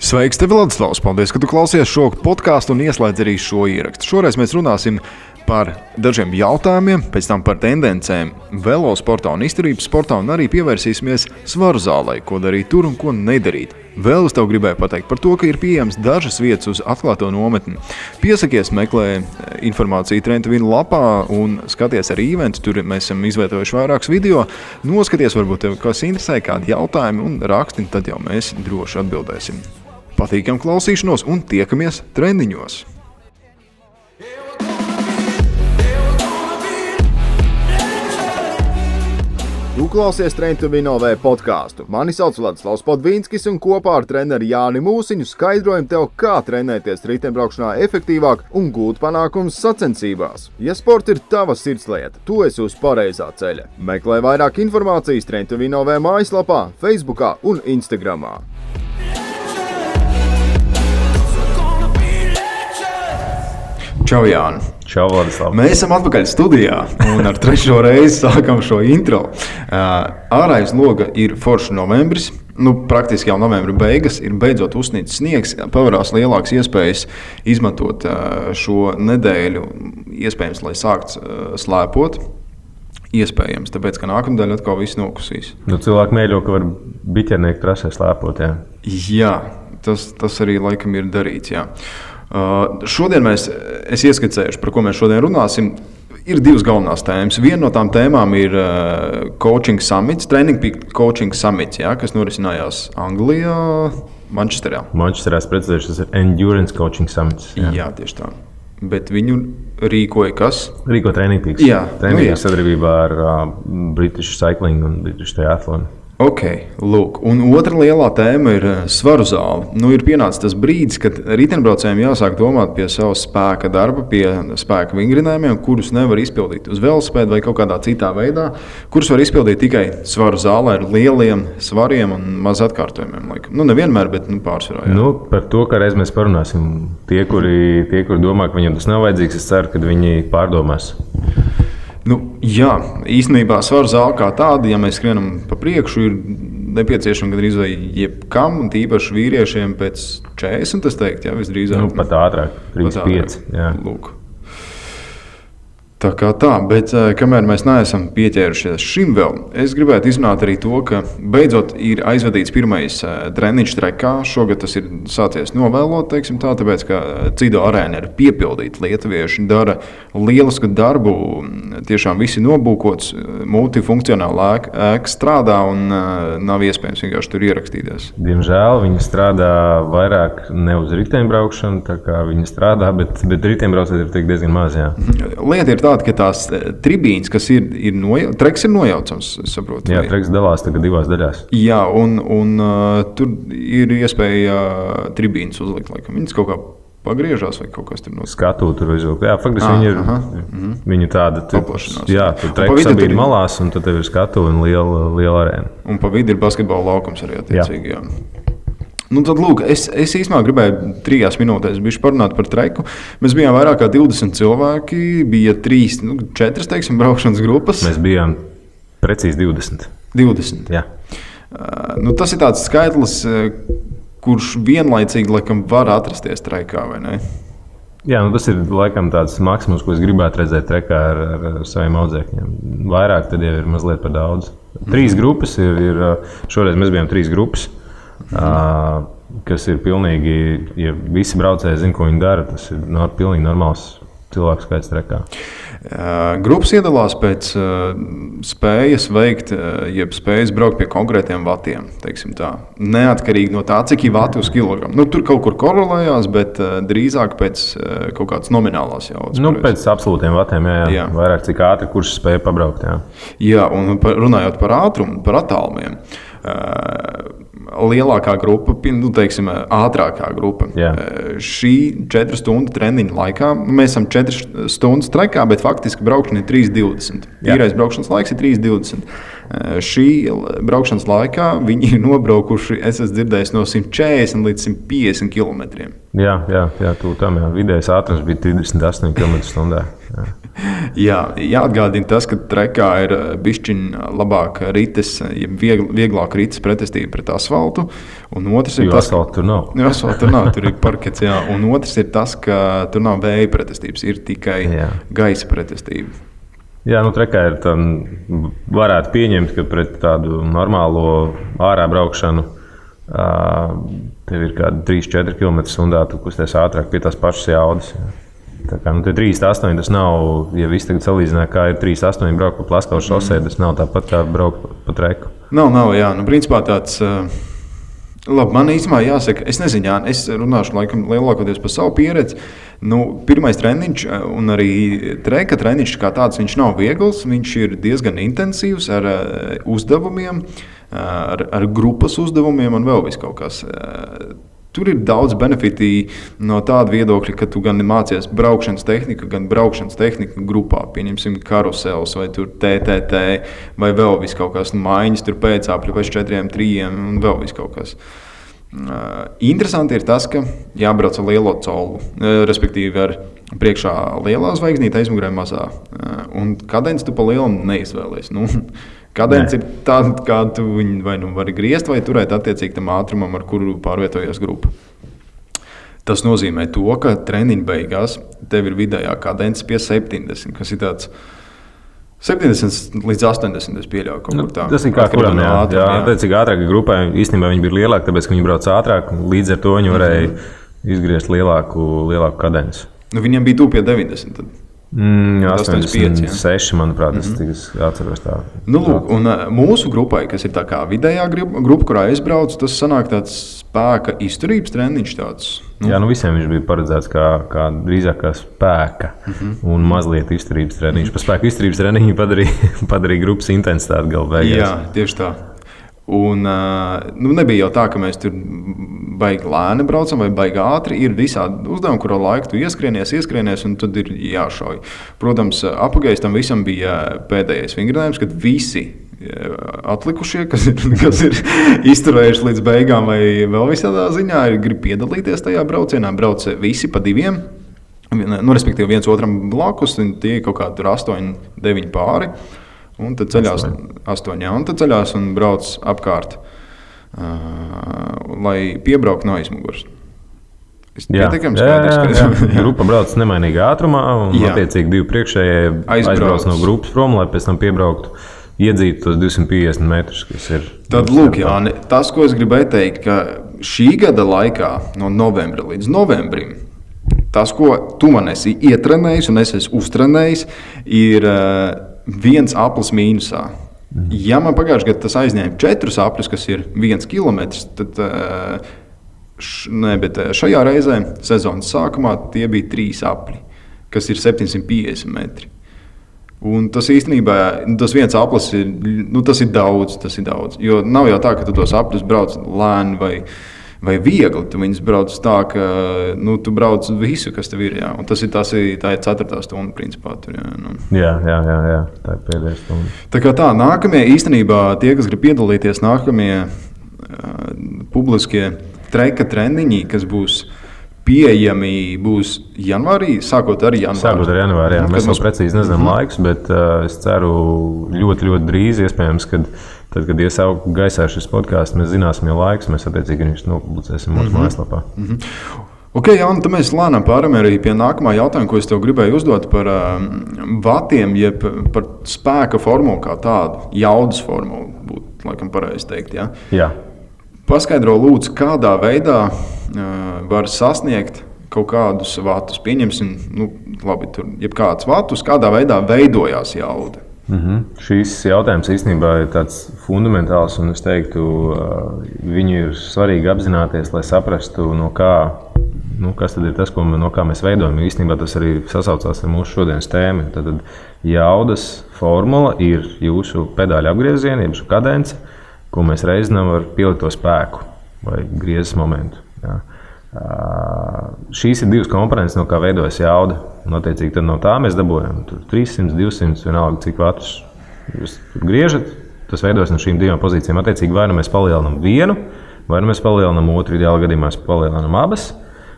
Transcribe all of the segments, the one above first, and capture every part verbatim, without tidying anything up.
Sveiks, tev Ladislavs! Paldies, ka tu klausies šo podkāstu un ieslēdz arī šo ierakstu. Šoreiz mēs runāsim par dažiem jautājumiem, pēc tam par tendencēm velosportā un izturības sportā un arī pievērsīsimies svaru zālei, ko darīt tur un ko nedarīt. Vēl es tev gribēju pateikt par to, ka ir pieejams dažas vietas uz atklāto nometni. Piesakies, meklē informāciju Trenta Vina lapā un skaties arī eventu. Tur mēs esam izvietojuši vairākus video. Noskaties, varbūt tev kas interesē, kādi jautājumi un raksti, tad jau mēs droši atbildēsim. Patīkam klausīšanos un tiekamies trendiņos! Tu klausies Trenta Vina podkāstu. Mani sauc Ladislavs Podvīnskis un kopā ar treneri Jāni Mūsiņu skaidrojam tev, kā trenēties riteņbraukšanā efektīvāk un gūt panākumus sacensībās. Ja sports ir tava sirdslieta, tu esi uz pareizā ceļa. Meklē vairāk informācijas Trenta Vina mājaslapā, Facebookā un Instagramā. Čau, Jāni! Čau, Vladislav! Mēs esam atpakaļ studijā un ar trešo reizi sākam šo intro. Ārējais loga ir foršs novembris, nu, praktiski jau novembra beigas, ir beidzot uzsnīts sniegs, pavarās lielākas iespējas izmantot šo nedēļu, iespējams, lai sākts slēpot. Iespējams, tāpēc, ka nākamdēļ atkal viss nokusīs. Nu, cilvēki mēļo, ka var biķernieku trasē slēpot, jā? Jā, tas, tas arī laikam ir darīts, jā. Uh, šodien mēs, es ieskicējuši, par ko mēs šodien runāsim, ir divas galvenās tēmas. Viena no tām tēmām ir uh, coaching summits, Training Peak coaching summits, jā, kas norisinājās Anglijā, Manchesterā. Manchesterā precizējuši, tas ir Endurance coaching summits. Jā, jā tieši tā. Bet viņu rīkoja kas? Rīko Training Peaks. Jā. Training nu, Peaks sadarbībā ar uh, British Cycling un British Triathlon. Ok, lūk. Un otra lielā tēma ir svaru zāle. Nu, ir pienācis tas brīdis, kad riteņbraucējiem jāsāk domāt pie savas spēka darba, pie spēka vingrinājumiem, kurus nevar izpildīt uz velosipēda vai kaut kādā citā veidā, kurus var izpildīt tikai svaru zālē ar lieliem svariem un maz atkārtojumiem. Laikam. Nu, nevienmēr, bet nu, pārsvarā. Jā. Nu, par to, kā reiz mēs parunāsim. Tie, kuri, tie, kuri domā, ka viņiem tas nav vajadzīgs, es ceru, ka viņi pārdomās. Nu, jā, īstenībā svaru zāle kā tāda, ja mēs skrienam pa priekšu, ir nepieciešama gandrīz vai jebkam, un tīpaši vīriešiem pēc četrdesmit, es teiktu, jā, visdrīzāk. Nu, pat ātrāk, trīsdesmit pieci, jā. Lūk. Tā kā tā, bet kamēr mēs neesam pieķērušies šim vēl, es gribētu izrunāt arī to, ka beidzot ir aizvadīts pirmais treniņš trekā. Šogad tas ir sācies novēlot, teiksim tā, tāpēc, ka Cido arēna ir piepildīta. Lietuvieši dara lielisku darbu, tiešām visi nobūkots, multifunkcionāla ēka strādā un nav iespējams vienkārši tur ierakstīties. Diemžēl viņi strādā vairāk ne uz riteņbraukšanu, tā kā viņi strādā, bet, bet riteņbraucēji ir diezgan maz, jā. Lieta ir tāda, ka tās tribīnes, kas ir, ir nojaucams, treks ir nojaucams, es saprotu. Jā, treks dalās tagad divās daļās. Jā, un, un uh, tur ir iespēja uh, tribīnes uzlikt, laikam. Viņas kaut kā pagriežās vai kaut kas tur no... Skatu tur izvilkt. Jā, faktiski ah, viņi ir, aha, mm-hmm. viņi tāda... Paplašinās. Jā, tur treks sabīd ir... malās, un tad tev ir skatu un liela, liela arēna. Un pa vidu ir basketbola laukums arī attiecīgi, jā. jā. Nu, tad, lūk, es, es īstenībā gribēju trijās minūtēs bišķi parunāt par treku. Mēs bijām vairāk kā divdesmit cilvēki, bija trīs, nu, četras, teiksim, braukšanas grupas. Mēs bijām precīzi divdesmit. divdesmit? Jā. Uh, nu, tas ir tāds skaitlis, kurš vienlaicīgi, laikam, var atrasties trekā, vai ne? Jā, nu, tas ir, laikam, tāds maksimums, ko es gribētu redzēt trekā ar, ar, ar saviem audzēkņiem. Vairāk tad jau ir mazliet par daudz. Trīs mm. grupas ir, ir, šoreiz mēs bijām trīs grupas. Uh, kas ir pilnīgi, ja visi braucēji zina, ko viņi dara, tas ir no, pilnīgi normāls cilvēku skaits trekā. Uh, grupas iedalās pēc uh, spējas veikt, uh, jeb spējas braukt pie konkrētiem vatiem, teiksim tā. Neatkarīgi no tā, cik ir vati uz kilogramu. Nu, tur kaut kur korelējās, bet uh, drīzāk pēc uh, kaut kādas nominālās jaudas. Nu, pēc absolūtiem vatiem, jā, jā. jā. Vairāk cik ātri, kurš spēja pabraukt, jā. Jā, un par, runājot par ātrumu, par attālumiem. Uh, lielākā grupa, nu, teiksim, ātrākā grupa. Jā. Šī četru stundu treniņa laikā, mēs esam četras stundas trekā, bet faktiski braukšana ir trīs divdesmit. Īrais braukšanas laiks ir trīs divdesmit. Šī braukšanas laikā viņi ir nobraukuši, es esmu dzirdējis, no simt četrdesmit līdz simt piecdesmit kilometriem. Jā, jā, jā tu tam jā. Vidējais ātrums bija trīsdesmit astoņi kilometri stundā. Jā. Jā, jāatgādina tas, ka trekā ir bišķiņ labāk rites, viegl, vieglāk rites pretestība pret asfaltu. Un otrs ir jo tas, asfaltu tur nav. Jo asfaltu tur nav, tur ir parkets, jā. Un otrs ir tas, ka tur nav vēja pretestības, ir tikai jā. gaisa pretestība. Jā, nu trekā ir tā, varētu pieņemt, ka pret tādu normālo ārā braukšanu tev ir kādi trīs četri kilometri stundā, tu kusties ātrāk pie tās pašas jaudas. Jā. Tā kā nu, trīsdesmit astoņi tas nav, ja visi tagad salīdzinā, kā ir trīsdesmit astoņi braukt pa Plaskavu šosei, tas nav tāpat kā braukt pa, pa treku. Nav, nav, jā. Nu, principā tāds, labi, man īstenībā jāsaka, es nezinu, jā, es runāšu laikam lielākoties par savu pieredzi. Nu, pirmais treniņš un arī treka treniņš kā tāds, viņš nav viegls, viņš ir diezgan intensīvs ar uzdevumiem, ar, ar grupas uzdevumiem un vēl viss kaut kas. Tur ir daudz benefiti no tāda viedokļa, ka tu gan mācies braukšanas tehniku, gan braukšanas tehniku grupā. Pieņemsim karusels vai tur T T T vai vēl viss kaut kas, maiņas tur pēcāpļu pēc četriem, trījiem un vēl viss kaut kas. Uh, interesanti ir tas, ka jābrauc ar lielo colvu, uh, respektīvi ar priekšā lielā zvaigznīte, aizmugurē mazā. Uh, un kadence tu pa lielam neizvēlies. Nu, kadence ne. ir tāda, kā tu viņu vai nu vari griezt vai turēt attiecīgi tam ātrumam, ar kuru pārvietojas grupa. Tas nozīmē to, ka treniņa beigās tev ir vidējā kadence pie septiņdesmit, kas ir tāds septiņdesmit līdz astoņdesmit, es pieļauju kaut kur tā. Nu, tas ir kā kuram, jā. jā. jā. jā. Cik ātrāk grupai, īstenībā viņi bija lielāki, tāpēc, ka viņi brauc ātrāk, līdz ar to viņi varēja mm-hmm. izgriezt lielāku, lielāku kadenci. Nu, viņiem bija tuvu pie deviņdesmit. Tad. Mm, astoņdesmit seši, manuprāt, tas mm-hmm. tiks atceros tā. Nu, lūk, un mūsu grupai, kas ir tā kā vidējā grupa, kurā es braucu, tas sanāk tāds spēka izturības treniņš tāds. Nu. Jā, nu visiem viņš bija paredzēts kā, kā drīzāk kā spēka mm-hmm. un mazliet izturības treniņš. Mm-hmm. Pa spēku izturības treniņu padarīja, padarīja grupas intensitāti galu beigās. Jā, tieši tā. Un nu, nebija jau tā, ka mēs tur baigi lēni braucam vai baigi ātri. Ir visādi uzdevumi, kurā laiku tu ieskrienies, ieskrienies un tad ir jāšauj. Protams, apagais tam visam bija pēdējais vingrinājums, kad visi atlikušie, kas ir, kas ir izturējuši līdz beigām vai vēl visādā ziņā, ir grib piedalīties tajā braucienā. Brauc visi pa diviem, nu, respektīvi viens otram blakus, un tie kaut kādi tur astoņi, deviņi pāri. Un tad ceļās astoņi, un tad ceļās un brauc apkārt, uh, lai piebrauktu no aizmugures. Jā, jā, jā, jā. Grupa brauc nemainīgā ātrumā, un jā. attiecīgi divi priekšējie aizbrauc. aizbrauc no grupas prom, lai pēc tam piebrauktu, iedzītu tos divsimt piecdesmit metrus, kas ir. Tad, lūk, Jāni, tas, ko es gribēju teikt, ka šī gada laikā, no novembra līdz novembrim, tas, ko tu man esi ietrenējis un es esmu uztrenējis, ir uh, viens aplis mīnusā. Mm. Ja man pagājušajā gadā tas aizņēma četrus apļus, kas ir viens kilometrs, tad š, ne, bet šajā reizē sezonas sākumā tie bija trīs apļi, kas ir septiņsimt piecdesmit metri. Un tas īstenībā, tas viens aplis ir, nu, tas ir daudz, tas ir daudz. Jo nav jau tā, ka tu tos apļus brauc lēni vai vai viegli, tu viņus brauc tā, ka nu, tu brauc visu, kas tev ir. Jā. Un tas ir, tas ir, tā ir ceturtā stunda, principā. Tur, jā, nu. jā, jā, jā, jā, tā ir pēdējā stunda. Tā kā tā, nākamie, īstenībā tie, kas grib piedalīties, nākamie uh, publiskie treka treniņi, kas būs pieejami, būs janvārī, sākot ar janvāri. Sākot ar janvāri, jā. Mēs vēl mums... precīzi nezinām mm-hmm. laikus, bet uh, es ceru ļoti, ļoti drīz, iespējams, kad Tad, kad iesaukt gaisā šis podkāsts, mēs zināsim jau laikus, mēs attiecīgi viņš nopublicēsim mūsu mm-hmm. mājaslapā. Mm-hmm. Ok, Jāni, tad mēs lēnām pārējām arī pie nākamā jautājuma, ko es tev gribēju uzdot par um, vatiem, jeb par spēka formulu kā tādu, jaudas formulu, būtu laikam pareizi teikt, jā? Jā. Paskaidro lūdzu, kādā veidā uh, var sasniegt kaut kādus vatus, pieņemsim, nu, labi, tur, jeb kāds vatus, kādā veidā veidojās jauda. Mm-hmm. Šīs jautājums īstenībā ir tāds fundamentāls, un es teiktu, viņu ir svarīgi apzināties, lai saprastu, no kā, nu, kas tad ir tas, ko, no kā mēs veidojam. Īstenībā tas arī sasaucās ar mūsu šodienas tēmu. Tad jaudas formula ir jūsu pedāļu apgriezieni, jeb kadence, ko mēs reizinām ar pielikto spēku vai griezes momentu. Jā. Uh, šīs ir divas komponentes, no kā veidojas jauda. Un, attiecīgi, tad no tā mēs dabūjam trīssimt, divsimt, vienalga, cik vatus jūs griežat. Tas veidojas no šīm divām pozīcijām. Attiecīgi, vai nu mēs palielinām vienu, vai nu mēs palielinām otru, ideāli gadījumā mēs palielinām abas.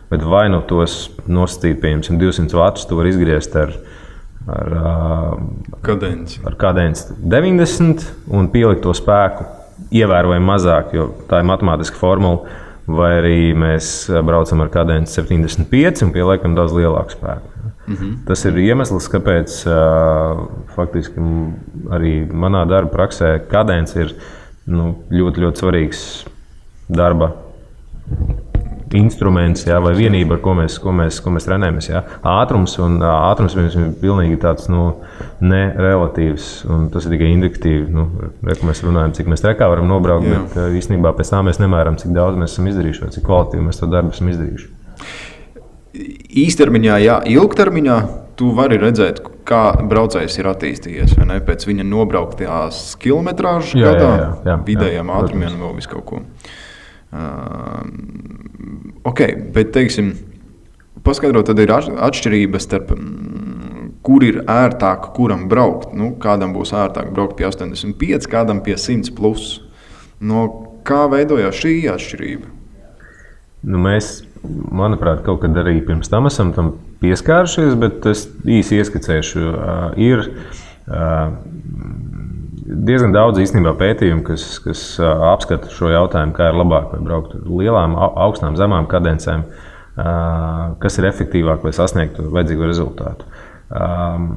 Bet vai no tos nosacīt, pieņemsim, divsimt vatus, to var izgriezt ar, ar, kadenci. ar kadenci deviņdesmit un pielikt to spēku ievērojami mazāk, jo tā ir matemātiska formula, vai arī mēs braucam ar kadenci septiņdesmit pieci un pieliekam daudz lielāku spēku. Mm-hmm. Tas ir iemesls, kāpēc uh, faktiski arī manā darba praksē kadence ir nu, ļoti, ļoti svarīgs darba instruments, jā, vai vienība, ar ko mēs, ko mēs, ko mēs trenējamies. Jā. Ātrums un ātrums ir pilnīgi tāds nu, nerelatīvs, un tas ir tikai indikatīvi. Nu, reku mēs runājam, cik mēs trekā varam nobraukt, jā. Bet īstenībā pēc tā mēs nemēram, cik daudz mēs esam izdarījuši, vai cik kvalitīvi mēs to darbu esam izdarījuši. Īstermiņā, jā, ilgtermiņā tu vari redzēt, kā braucējs ir attīstījies, vai ne? Pēc viņa nobrauktās kilometrāžas jā, gadā, jā, jā, jā, vidējiem ātrumiem un vēl visu kaut ko. Uh, ok, bet teiksim, paskaidrot, tad ir atšķirības starp, kur ir ērtāk, kuram braukt. Nu, kādam būs ērtāk braukt pie astoņdesmit pieci, kādam pie simt plus. No kā veidojās šī atšķirība? Nu, mēs, manuprāt, kaut kad arī pirms tam esam tam pieskārušies, bet es īsi ieskicēšu. Uh, ir uh, diezgan daudz īstenībā pētījumu, kas, kas uh, apskata šo jautājumu, kā ir labāk vai braukt ar lielām, augstām, zemām kadencēm, uh, kas ir efektīvāk, lai sasniegtu vajadzīgo rezultātu. Um,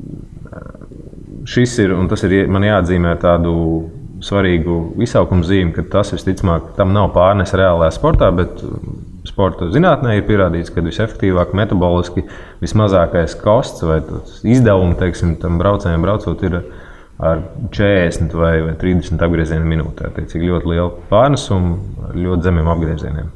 šis ir, un tas ir man jāatzīmē tādu svarīgu izsaukumu zīmi, ka tas visticamāk tam nav pārnes reālajā sportā, bet sporta zinātnē ir pierādīts, ka visefektīvāk metaboliski vismazākais kosts vai izdevumi, teiksim, tam braucējiem braucot ir ar četrdesmit vai, vai trīsdesmit apgriezienu minūtē. Cik ļoti liela pārnesuma ar ļoti zemiem apgriezieniem.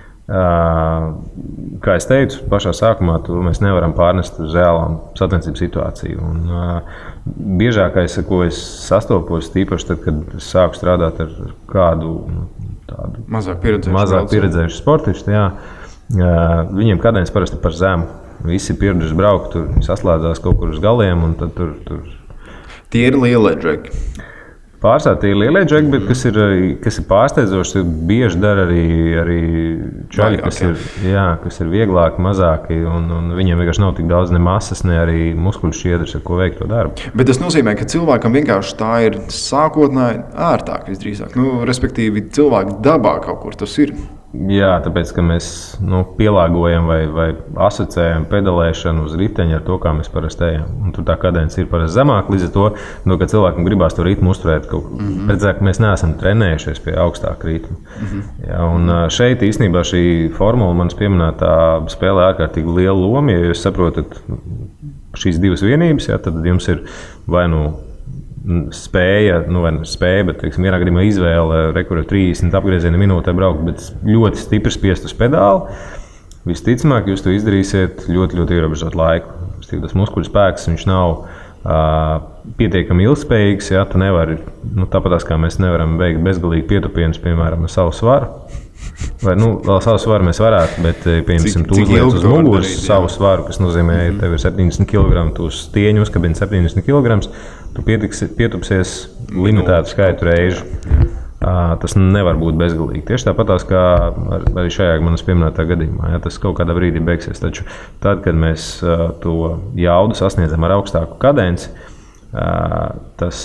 Kā es teicu, pašā sākumā to mēs nevaram pārnest uz reālām sacensību situāciju. Un, biežākais, ar ko es sastopos, tīpaši tad, kad es sāku strādāt ar kādu nu, tādu mazāk pieredzējušu, mazāk pieredzējušu sportistu, jā, viņiem kadence parasti par zemu. Visi ir pieraduši braukt, tur saslēdzās kaut kur uz galiem un tad tur... tur... Tie ir lielie džeki. Pārsvarā tie ir lielie džeki, bet kas ir, kas ir pārsteidzoši, bieži dara arī, arī čaļi, kas ir, jā, kas ir vieglāki, mazāki, un, un viņiem vienkārši nav tik daudz ne masas, ne arī muskuļu šķiedras, ar ko veikt to darbu. Bet tas nozīmē, ka cilvēkam vienkārši tā ir sākotnēji ērtāk visdrīzāk. Nu, respektīvi, cilvēku dabā kaut kur tas ir. Jā, tāpēc, ka mēs nu, pielāgojam vai, vai asociējam pedalēšanu uz riteņa ar to, kā mēs parasti ejam. Un tur tā kadence ir parasti zemāka, līdz ar to, no, ka cilvēkam gribās to ritmu uzturēt, ka mm-hmm. redzēt, ka mēs neesam trenējušies pie augstāka ritma. Mm-hmm. Jā, un šeit īstenībā šī formula manas pieminētā spēlē ārkārtīgi lielu lomu, ja jūs saprotat šīs divas vienības, jā, tad jums ir vai nu spēja, nu vai spēja, bet, teiksim, vienā gadījumā izvēle rekurēt trīsdesmit apgriezienu minūtē braukt, bet ļoti stipri spiest uz pedāli. Visticamāk, jūs to izdarīsiet ļoti, ļoti ierobežot laiku. Tas muskuļu spēks, viņš nav uh, pietiekami ilgspējīgs, ja tu nevari, nu tāpatās kā mēs nevaram veikt bezgalīgi pietupienus, piemēram, ar savu svaru. Vai, nu, vēl savu svaru mēs varētu, bet, piemēram, tu uzliec uz muguras savu svaru, kas nozīmē, ja tev ir septiņdesmit kilogramu, tu uz stieņu uzkabini septiņdesmit kilogramus, tu pietupsies limitētu skaitu reižu. Uh, tas nevar būt bezgalīgi. Tieši tāpatās kā ar, arī šajā manas pieminētā gadījumā. Ja, tas kaut kādā brīdī beigsies. Taču tad, kad mēs uh, to jaudu sasniedzam ar augstāku kadenci, uh, tas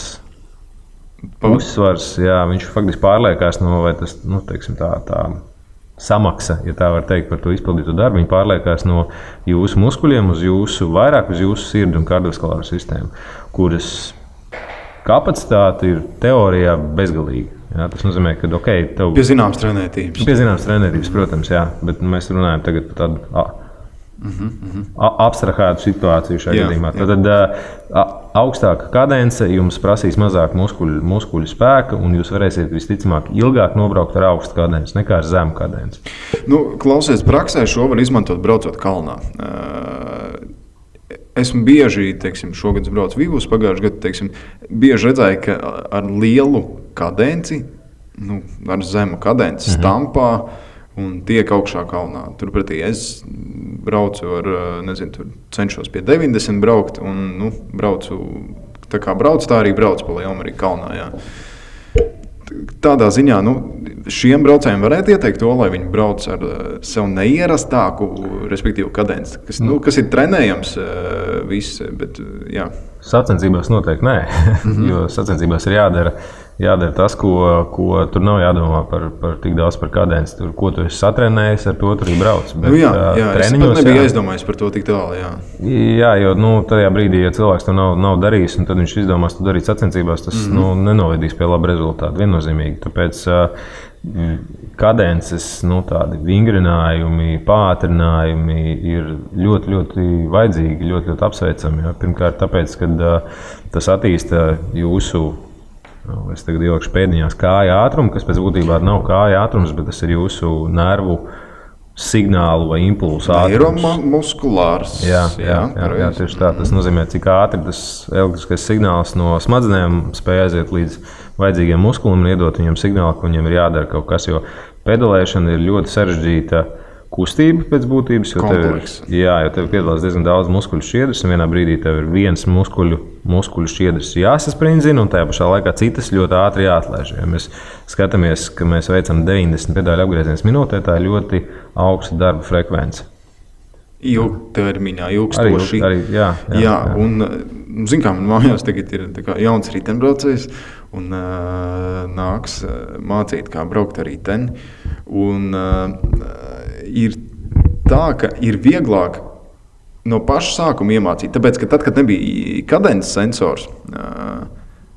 uzsvars, jā, viņš faktiski pārliekās no, vai tas, nu, teiksim, tā, tā samaksa, ja tā var teikt, par to izpildītu darbu, viņi pārliekās no jūsu muskuļiem uz jūsu, vairāk uz jūsu sirdi un kardiovaskulāru sistēmu, kuras kapacitāte ir teorijā bezgalīga. Jā, tas nozīmē, ka, ok, tev... Pie zināmas trenētības. Pie zināmas trenētības, protams, jā, bet mēs runājam tagad par tādu a, mm -hmm. a, abstrahētu situāciju šajā jā, gadījumā. Jā. Tad a, augstāka kadence jums prasīs mazāk muskuļu, muskuļu spēka, un jūs varēsiet visticamāk ilgāk nobraukt ar augstu kadenci nekā ar zemu kadenci. Nu, klausies, praksē šo var izmantot braucot kalnā. Esmu bieži, teiksim, šogad braucu Vivus, pagājušajā gadā, teiksim, bieži redzēju, ka ar lielu kadenci, nu, ar zemu kadenci mm-hmm. stampā un tiek augšā kalnā. Turpretī es braucu ar, nezinu, tur cenšos pie deviņdesmit braukt un, nu, braucu, tā kā braucu, tā arī braucu pa lielu arī kalnā, jā. tādā ziņā, nu, šiem braucējiem varētu ieteikt to, lai viņi brauc ar sev neierastāku, respektīvi kadenci, kas, nu, kas ir trenējams viss, bet jā. Sacensībās noteikti nē, mm-hmm. jo sacensībās ir jādara, jādara tas, ko, ko tur nav jādomā par, par tik daudz par kadenci. Tur, ko tu esi satrenējis, ar to tur arī brauc. Bet, nu jā, jā es pat nebiju jā, aizdomājis par to tik tālu, jā. Jā, jo nu, tajā brīdī, ja cilvēks to nav, nav darījis, un tad viņš izdomās to darīt sacensībās, tas mm-hmm. nu, nenovedīs pie laba rezultāta, viennozīmīgi. Tāpēc kadences, nu, tādi vingrinājumi, pātrinājumi ir ļoti, ļoti vajadzīgi, ļoti, ļoti apsveicami. Ja? Pirmkārt, tāpēc, ka uh, tas attīsta jūsu, nu, es tagad ielikšu pēdiņās, kāja ātrumu, kas pēc būtībā nav kāja ātrums, bet tas ir jūsu nervu signālu vai impulsu ātrums. Neiromuskulārs. Jā, jā, jā, jā, tieši tā. Tas nozīmē, cik ātri tas elektriskais signāls no smadzenēm spēj aiziet līdz vajadzīgiem muskulim un iedot viņam signālu, ka viņam ir jādara kaut kas, jo pedalēšana ir ļoti sarežģīta kustība pēc būtības, jo tev ir, jā, jo tev piedalās diezgan daudz muskuļu šķiedras, un vienā brīdī tev ir viens muskuļu, muskuļu šķiedras jāsasprindzina, un tajā pašā laikā citas ļoti ātri jāatlaiž. Ja mēs skatāmies, ka mēs veicam deviņdesmit pedāļu apgriezienus minūtē, tā ir ļoti augsta darba frekvence. Ilgtermiņā, ilgstoši. Arī, jā, jā, jā, jā. Un, zin kā, man mājās tagad ir jauns ritenbraucējs, un uh, nāks uh, mācīt, kā braukt ar riteni. Un uh, ir tā, ka ir vieglāk no paša sākuma iemācīt. Tāpēc, ka tad, kad nebija kadences sensors, uh,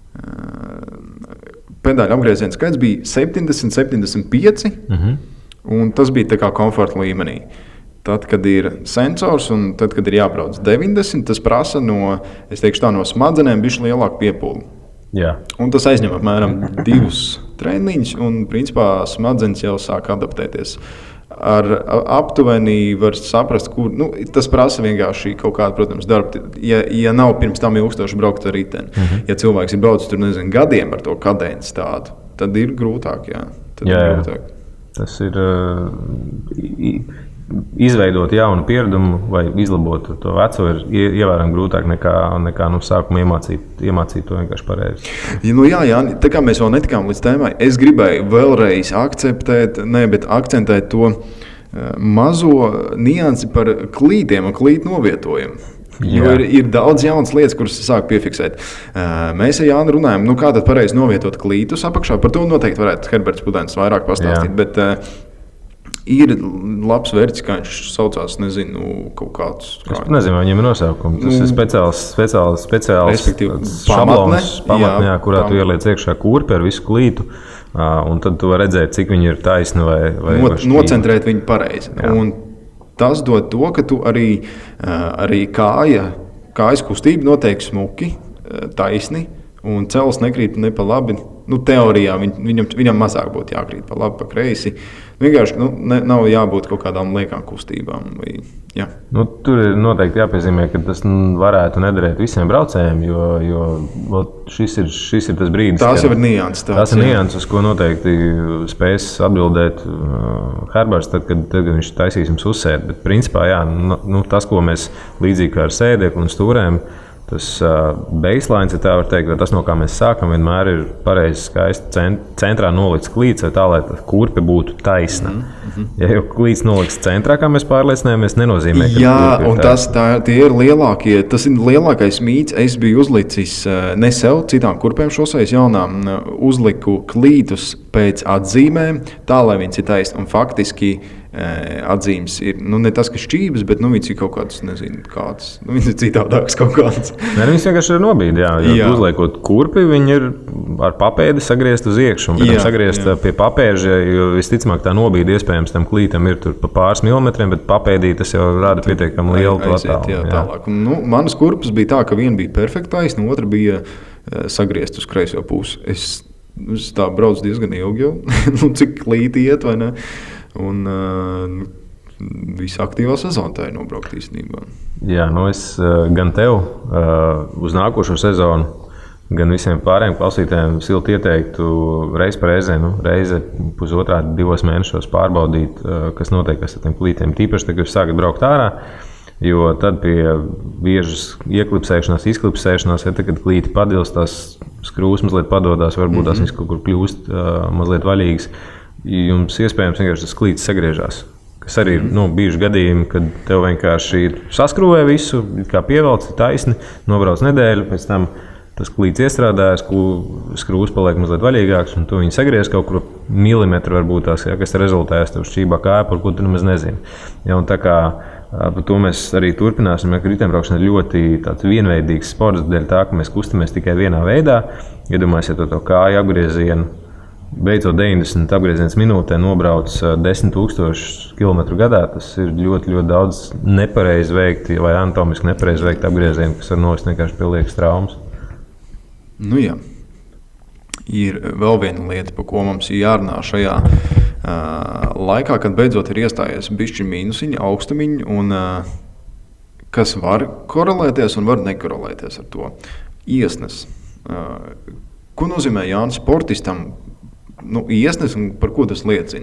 uh, pedāļu apgriezienu skaits bija septiņdesmit, septiņdesmit pieci, uh-huh. un tas bija tā kā komforta līmenī. Tad, kad ir sensors un tad, kad ir jābrauc deviņdesmit, tas prasa no, es teikšu tā, no smadzenēm bišķi lielāku piepūli. Jā. Un tas aizņem apmēram divus treniņus, un principā smadzenes jau sāk adaptēties. Ar aptuveni var saprast, kur nu, tas prasa vienkārši kaut kādu, protams, darbu. Ja, ja nav pirms tam ilgstoši braukt ar riteni, mm-hmm. ja cilvēks ir braucis tur, nezinu, gadiem ar to kadenci tādu, tad ir grūtāk, jā. Tad jā, ir grūtāk. Tas ir uh, izveidot jaunu pieredumu vai izlabot to veco ir ievērojami grūtāk nekā, nekā no sākuma iemācīt, iemācīt to vienkārši pareizi. Ja, nu jā, jā, tā kā mēs vēl netikām līdz tēmai, es gribēju vēlreiz akceptēt, ne, bet akcentēt to uh, mazo niansi par klītiem un klītu novietojumu. Jo ir, ir daudz jaunas lietas, kuras sāk piefiksēt. Uh, mēs ar Jānu runājam, nu kā tad pareizi novietot klītus apakšā. Par to noteikti varētu Herberts Pudens vairāk pastāstīt. Jā. Bet, uh, ir labs vērts, kā viņš saucās, nezinu, kaut kāds. Kā es nezinu, vai viņam ir nosaukums. Tas nu, ir speciāls, speciāls, speciāls šablons, pamatnē, kurā pamatne. Tu ieliec iekšā kurpi ar visu klītu. Un tad tu vari redzēt, cik viņi ir taisni vai, vai Not, nocentrēt viņu pareizi. Un tas dod to, ka tu arī, arī kāja, kājas kustība noteikti smuki, taisni, un cels nekrīt ne pa labi. Nu, teorijā viņ, viņam, viņam mazāk būtu jākrīt pa labi, pa kreisi. Vienkārši nu, ne, nav jābūt kaut kādām liekām kustībām. Vai, jā. Nu, tur ir noteikti jāpiezīmē, ka tas varētu nederēt visiem braucējiem, jo, jo šis, ir, šis ir tas brīdis. Tās jau ir nianses. Tās ir nianses, uz ko noteikti spēs atbildēt uh, Herberts, tad, kad, tad, kad viņš taisīs jums uzsēt. Bet principā jā, nu, tas, ko mēs līdzīgi kā ar sēdekli un stūrēm, tas uh, baseline, ja tā var teikt, tas, no kā mēs sākam, vienmēr ir pareizi skaisti cent, centrā nolikts klīts, tā, lai tā kurpe būtu taisna. Mm-hmm. Ja jau klīts nolikts centrā, kā mēs pārliecinājāmies, nenozīmē, ka jā, un tas, tā, tie ir lielākie, tas ir lielākais mīts. Es biju uzlicis ne sev, citām kurpēm šoseis jaunām, uzliku klītus pēc atzīmēm, tā, lai viņas ir taisna. Un faktiski atzīmes ir, nu, ne tas, ka šķības, bet, nu, viņas ir kaut kādas, nezinu, kādas, nu, viņas ir citādākas kaut kādas. Nē, viņas vienkārši ir nobīdi, jā, jo jā. Uzliekot kurpi, viņi ir ar papēdi sagriezt uz iekšu, un pēc tam sagriezt jā. Pie papēža, jo visticamāk tā nobīdi iespējams tam klītam ir tur pa pāris milimetriem, bet papēdī tas jau rada pietiekami lielu to attālu. Jā, tālāk. Un, nu, manas kurpes bija tā, ka viena bija perfekta taisna, otra bija sagriezt uz kreiso pusi. Es, es tā braucu diezgan ilgi jau, nu, cik klīti iet, vai ne? Un uh, visa aktīvā sezona tā ir nobraukt īstenībā. Jā, nu es uh, gan tev uh, uz nākošo sezonu, gan visiem pārējiem klausītājiem silti ieteiktu reiz par reizē, nu, reize pusotrā divos mēnešos pārbaudīt, uh, kas notiek ar tiem klītiem. Tīpaši, kad jūs sākat braukt ārā, Jo tad pie biežas ieklipsēšanās, izklipsēšanās, ja tad, kad klīti padils, tās skrūves mazliet padodās, varbūt tās mm-hmm. kaut kur kļūst uh, mazliet vaļīgas. Jums iespējams vienkārši tas klītis sagriežās. Kas arī ir nu, bijuši gadījumi, kad tev vienkārši saskrūvē visu, kā pievelci taisni, nobrauc nedēļu, pēc tam tas klīts iestrādājas, skrūves paliek mazliet vaļīgāks, un tu viņu sagriez kaut kur milimetru varbūt tās, ja, kas rezultējas tev šķībā kāja, par ko tu nemaz nezini. Ja, un tā kā par to mēs arī turpināsim, ja, ka riteņbraukšana ir ļoti tāds vienveidīgs sports, dēļ tā, ka mēs kustamies tikai vienā veidā. Iedomājies, ja to kāju apgriezienu, beidzot deviņdesmit apgrieziens minūtē nobrauc desmit tūkstoši kilometru gadā, tas ir ļoti, ļoti daudz nepareizi veikti vai anatomiski nepareizi veikti apgriezieni, kas var novest vienkārši pie liekas traumas. Nu jā, ir vēl viena lieta, par ko mums ir jārunā šajā uh, laikā, kad beidzot ir iestājies bišķi mīnusiņi, augstumiņi, un uh, kas var korelēties un var nekorelēties ar to. Iesnes. Uh, ko nozīmē Jānis sportistam? Nu, iesnes un par ko tas liecina?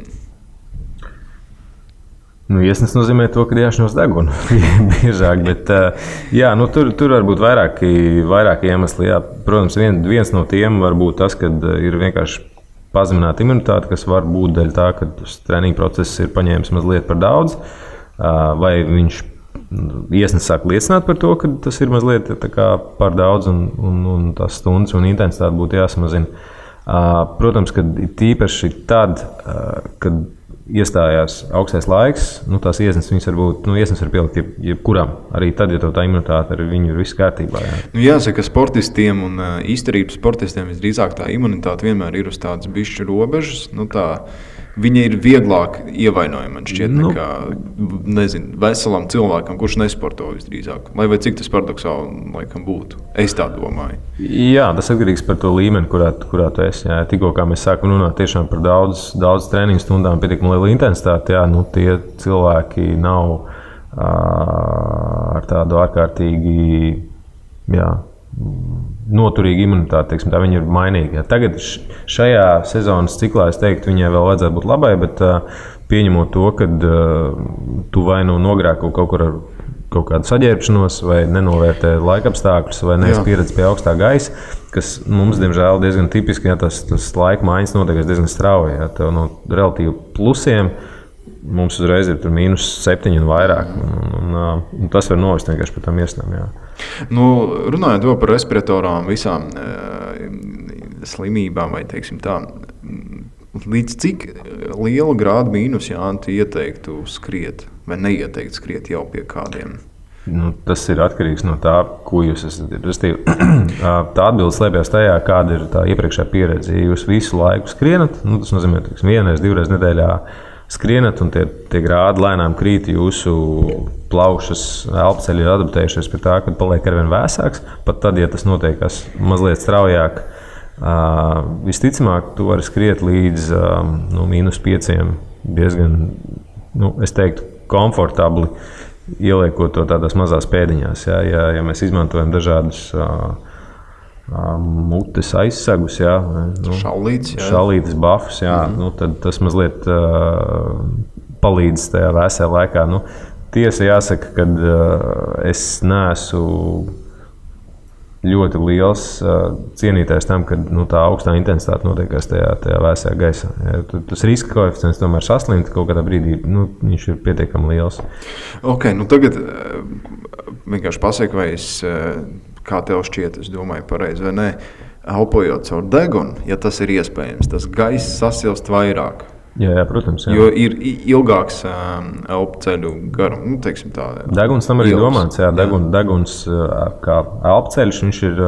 Nu, iesnes nozīmē to, ka jāšņos degunu biežāk, bet jā, nu, tur, tur var būt vairāki, vairāki iemesli. Jā. Protams, vien, viens no tiem var būt tas, ka ir vienkārši pazemināta imunitāte, kas var būt dēļ tā, ka treniņu process ir paņēmis mazliet par daudz, vai viņš iesnes sāk liecināt par to, ka tas ir mazliet tā kā par daudz un, un, un tās stundas un intensitāte būtu jāsamazina. Protams, ka tīpaši tad, kad iestājās augstais laiks, nu, tās iesnes viņas var būt, nu, iesnes var pielikt jeb, jebkuram. Arī tad, ja tev tā imunitāte ar viņu ir viss kārtībā. Jā. Nu, jāsaka, ka sportistiem un uh, izturības sportistiem visdrīzāk tā imunitāte vienmēr ir uz tādas bišķi robežas. Nu, tā, viņa ir vieglāk ievainojama, man šķiet, nu, nekā, nezinu, veselam cilvēkam, kurš nesporto visdrīzāk. Lai vai cik tas paradoksāli laikam būtu. Es tā domāju. Jā, tas atkarīgs par to līmeni, kurā, kurā tu esi. Jā. Tikko kā mēs sākam runāt tiešām par daudz, daudz treniņu stundām, pietiekami lielu intensitāti, jā, nu, tie cilvēki nav uh, ar tādu ārkārtīgi, jā, noturīga imunitāte, teiksim, tā viņi ir mainīgi. Tagad šajā sezonas ciklā es teiktu, viņai vēl vajadzētu būt labai, bet uh, pieņemot to, ka uh, tu vai nu nogrēko kaut kur ar kaut kādu saģērbšanos, vai nenovērtē laikapstākļus, vai neesi pieredzi pie augstā gaisa, kas mums, diemžēl, diezgan tipiski, ja tas, tas laika maiņas notiekās diezgan strauji. Ja, tev no relatīvi plusiem mums uzreiz ir mīnus septiņi un vairāk. Un, un, un tas var novest vienkārši par tām iesnām. Jā. Nu, runājot vēl par respiratorām, visām e, slimībām, vai teiksim tā, līdz cik liela grāda mīnus Jāni ieteiktu skriet vai neieteikt skriet jau pie kādiem? Nu, tas ir atkarīgs no tā, ko jūs esat. Tā atbilde slēpjas tajā, kāda ir tā iepriekšējā pieredze. Ja jūs visu laiku skrienat, nu, tas nozīmē, ka vienreiz, divreiz nedēļā skrienat un tie, tie grādi lēnām krīt, jūsu plaušas, elpceļi ir adaptējušies pie tā, kad paliek arvien vēsāks. Pat tad, ja tas notiekas mazliet straujāk, uh, visticamāk, tu vari skriet līdz uh, nu, mīnus pieciem diezgan, nu, es teiktu, komfortabli, ieliekot to tādās mazās pēdiņās. Ja, ja, ja mēs izmantojam dažādus uh, uh, mutes aizsegus, ja, nu, šallītes, ja. šallītes bafus, ja, mm-hmm. nu, tad tas mazliet uh, palīdz tajā vēsajā laikā. Nu, tiesa jāsaka, ka uh, es neesmu ļoti liels uh, cienītājs tam, ka nu, tā augstā intensitāte notiekās tajā, tajā vēsajā gaisā. Ja, tas riska koeficients tomēr saslimt kaut kādā brīdī, nu, viņš ir pietiekami liels. Ok, nu tagad vienkārši pasaka, vai es, kā tev šķiet, es domāju pareizi vai nē, elpojot caur degunu, ja tas ir iespējams, tas gaiss sasilst vairāk. Jā, jā, protams. Jā. Jo ir ilgāks um, elpceļu garums, nu, teiksim tā. Deguns tam arī ilgs. Domāts, jā, degun, deguns kā elpceļš, viņš ir,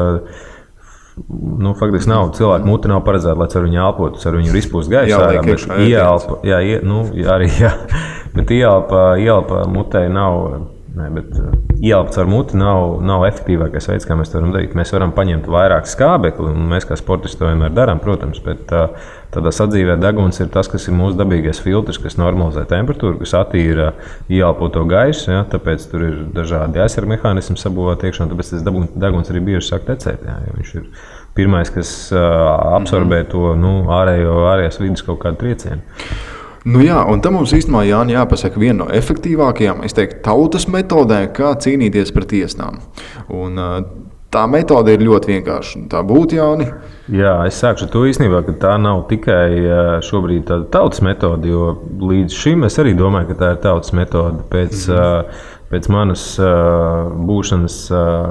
nu, faktiski nav, cilvēku muti nav paredzēta, lai caur viņu elpotu, caur viņu ir izpūst gaisa. Jā, liek iekšā. Ieelpa, jā, ie, nu, arī, jā, bet ieelpa, ieelpa mutei nav, ne, bet ieelpa caur muti nav, nav efektīvākais veids, kā mēs to varam darīt. Mēs varam paņemt vairāk skābekli, un mēs kā sportisti to vienmēr darām, protams, bet tādā sadzīvē deguns ir tas, kas ir mūsu dabīgais filtrs, kas normalizē temperatūru, kas attīra ieelpoto gaisu, ja, tāpēc tur ir dažādi aizsarga mehānismi sabūvēti iekšā, un tāpēc tas deguns arī bieži sāk tecēt, ja, jo viņš ir pirmais, kas uh, absorbē to nu, ārējo, ārējās vidas kaut kādu triecienu. Nu jā, un tam mums īstenībā Jāni jāpasaka viena no efektīvākajām, es teiktu, tautas metodēm, kā cīnīties pret tiesnām. Un tā metode ir ļoti vienkārša. Tā būtu, Jāni? Jā, es sākšu ar to īstenībā, ka tā nav tikai šobrīd tāda tautas metode, jo līdz šim es arī domāju, ka tā ir tautas metode. Pēc, mm-hmm. pēc manas būšanas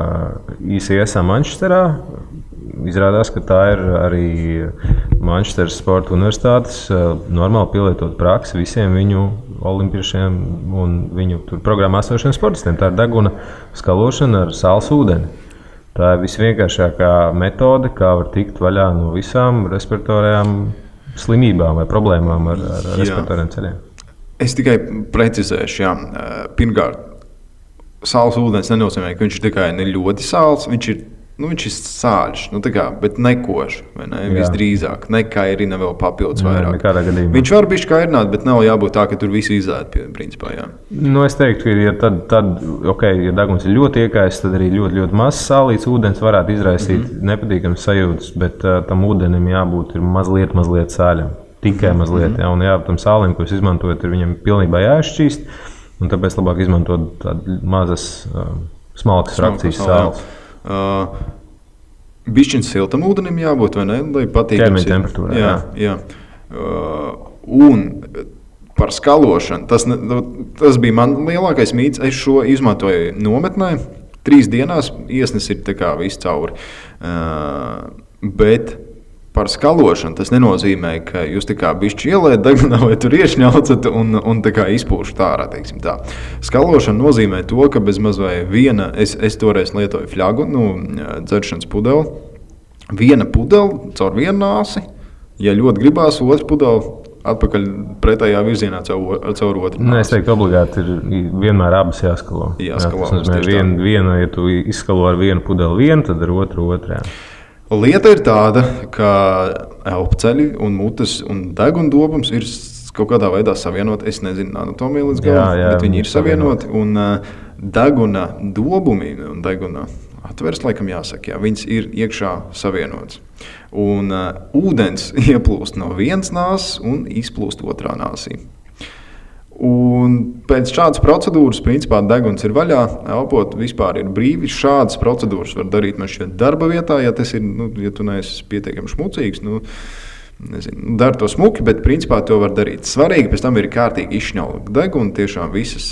I C S Manchesterā izrādās, ka tā ir arī Manchesteras Sporta universitātes normāli pielietot praksi visiem viņu olimpiešiem un viņu programmā esošiem sportistiem. Tā ir deguna skalošana ar sāls ūdeni. Tā ir visvienkāršākā metode, kā var tikt vaļā no visām respiratorajām slimībām vai problēmām ar, ar respiratoriem ceļiem. Es tikai precizēšu, jā. Pirmkārt, sāls ūdens nenozīmē, ka viņš ir tikai ne ļoti sāls, viņš ir, nu, viņš ir sāļš, nu, tā kā, bet nekošs, vai ne? Visdrīzāk, nekairina vēl papildus vairāk. Jā, viņš var bišķi kairināt, bet nav jābūt tā, ka tur visu izēd, principā, jā. Nu, es teiktu, ka ja tad, tad okay, ja deguns ir ļoti iekaists, tad arī ļoti, ļoti mazs sālīts ūdens varētu izraisīt mm-hmm. nepatīkams sajūtas, bet uh, tam ūdenim jābūt ir mazliet, mazliet sāļam. Tikai mm-hmm. mazliet, jā, un jā, tam sālim, ko jūs izmantojat, ir viņam pilnībā jāizšķīst, un tāpēc labāk izmantot tādas mazas, uh, smalkas frakcijas sāles. Uh, Bišķiņš siltam ūdenim jābūt, vai ne? Lai patīkams ķermeņa temperatūrā. Jā, jā. Uh, un par skalošanu, tas, tas bija man lielākais mīts. Es šo izmantoju nometnē. Trīs dienās iesnes ir tā kā viss cauri. Uh, bet par skalošanu tas nenozīmē, ka jūs tā kā bišķi ielēt degunā vai tur iešņaucat un, un tā kā izpūšat ārā, teiksim tā. Skalošana nozīmē to, ka bez maz vai viena, es, es toreiz lietoju fļagu, nu, dzeršanas pudeli, viena pudeli caur vienu nāsi, ja ļoti gribās, otru pudeli atpakaļ pretējā virzienā caur, caur otru nāsi. Nē, es teiktu, obligāti ir vienmēr abas jāskalo. Jāskalo. Jā, tas nozīmē, vien, viena, ja tu izskalo ar vienu pudeli vienu, tad ar otru otru, jā. Lieta ir tāda, ka elpceļi un mutes un degundobums ir kaut kādā veidā savienoti. Es nezinu anatomiju līdz galam, bet viņi ir savienoti. Un uh, deguna dobumi un deguna atveres, laikam jāsaka, jā, viņas ir iekšā savienotas. Un uh, ūdens ieplūst no vienas nāses un izplūst otrā nāsī. Un pēc šādas procedūras, principā, deguns ir vaļā, elpot vispār ir brīvi. Šādas procedūras var darīt man šķiet darba vietā, ja tas ir, nu, ja tu neesi pietiekami šmucīgs, nu, nezinu, dar to smuki, bet principā to var darīt. Svarīgi pēc tam ir kārtīgi izšņaukt degunu, tiešām visas,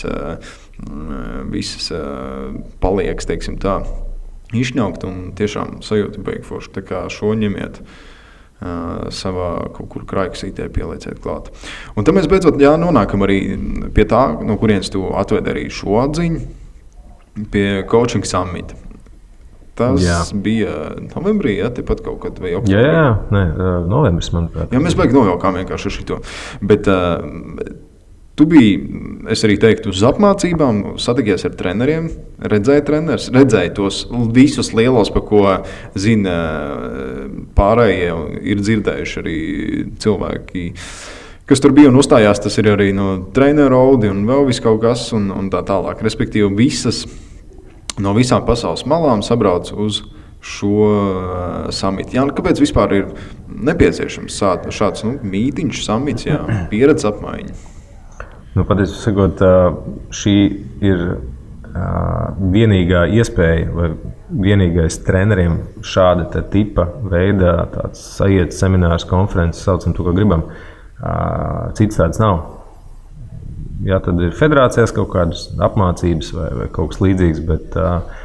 visas paliekas, teiksim tā, izšņaukt un tiešām sajūta beigforši. Tā kā šo ņemiet Uh, savā kaut kur krājksītē pielieciet klāt. Un tad mēs beidzot jā, nonākam arī pie tā, no kurienes tu atvedi arī šo atziņu, pie Coaching Summit. Tas jā. bija novembrī, ja, tepat kaut kad vai oktobrī. Jā, jā, nē, novembris, manuprāt. Jā, mēs beig novilkām vienkārši ar šito. Bet uh, tu biji, es arī teiktu, uz apmācībām, satikies ar treneriem, redzēji treneris, redzēji tos visus lielos, pa ko zina pārējie, ir dzirdējuši arī cilvēki, kas tur bija un uzstājās. Tas ir arī no treneru audi un vēl viss kaut kas un, un tā tālāk. Respektīvi, visas, no visām pasaules malām sabrauc uz šo uh, samitu. Jā, kāpēc vispār ir nepieciešams šāds nu, mītiņš, samits, jā, pieredze apmaiņa? Nu, patiesībā sakot, šī ir vienīgā iespēja vai vienīgais treneriem šāda tipa veidā tāds sajiet seminārs, konferences, saucam to, ko gribam. Cits tāds nav. Jā, tad ir federācijās kaut kādas apmācības vai, vai kaut kas līdzīgs, bet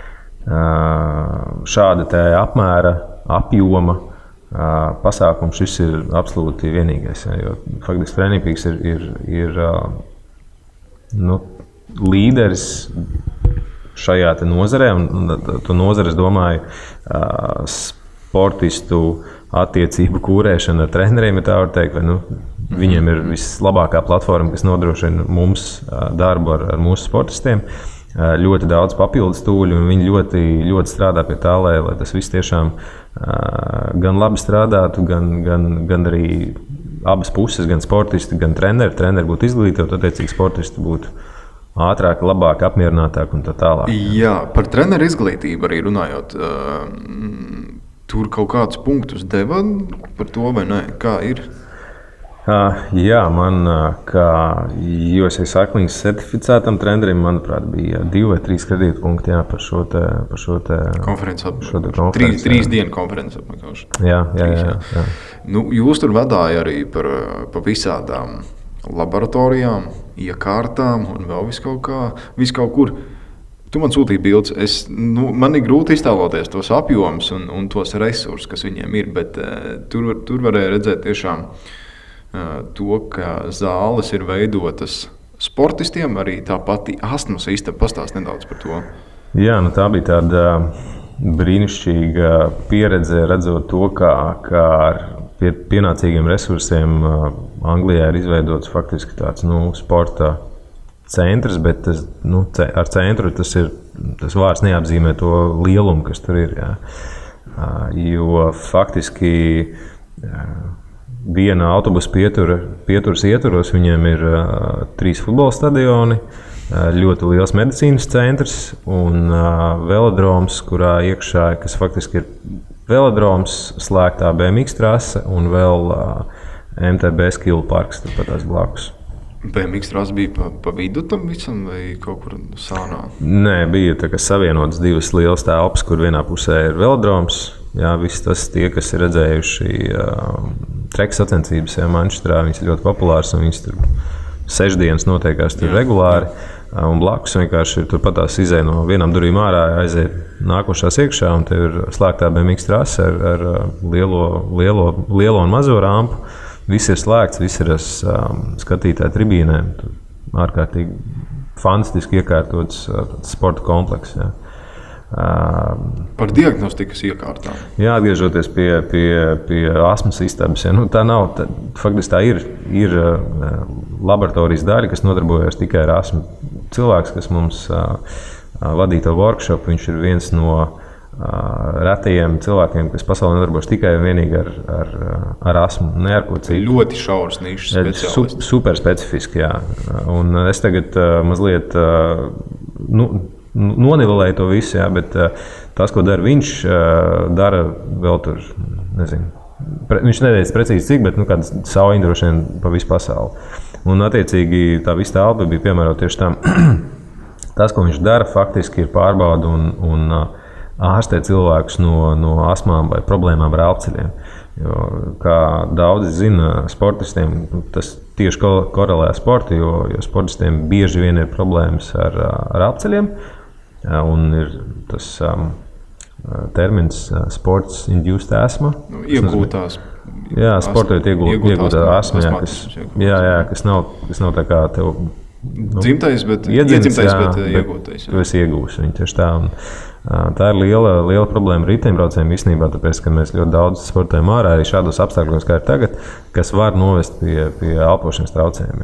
šāda te apmēra, apjoma pasākums šis ir absolūti vienīgais. Jā, jo faktiski Training ir, ir, ir nu, līderis šajā te nozarē, un to nozare, es domāju, sportistu attiecību kūrēšana ar treneriem, ja tā var teikt, vai, nu, viņiem ir vislabākā platforma, kas nodrošina mums darbu ar, ar mūsu sportistiem. Ļoti daudz papildus tūļu, un viņi ļoti, ļoti strādā pie tā, lai, lai tas viss tiešām gan labi strādātu, gan, gan, gan arī abas puses, gan sportisti, gan treneri. Treneri būtu izglītoti, attiecīgi sportisti būtu ātrāk, labāk, apmierinātāk un tā tālāk. Jā, par treneru izglītību arī runājot. Tur kaut kādus punktus deva par to, vai ne? Kā ir? Uh, jā, man kā U S A Cycling certificētam trenerim, manuprāt, bija divi vai trīs kredītpunkti jā, par šo te, par šo te konferenci apmeklēšanu. Trīs, trīs dienu konferenci apmeklēšanu. Jā, jā, jā, jā, jā. Nu, jūs tur vadāja arī par, par visādām laboratorijām, iekārtām un vēl vis kaut kā, vis kaut kur. Tu man sūtīji bildes. Es, nu, man ir grūti iztēloties tos apjomus un, un tos resursus, kas viņiem ir, bet uh, tur, tur varēja redzēt tiešām uh, to, ka zāles ir veidotas sportistiem, arī tā pati astmas istaba. Pastāst nedaudz par to. Jā, nu tā bija tāda brīnišķīga pieredze, redzot to, kā, kā ar pie, pienācīgiem resursiem uh, Anglijā ir izveidots faktiski tāds nu, sporta centrs, bet tas, nu, ar centru tas, ir, tas vārds neapzīmē to lielumu, kas tur ir. Jā. Jo faktiski viena autobusa pietura, pieturas ietvaros viņiem ir uh, trīs futbola stadioni, uh, ļoti liels medicīnas centrs un uh, velodroms, kurā iekšā, kas faktiski ir velodroms, slēgtā B M X trase un vēl uh, M T B skill parks turpat tās blakus. B M X trase bija pa, pa vidu tam visam vai kaut kur sānā? Nē, bija tā, savienotas divas lielas telpas, kur vienā pusē ir velodroms. Jā, viss tas tie, kas ir redzējuši uh, treka sacensības ja, Manchesterā, viņas ir ļoti populāras un viņas tur sešdienas notiekās tur jā, regulāri. Jā. Un blakus vienkārši ir turpat tās izēja no vienām durvīm ārā, aiziet nākošās iekšā un te ir slēgtā B M X trase ar, ar lielo, lielo, lielo un mazo rampu. Viss ir slēgts, viss ir um, skatītāju tribīnēm. Ārkārtīgi fantastiski iekārtots uh, sporta komplekss. Jā. Uh, Par diagnostikas iekārtām. Jā, atgriežoties pie, pie, pie astmas istabas. Ja, nu, tā nav, tā, faktiski tā ir, ir uh, laboratorijas daļa, kas nodarbojas tikai ar astmu. Cilvēks, kas mums uh, vadīja to workshop, viņš ir viens no retajiem cilvēkiem, kas pasaulē nodarbojas tikai un vienīgi ar, ar, ar astmu, ne ar ko citu. Ļoti šauras nišas speciālisti. Su, super specifiski, jā. Un es tagad uh, mazliet uh, nu, nonivelēju to visu, jā, bet uh, tas, ko dara viņš, uh, dara vēl tur, nezinu, pre, viņš neteica precīzi cik, bet nu, kāds savu droši vien pa visu pasauli. Un attiecīgi tā visa telpa bija piemērota tieši tam. Tas, ko viņš dara, faktiski ir pārbauda un, un uh, ārstē cilvēkus no, no astmām vai problēmām ar elpceļiem. Jo, kā daudzi zina, sportistiem tas tieši korelē ar sportu, jo, jo sportistiem bieži vien ir problēmas ar, ar elpceļiem. Un ir tas um, termins uh, sports induced asthma. Nu, iegūtās. Jā, sportojot iegūtā astma, jā, kas, jā, jā, kas nav, kas nav tā kā tev nu, dzimtais, bet iedzimtais, jā, bet iegūtais. Tu esi iegūs viņu tieši tā. Un, tā ir liela, liela problēma riteņbraucējiem īstenībā, tāpēc, ka mēs ļoti daudz sportojam ārā arī šādos apstākļos, kā ir tagad, kas var novest pie, pie elpošanas traucējumiem.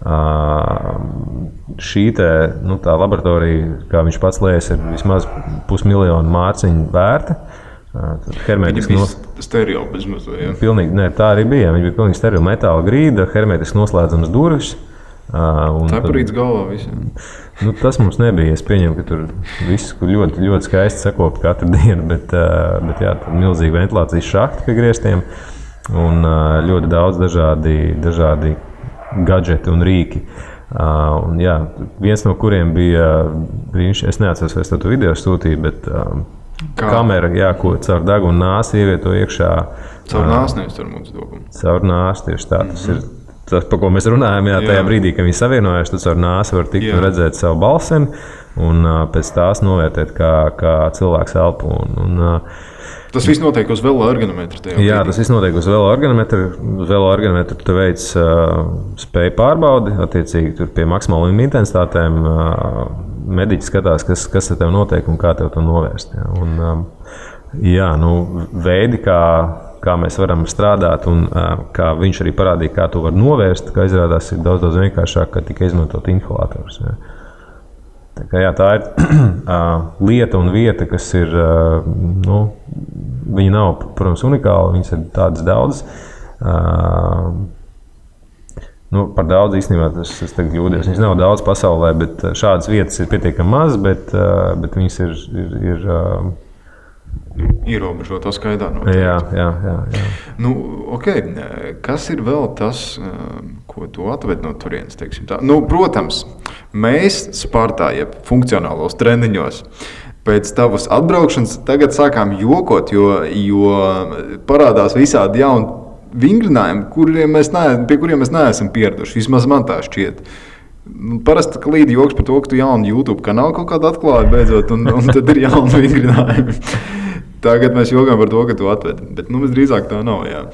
Uh, šī te, nu, tā laboratorija, kā viņš pats lēs, ir vismaz pusmiljonu mārciņu vērta. Uh, hermetiski nos... sterila bezmazliet, jā? Pilnīgi, ne, tā arī bija. Viņa bija pilnīgi sterila metāla grīda, hermetiski noslēdzamas durvis. Uh, tā parīdz galvā visiem. Nu, tas mums nebija. Es pieņemu, ka tur viss ļoti, ļoti skaisti sakopta katru dienu, bet, uh, bet jā, milzīga ventilācijas šahta pie griestiem un uh, ļoti daudz dažādi, dažādi gadžeti un rīki. Uh, un, jā, viens no kuriem bija brīnišķīgi, es neatceros, vai es to video sūtīju, bet uh, kamera, jā, ko caur degunu nāsi ievieto iekšā. Caur nāsi, nevis caur mums dokumu. Caur nāsi, tieši tā. Tas mm-hmm. ir tas, par ko mēs runājam, jā, tajā jā. brīdī, kad viņi savienojas, tad caur nāsi var tikt un redzēt savu balseni un uh, pēc tās novērtēt, kā, kā cilvēks elpo. Un, un, uh, tas viss notiek uz veloergonometra? Jā, tas viss notiek uz veloergonometra. Uz veloergonometra tu veic uh, spēju pārbaudi, attiecīgi tur pie maksimālajām intensitātēm uh, mediķi skatās, kas, kas ar tev notiek un kā tev to novērst. Jā, un, um, jā nu, veidi, kā kā mēs varam strādāt, un uh, kā viņš arī parādīja, kā to var novērst, kā izrādās ir daudz, daudz vienkāršāk, ka tika izmantot inhalators. Ja. Tā, kā, jā, tā ir uh, lieta un vieta, kas ir, uh, nu, viņi nav, protams, unikāli, viņas ir tādas daudzas. Uh, nu, par daudz īstenībā tas es tagad kļūdījos. Viņas nav daudz pasaulē, bet šādas vietas ir pietiekami maz, bet, uh, bet viņas ir, ir, ir uh, ierobežotā skaidā. Noteikti. Jā, jā, jā, jā. Nu, okay. Kas ir vēl tas, ko tu atved no turienes? Nu, protams, mēs Spartā, jeb funkcionālos treniņos, pēc tavas atbraukšanas tagad sākām jokot, jo, jo parādās visādi jauni vingrinājumi, kuriem mēs neesam, pie kuriem mēs neesam pieraduši. Vismaz man tā šķiet. Parasti klīd joks par to, ka tu jaunu YouTube kanālu kaut kādu atklāji beidzot, un, un tad ir jauni vingrinājumi. Tagad mēs jokām par to, ka tu atvedi, bet nu, drīzāk tā nav. Jā.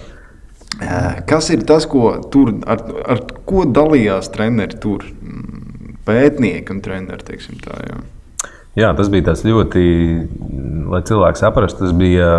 Kas ir tas, ko tur, ar, ar ko dalījās treneri tur? Pētnieki un treneri, teiksim tā, jā. Jā, tas bija tāds ļoti, lai cilvēks saprastu, tas bija,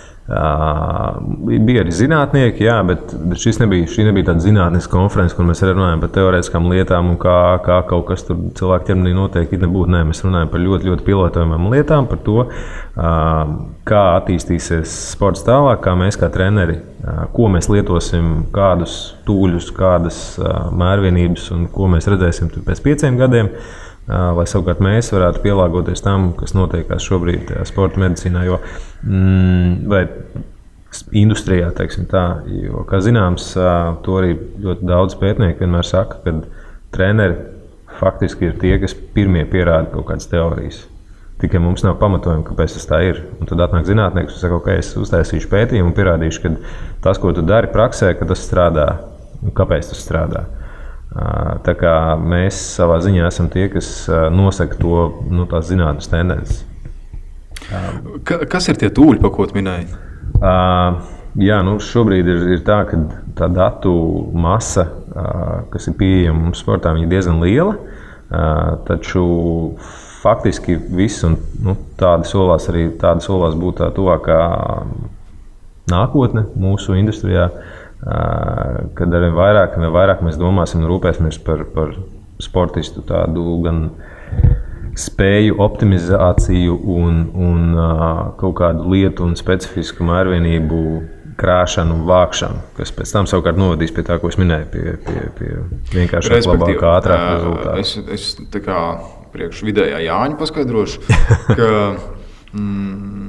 uh, bija arī zinātnieki, jā, bet šis nebija, šī nebija tāda zinātniska konferences, kur mēs arī runājam par teorētiskām lietām un kā, kā kaut kas tur cilvēku ķermenī noteikti nebūtu. Nē, mēs runājam par ļoti, ļoti pilotojumām lietām, par to, uh, kā attīstīsies sports tālāk, kā mēs kā treneri, uh, ko mēs lietosim, kādus tūļus, kādas uh, mērvienības un ko mēs redzēsim pēc pieciem gadiem. Lai savukārt mēs varētu pielāgoties tam, kas notiekās šobrīd sporta medicīnā, jo, mm, vai industrijā, teiksim tā, jo, kā zināms, to arī ļoti daudz pētnieki vienmēr saka, ka treneri faktiski ir tie, kas pirmie pierāda kaut kādas teorijas. Tikai mums nav pamatojumi, kāpēc tas tā ir. Un tad atnāk zinātnieks un saka, ok, es uztaisīšu pētījumu un pierādīšu, ka tas, ko tu dari praksē, ka tas strādā un kāpēc tas strādā. Tā kā mēs savā ziņā esam tie, kas nosaka to, nu, tās zinātnes tendences. Ka, kas ir tie tūļi, pa ko tu minēji? Uh, jā, nu, šobrīd ir, ir tā, ka tā datu masa, uh, kas ir pieejama mums sportā, viņa ir diezgan liela. Uh, taču faktiski viss, un nu, tādi solās arī tādi solās būt tā tuvākā nākotne mūsu industrijā. Kad arvien vairāk, arvien vairāk mēs domāsim un rūpēsimies par, par sportistu tādu gan spēju optimizāciju un, un kaut kādu lietu un specifisku mērvienību krāšanu un vākšanu, kas pēc tam savukārt novadīs pie tā, ko es minēju, pie, pie, pie vienkāršāk, labāk, ātrāk rezultātu. Es, es tā kā priekš vidējā Jāņa paskaidrošu, ka mm,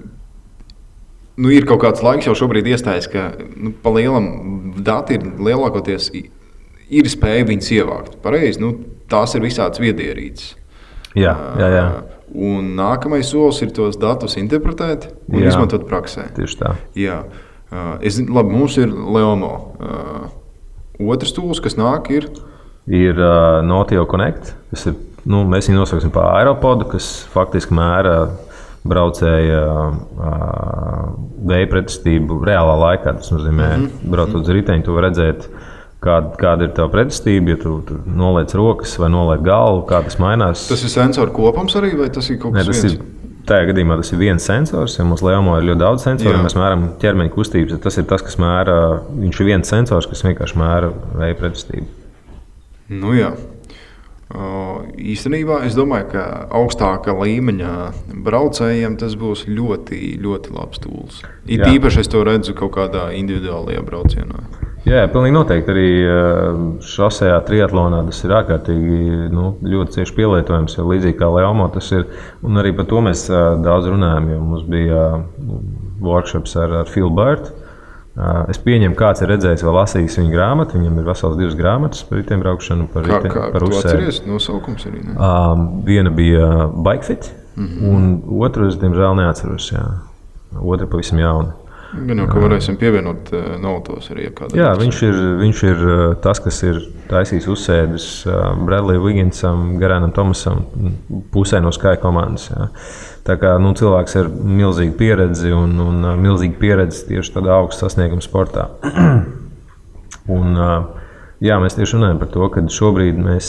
nu, ir kaut kāds laiks jau šobrīd iestājas, ka nu, pa lielam dati ir lielākoties ir spēja viņus ievākt. Pareizi, nu, tās ir visādas viedierīces. Jā, jā, jā. Un nākamais solis ir tos datus interpretēt un jā, izmantot praksē. Tieši tā. Jā. Es, labi, mums ir Leomo. Otrs tūls, kas nāk, ir? Ir uh, Notio Connect. Tas ir, nu, mēs viņu nosauksim par aeropodu, kas faktiski mēra braucēja uh, vēja pretestību reālā laikā. Tas nozīmē, mm -hmm. braucot uz riteņu, tu vari redzēt, kāda, kāda ir tava pretestība, ja tu, tu noliec rokas vai noliec galvu, kā tas mainās. Tas ir sensoru kopums arī, vai tas ir kaut kas ne, tas viens? Ir, tajā gadījumā tas ir viens sensors, ja mums Leomo ir ļoti daudz sensoru, mēs mēram ķermeņa kustības, tas ir tas, kas mēra, viņš ir viens sensors, kas vienkārši mēra vēja pretestību. Nu jā. Uh, īstenībā es domāju, ka augstāka līmeņa braucējiem tas būs ļoti, ļoti labs tūls. It jā. Īpaši es to redzu kaut kādā individuālajā braucienā. Jā, pilnīgi noteikti. Arī šosejā triatlonā tas ir ārkārtīgi nu, ļoti cieši pielietojams, jo līdzīgi kā Leomo tas ir. Un arī par to mēs daudz runājam, jo mums bija workshops ar, ar Phil Burt. Es pieņemu, kāds ir redzējis vai lasījis viņa grāmatu. Viņam ir vesels divas grāmatas par riteņbraukšanu, par kā, riteņ, kā, par uzsēdi. Kā tu atceries? Nosaukums arī, ne? Um, viena bija Bikefit, mm-hmm. un otru es, diemžēl, neatceros. Jā. Otra pavisam jauna. Gan jau, ka varēsim pievienot uh, notos arī. Jā, viņš ir, viņš ir uh, tas, kas ir taisījis uzsēdis uh, Bradley Wigginsam, Garānam Tomasam, pusē no Sky komandas. Jā. Tā kā nu, cilvēks ir milzīga pieredze un, un uh, milzīga pieredze tieši tādā augsta sasnieguma sportā. un, uh, jā, mēs tieši runājam par to, ka šobrīd mēs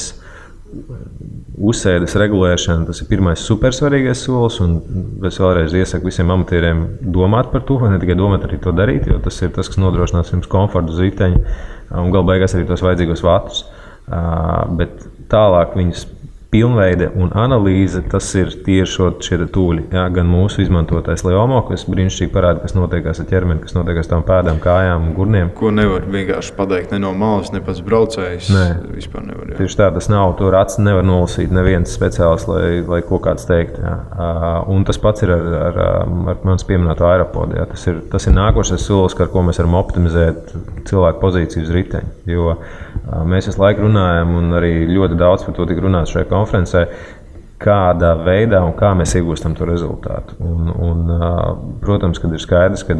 uzsēdes regulēšana, tas ir pirmais supersvarīgais solis, un es vēlreiz iesaku visiem amatieriem domāt par to, ne tikai domāt, arī to darīt, jo tas ir tas, kas nodrošinās jums komfortu uz riteņa un galu beigās arī tos vajadzīgos vatus. Uh, bet tālāk viņus pilnveide un analīze, tas ir tieši šie tūļi. Jā, gan mūsu izmantotais Leomo, kas brīnišķīgi parāda, kas notiekās ar ķermeni, kas notiekās tām pēdām, kājām un gurniem. Ko nevar vienkārši pateikt ne no malas, ne pats braucējs. Nē. Vispār nevar. Jā. Tieši tā, tas nav, to acis nevar nolasīt neviens speciāls, lai, lai ko kāds teikt. Jā. Un tas pats ir ar, ar, ar manis pieminēto aeropodu. Jā. Tas ir, tas ir nākošais solis, ar ko mēs varam optimizēt cilvēku pozīciju uz riteņa. Jo mēs visu laiku runājam, un arī ļoti daudz par to tika runāts šajā konferencē, kādā veidā un kā mēs iegūstam to rezultātu. Un, un, protams, kad ir skaidrs, ka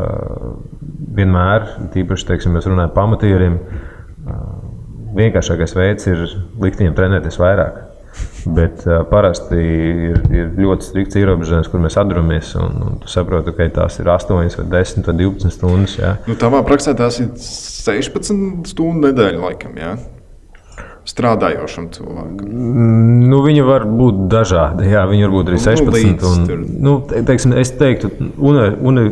vienmēr, tīpaši, teiksim, mēs runājam pamatieriem, vienkāršākais veids ir likt viņiem trenēties vairāk. Bet uh, parasti ir, ir ļoti strikts ierobežojums, kur mēs atduramies. Un, un tu saproti, ka tās ir astoņas, vai desmit, vai divpadsmit stundas. Jā. Nu, tavā praksē tās ir sešpadsmit stundu nedēļa, laikam, jā? Strādājošam cilvēkam. Nu, viņi var būt dažādi. Jā, viņi var būt arī sešpadsmit. Un, nu, teiksim, es teiktu, uni, uni,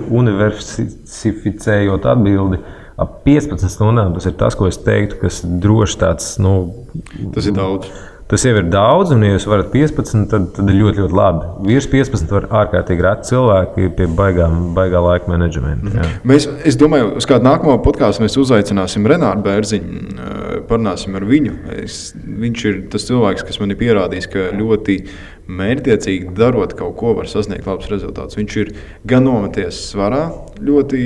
universificējot atbildi, ap piecpadsmit stundām tas ir tas, ko es teiktu, kas droši tāds, nu... Tas ir daudz. Tas jau ir daudz, un, ja jūs varat piecpadsmit, tad, tad ir ļoti, ļoti labi. Virs piecpadsmit var ārkārtīgi reti cilvēki pie baigām, baigā laika menedžmenta. Mm-hmm. Mēs, es domāju, uz kādu nākamo podkāstu mēs uzaicināsim Renāru Bērziņu, parunāsim ar viņu. Es, viņš ir tas cilvēks, kas man ir pierādījis, ka ļoti mērķtiecīgi darot kaut ko var sasniegt labus rezultātus. Viņš ir gan nometies svarā, ļoti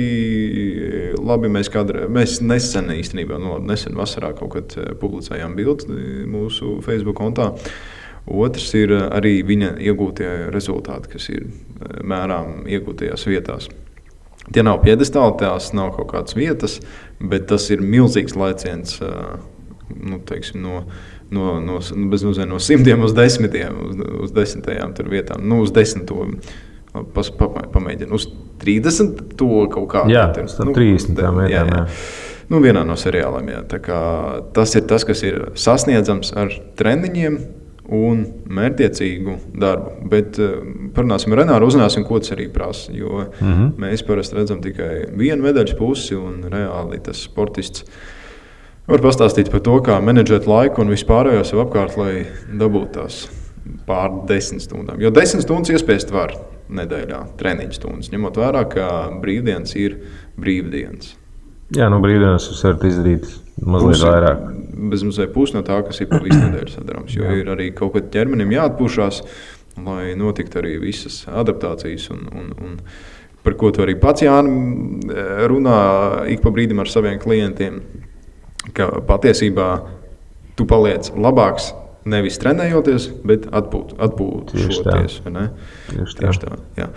labi mēs kādre, mēs nesen īstenībā, nu labi, nesen vasarā kaut kad publicējām bildi mūsu Facebook kontā. Otrs ir arī viņa iegūtie rezultāti, kas ir mērām iegūtajās vietās. Tie nav piedestāli, tās nav kaut kādas vietas, bet tas ir milzīgs laiciens, nu, teiksim, no No, no, bez nozē, no simtiem uz desmitiem, uz, uz desmitajām tur vietām, nu uz desmito, pas, pa, pamēģinu, uz trīsdesmit to kaut kādā. Jā, uz nu, trīsdesmit vietām, jā, jā. Nu, vienā no seriāliem, jā. Tā kā tas ir tas, kas ir sasniedzams ar treniņiem un mērķtiecīgu darbu. Bet parunāsim ar Renāru, uzzināsim, ko tas arī prasa, jo mm-hmm. mēs parasti redzam tikai vienu medaļas pusi un reāli tas sportists var pastāstīt par to, kā menedžēt laiku un vispārējo sev apkārt, lai dabūtu tās pār desmit stundām. Jo desmit stundas iespiest var nedēļā, treniņu stundas, ņemot vērā, ka brīvdienas ir brīvdienas. Jā, no brīvdienas jūs varat izdarīt mazliet pusi, vairāk. Bez mazliet pusi no tā, kas ir pa visu nedēļu sadarams, jo Jā. ir arī kaut kad ķermenim jāatpūšās, lai notiktu arī visas adaptācijas un, un, un par ko tu arī pats, Jāni, runā ik pa brīdim ar saviem klientiem. Ka patiesībā tu paliec labāks nevis trenējoties, bet atpūt, atpūšoties. Tieši tā. Tieši Tieši tā. Jā.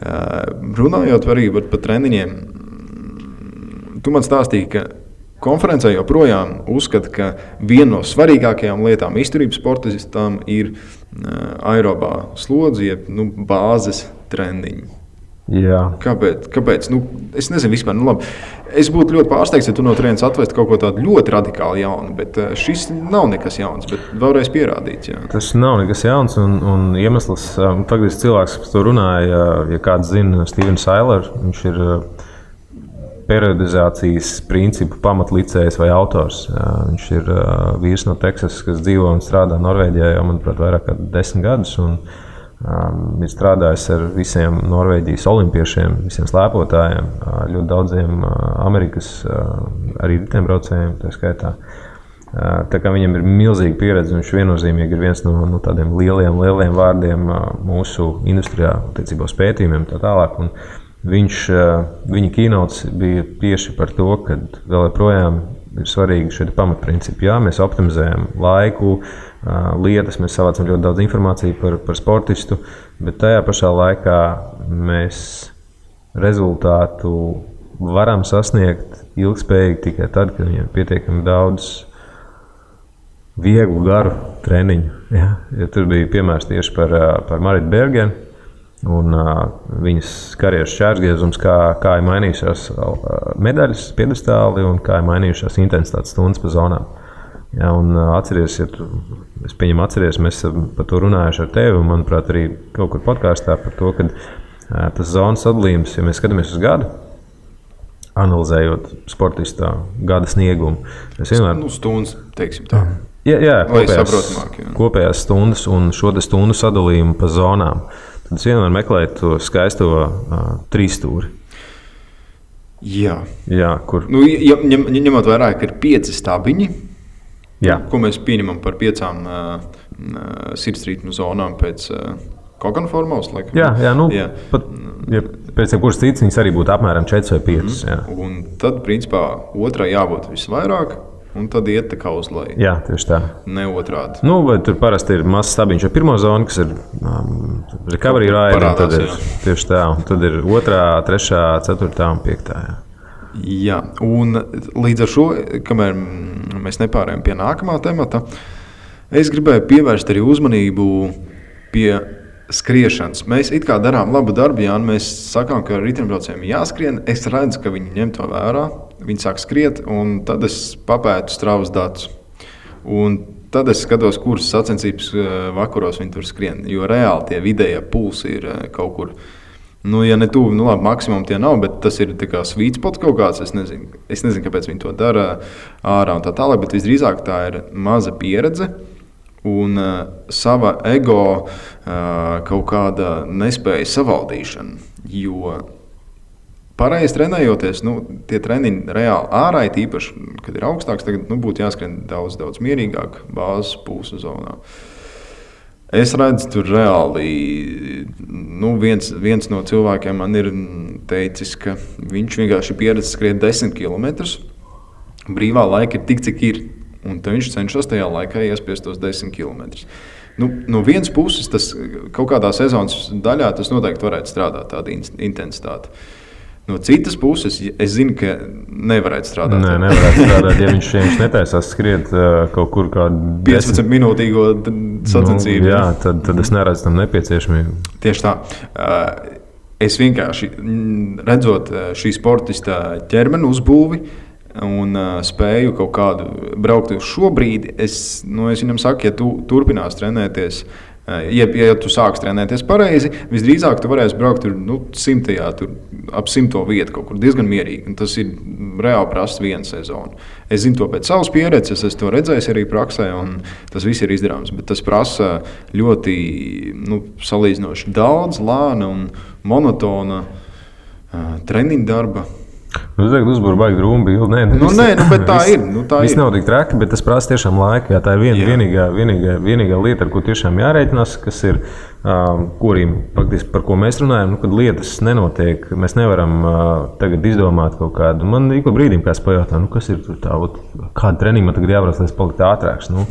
Runājot arī par treniņiem, tu man stāstīji, ka konferencē joprojām uzskata, ka viena no svarīgākajām lietām izturības sportistam ir aerobā slodze, jeb nu, bāzes treniņi. Jā. Kāpēc? Kāpēc? Nu, es nezinu vispār. Nu, labi. Es būtu ļoti pārsteigts, ja tu no turienes atvestu kaut ko tādu ļoti radikāli jaunu, bet šis nav nekas jauns, bet vēlreiz pierādīts. Jā. Tas nav nekas jauns, un, un iemesls, faktiski cilvēks, kas to runāja, ja kāds zina Steven Seiler, viņš ir periodizācijas principu pamatlicējs vai autors. Viņš ir vīrs no Teksasas, kas dzīvo un strādā Norvēģijā jau, manuprāt, vairāk kā desmit gadus, un Um, ir strādājis ar visiem Norvēģijas olimpiešiem, visiem slēpotājiem, uh, ļoti daudziem uh, Amerikas uh, arī riteņbraucējiem, tā skaitā. Uh, tā kā viņam ir milzīga pieredze, viņš viennozīmīgi ir viens no, no tādiem lieliem, lieliem vārdiem uh, mūsu industrijā, attiecībā uz pētījumiem tā tālāk. Un viņš, uh, viņa keynotes bija tieši par to, ka vēl joprojām ir svarīgi šie pamatprincipi. Jā, mēs optimizējam laiku, lietas, mēs savācam ļoti daudz informāciju par, par sportistu, bet tajā pašā laikā mēs rezultātu varam sasniegt ilgspējīgi tikai tad, kad viņiem pietiekami daudz vieglu, garu treniņu. Ja? Ja tur bija piemērs tieši par, par Maritu Bergenu un uh, viņas karjeras šķērsgriezums, kā, kā ir mainījušās medaļas piedestāli un kā ir mainījušās intensitātes stundas pa zonām. Ja, un atceries, ja tu, es pieņemu atceries, mēs par to runājuši ar tevi, un manuprāt arī kaut kur podkāstā par to, ka uh, tas zonas sadalījums, ja mēs skatāmies uz gadu, analizējot sportistā gada sniegumu. Vienmēr, nu, stundas, teiksim tā. Jā, jā, lai kopējās, saprotamāk. Jā. Kopējās stundas un šo stundu sadalījumu pa zonām. Tad es vienmēr meklēju to skaisto uh, trīsstūri. Jā. Jā, kur... Nu, ja, ņem, ņemot vērā, ka ir pieci stabiņi, Jā. ko mēs pieņemam par piecām uh, sirdsrītmu zonām pēc uh, Kokana formālas. Laikam. Jā, jā, nu, jā. Pat, ja pēc jebkuras citas viņas arī būtu apmēram četri vai pieci. Mm. Un tad, principā, otrai jābūt visvairāk, un tad iet tā kā uz leju. Jā, tieši tā. Ne otrādi. Nu, vai tur parasti ir mazs stabiņš ar pirmo zonu, kas ir um, recovery raidi, un tad ir jā. Tieši tā, un tad ir otrā, trešā, ceturtā un piektā. Jā. Jā, un līdz ar šo, kamēr mēs nepārējām pie nākamā temata, es gribēju pievērst arī uzmanību pie skriešanas. Mēs it kā darām labu darbu, jā, un mēs sakām, ka riteņbraucējiem jāskrien. Es redzu, ka viņi ņem to vērā, viņi sāk skriet, un tad es papētu Stravas datus. Un tad es skatos, kuras sacensības vakaros viņi tur skrien, jo reāli tie vidējie pulsi ir kaut kur. Nu, ja ne tuvu, nu labi, maksimum tie nav, bet tas ir tā kā sweet spot kaut kāds. Es nezinu, es nezinu, kāpēc viņi to dara ārā un tā tālāk, bet visdrīzāk tā ir maza pieredze un uh, sava ego uh, kaut kāda nespēja savaldīšana. Jo pareizi trenējoties, nu, tie treniņi reāli ārā, tīpaši, kad ir augstāks, tagad nu, būtu jāskrien daudz, daudz mierīgāk bāzes pulsa zonā. Es redzu, tur reāli nu, viens, viens no cilvēkiem man ir teicis, ka viņš vienkārši pieredz skriet desmit kilometrus. Brīvā laika ir tik, cik ir. Un tad viņš cenšas tajā laikā iespiest tos desmit kilometrus. Nu, no vienas puses, tas kaut kādā sezonas daļā tas noteikti varētu strādāt, tāda intensitāte. No citas puses, es zinu, ka nevarētu strādāt. Nē, nevarētu strādāt, ja viņš, ja viņš netaisās skriet uh, kaut kur kādu piecpadsmit minūtīgo sacensību. Nu, jā, tad, tad es neredzu tam nepieciešamību. Tieši tā. Es vienkārši redzot šī sportista ķermeni uzbūvi un spēju kaut kādu braukt uz šo brīdi, es, nu, es viņam saku, ja tu turpinās trenēties, Ja, ja tu sāks trenēties pareizi, visdrīzāk tu varēsi braukt tur, nu, simtajā, tur, ap simto vietu kaut kur diezgan mierīgi. Un tas ir reāli prasa viena sezona. Es zinu to pēc savas pieredzes, es esmu to redzējis arī praksē, un tas viss ir izdarāms. Bet tas prasa ļoti nu, salīdzinoši daudz, lēna un monotona uh, treniņu darba. Nu, es teiktu, uzbūru baigi drūmu bildi. Nē, nu, nē, nu, bet tā viss, ir. Nu, tā viss ir. nav tik traki, bet tas prasa tiešām laiku. Jā, tā ir viena, vienīgā, vienīgā, vienīgā lieta, ar ko tiešām jārēķinās, kas ir, um, kuriem, faktiski, par ko mēs runājam, nu, kad lietas nenotiek, mēs nevaram uh, tagad izdomāt kaut kādu. Man ik pa brīdim kāds pajautā, nu, kas ir tā, kāda treniņa man tagad jābrauc, lai es paliktu ātrāks. Nu,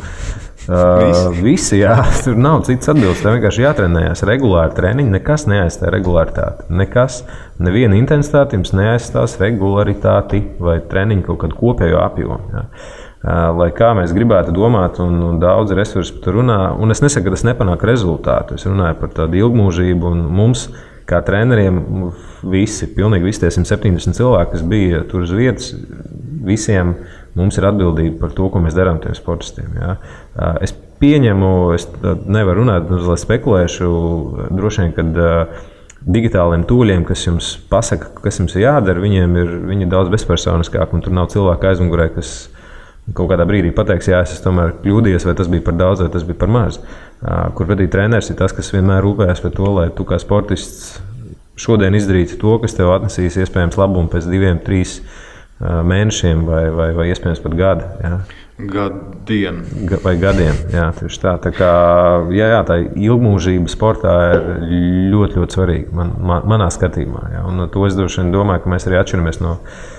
Uh, visi, jā, tur nav cits atbildes. Tev vienkārši jātrenējās regulāri treniņi, nekas neaizstāja regularitāti. Nekas, neviena intensitāte jums neaizstās regularitāti vai treniņu kaut kādu kopējo apjomu. Jā. Uh, lai kā mēs gribētu domāt, un, un daudzi resursi par to runā, un es nesaku, ka tas nepanāk rezultātu. Es runāju par tādu ilgmūžību, un mums, kā treneriem, visi, pilnīgi visi tie simt septiņdesmit cilvēki, kas bija tur uz vietas, visiem mums ir atbildība par to, ko mēs darām tiem sportistiem. Jā. Es pieņemu, es nevaru runāt, lai spekulēšu, droši vien, kad digitāliem tūļiem, kas jums pasaka, kas jums ir jādara, viņiem ir, viņi ir daudz bezpersoniskāk, un tur nav cilvēka aizmugurē, kas kaut kādā brīdī pateiks, jā, es tomēr kļūdījos, vai tas bija par daudz, vai tas bija par maz. Kur pretī treneris ir tas, kas vienmēr rūpējas par to, lai tu kā sportists šodien izdarītu to, kas tev atnesīs iespējams labumu pēc diviem, trīs mēnešiem vai, vai, vai iespējams pat gada. Jā. Gadiem. Ga, vai gadiem, jā, tieši tā. Tā kā, jā, jā, tā ilgmūžība sportā ir ļoti, ļoti svarīga man, man, manā skatījumā. Jā. Un to es droši vien domāju, ka mēs arī atšķiramies no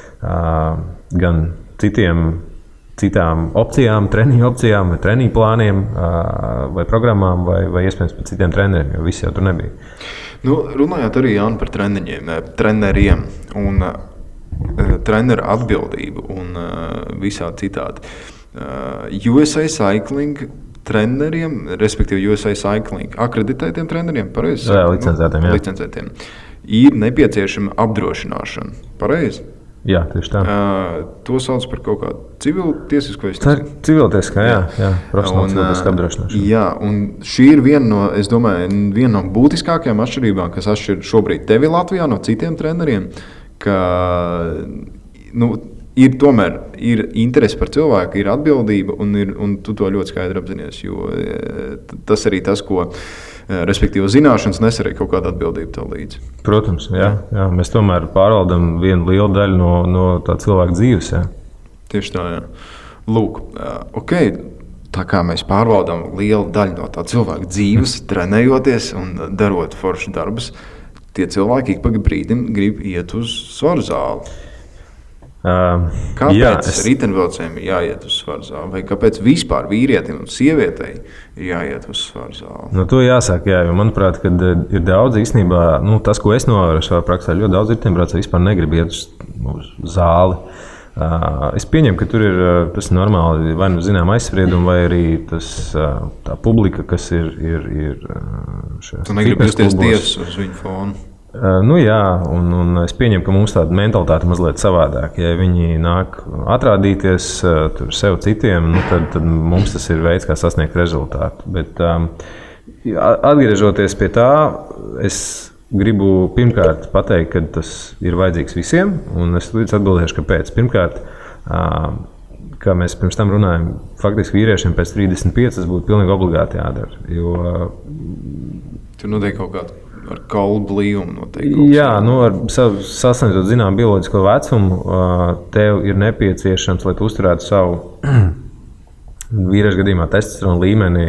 uh, gan citiem, citām opcijām, treniņu opcijām, vai treniņu plāniem, uh, vai programmām, vai, vai iespējams pat citiem treneriem, jo visi jau tur nebija. Nu, runājot arī, Jāni, par treniņiem, treneriem un uh, treneru atbildību un uh, visādi citādi. Uh, U S A Cycling treneriem, respektīvi U S A Cycling akreditētiem treneriem, pareizi? Jā, licencētiem, jā. Licencētiem. Ir nepieciešama apdrošināšana, pareizi? Jā, tieši tā. Uh, to sauc par kaut kādu civiltiesisko. Tā ir civiltieskā, jā, jā, profesionāla civiltieskā apdrošināšana. Jā, un šī ir viena no, es domāju, viena no būtiskākajām atšķirībām, kas atšķir šobrīd tevi Latvijā no citiem treneriem, ka nu, ir tomēr ir interese par cilvēku, ir atbildība, un, ir, un tu to ļoti skaidri apzinies. Jo tas arī tas, ko respektīvi zināšanas nes arī kaut kāda atbildība tev līdzi. Protams, jā, jā. Mēs tomēr pārvaldam vienu lielu daļu no, no tā cilvēka dzīves. Jā. Tieši tā, jā. Lūk, ok, tā kā mēs pārvaldam lielu daļu no tā cilvēka dzīves, trenējoties un darot foršu darbus, tie cilvēki ik pa brīdim grib iet uz svaru zāli. Uh, kāpēc jā, es... riteņbraucējiem ir jāiet uz svaru zāli? Vai kāpēc vispār vīrietim un sievietei ir jāiet uz svaru zāli? No to jāsāk, jā, jo manuprāt, kad ir daudz īstenībā, nu, tas, ko es novēroju savā praksē, ļoti daudz riteņbraucēji vispār negrib iet uz, uz zāli. Uh, es pieņemu, ka tur ir tas ir normāli, vai nu zinām aizspriedumi, vai arī tas, uh, tā publika, kas ir, ir, ir šajās tu negribi justies tiesas uz viņu fonu? Uh, nu jā, un, un es pieņemu, ka mums tāda mentalitāte mazliet savādāk. Ja viņi nāk atrādīties uh, tur sev citiem, nu, tad, tad mums tas ir veids, kā sasniegt rezultātu. Bet um, atgriežoties pie tā, es gribu pirmkārt pateikt, ka tas ir vajadzīgs visiem, un es līdz atbildēšu, kāpēc. Pirmkārt, uh, kā mēs pirms tam runājam, faktiski vīriešiem pēc trīsdesmit pieciem tas būtu pilnīgi obligāti jādara. Jo, uh, tur notiek kaut kāda ar kaulu blīvumu noteikti. Jā, nu, ar sasniedzot zinām bioloģisko vecumu, tev ir nepieciešams, lai tu uzturētu savu vīriešu gadījumā testosterona līmeni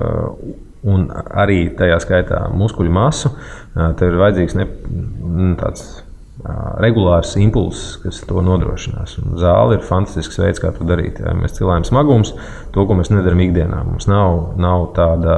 un arī tajā skaitā muskuļu masu. Tev ir vajadzīgs ne, tāds regulārs impulss, kas to nodrošinās. Un zāle ir fantastisks veids, kā to darīt. Ja mēs cilājam smagums, to, ko mēs nedaram ikdienā. Mums nav, nav tāda,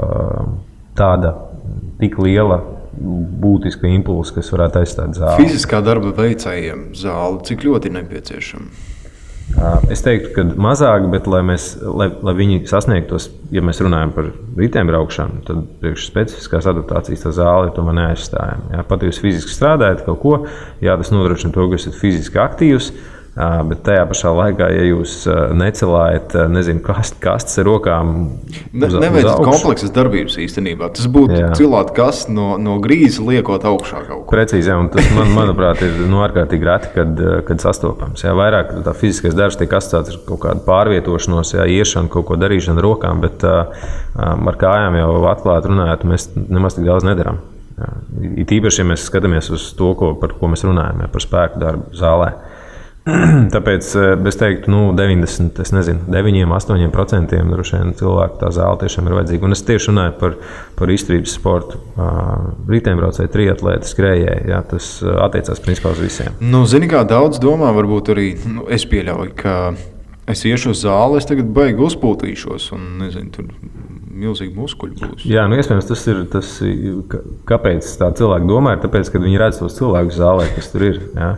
tāda tik liela būtiska impulsa, kas varētu aizstāt zāli. Fiziskā darba veicējiem zāle, cik ļoti ir nepieciešama? Es teiktu, ka mazāk, bet lai, mēs, lai, lai viņi sasniegtos, ja mēs runājam par riteņbraukšanu, tad priekš specifiskās adaptācijas tā zāle ir tomēr neaizstājama. Pat ja jūs fiziski strādājat kaut ko, jā, tas nodrošina to, ka jūs esat fiziski aktīvs, bet tajā pašā laikā, ja jūs necelājat, nezinu, kast, kastes ar rokām ne, uz, neveicat uz kompleksas darbības īstenībā. Tas būtu cilāt kasts no, no grīzes, liekot augšā kaut ko. Precīzi, jā, un tas, man, manuprāt, ir nu, ārkārtīgi reti, kad, kad sastopams. Jā, vairāk tā fiziskais darbs tiek asociēts ar kaut kādu pārvietošanos, jā, iešanu, kaut ko darīšanu rokām, bet uh, ar kājām jau atklāti runājot, mēs nemaz tik daudz nedarām. Jā. It īpaši, ja mēs skatāmies uz to, ko, par ko mēs runājam, jā, par spēku darbu zālē. Tāpēc es teiktu, nu, deviņdesmit, es nezinu, deviņi līdz astoņi procenti droši vien cilvēku tā zāle tiešām ir vajadzīga. Un es tieši runāju par, par izturības sportu. Riteņbraucēji, triatlēti, skrējēji, jā, tas attiecās principā uz visiem. Nu, zini, kā daudz domā, varbūt arī, nu, es pieļauju, ka es iešu uz zāli, es tagad baigi uzpūtīšos un, nezinu, tur milzīgi muskuļi būs. Jā, nu, iespējams, tas ir, tas, kāpēc tā cilvēki domā, ir tāpēc, ka viņi redz tos cilvēkus zālē, kas tur ir, jā.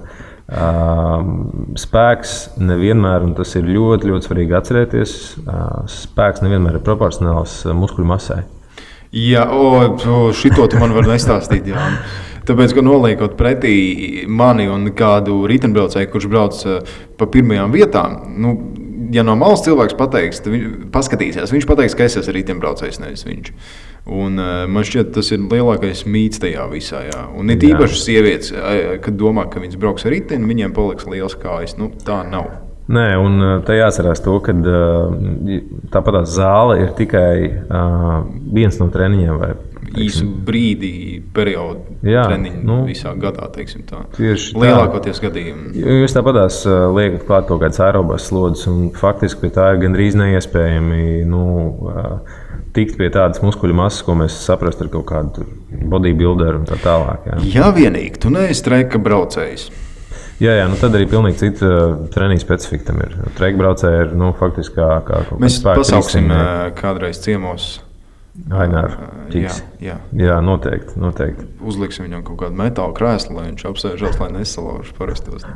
Uh, spēks nevienmēr, un tas ir ļoti, ļoti svarīgi atcerēties, uh, spēks nevienmēr ir proporcionāls muskuļu masai. Jā, o, šito tu man var nestāstīt, jā. Tāpēc, ka noliekot pretī mani un kādu riteņbraucēju, kurš brauc pa pirmajām vietām, nu, ja no malas cilvēks pateiks, tad viņš paskatīsies, viņš pateiks, ka es esmu riteņbraucējs, nevis viņš. Un man šķiet, tas ir lielākais mīts tajā visā. Jā. Un it īpaši sievietes, kad domā, ka viņas brauks ar riteni, viņiem paliks liels kājas. Nu, tā nav. Nē, un tā jāatcerās to, ka tāpat zāle ir tikai viens no treniņiem vai īsu brīdi, periodu jā, treniņu nu, visā gadā, teiksim tā. Lielākoties gadījumi. Jūs tāpatās liekat klāt kaut kāds aerobās slodzes, un faktiski tā ir gandrīz neiespējami, nu, tikt pie tādas muskuļu masas, ko mēs saprast ar kaut kādu bodybuilderu un tā tālāk. Jā, jā vienīgi, tu neesi treka braucējs. Jā, jā, nu tad arī pilnīgi cita treniņa specifika tam ir. Treka braucēji ir, nu, faktiski kā, kā kaut mēs pasauksim kādreiz ciemos. Aināru ķiks. Jā, jā. jā, noteikti, noteikti. Uzliksim viņam kaut kādu metālu krēslu, lai viņš apsēžās, lai nesalauž parastos.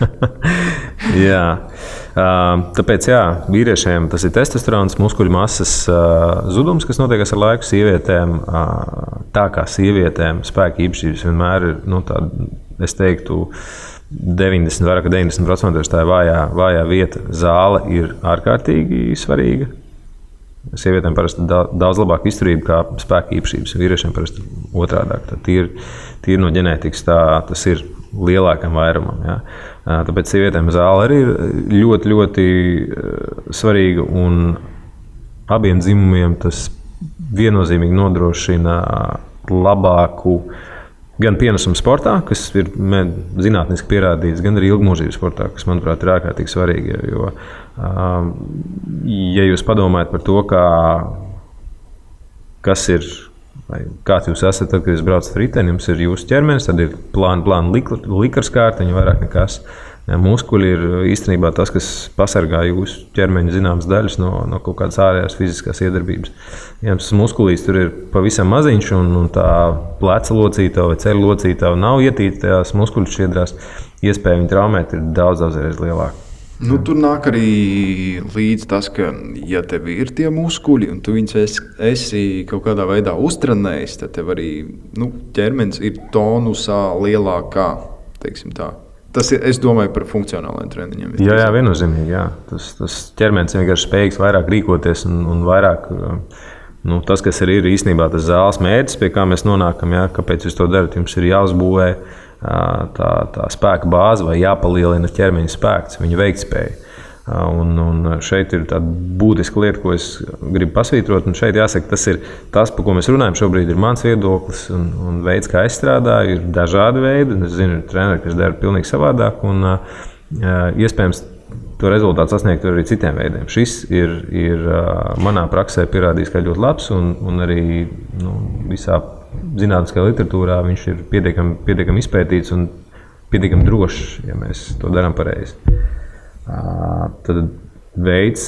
jā, tāpēc jā, vīriešiem tas ir testosterons, muskuļu masas zudums, kas notiek ar laiku. Sievietēm, tā kā sievietēm spēka īpašības vienmēr ir, nu, tāda, es teiktu, deviņdesmit, vairāk kā deviņdesmit procenti tā ir vājā, vājā vieta. Zāle ir ārkārtīgi svarīga. Sievietēm parasti daudz labāka izturība kā spēka īpašības, vīriešiem parasti otrādāk. Tīri, tīri no ģenētikas tā tas ir. lielākam vairumam. Ja. Tāpēc sievietēm zāle arī ir ļoti, ļoti svarīga, un abiem dzimumiem tas viennozīmīgi nodrošina labāku gan pienesumu sportā, kas ir zinātniski pierādīts, gan arī ilgmūžības sportā, kas, manuprāt, ir ārkārtīgi svarīgi. Jo, ja jūs padomājat par to, kā, kas ir, vai kāds jūs esat, tad, kad jūs braucat ar riteni, jums ir jūsu ķermenis, tad ir plāna, plāna likars kārtiņa, vairāk nekas. Muskuļi ir īstenībā tas, kas pasargā jūsu ķermeņa zināmas daļas no, no kaut kādas ārējās fiziskās iedarbības. Ja tas muskulīs tur ir pavisam maziņš, un, un tā pleca locītava vai ceļa locītava nav ietīta tajās muskuļu šķiedrās, iespēja viņu traumēt ir daudz, daudz reiz lielāka. Nu, tur nāk arī līdz tas, ka, ja tev ir tie muskuļi, un tu viņus esi, esi kaut kādā veidā uztrenējis, tad tev arī nu, ķermenis ir tonusā lielākā, teiksim tā. Tas ir, es domāju par funkcionāliem treniņiem. Jā, jā, viennozīmīgi, jā. Tas, tas ķermenis vienkārši spējīgs vairāk rīkoties un, un vairāk, nu, tas, kas arī ir īstenībā tas zāles mērķis, pie kā mēs nonākam, jā, kāpēc jūs to darat, jums ir jāuzbūvē tā, tā spēka bāze vai jāpalielina ķermeņa spēks, viņa veiktspēja. Un, un šeit ir tāda būtiska lieta, ko es gribu pasvītrot. Un šeit jāsaka, tas ir tas, par ko mēs runājam šobrīd, ir mans viedoklis un, un veids, kā es strādāju. Ir dažādi veidi. Es zinu, ir treneri, kas dara pilnīgi savādāk. Un, iespējams, to rezultātu sasniegt arī citiem veidiem. Šis ir, ir manā praksē pierādījis, ka ļoti labs un, un arī nu, visā zinātniskajā literatūrā viņš ir pietiekami, pietiekami izpētīts un pietiekami drošs, ja mēs to darām pareizi. Tad veids,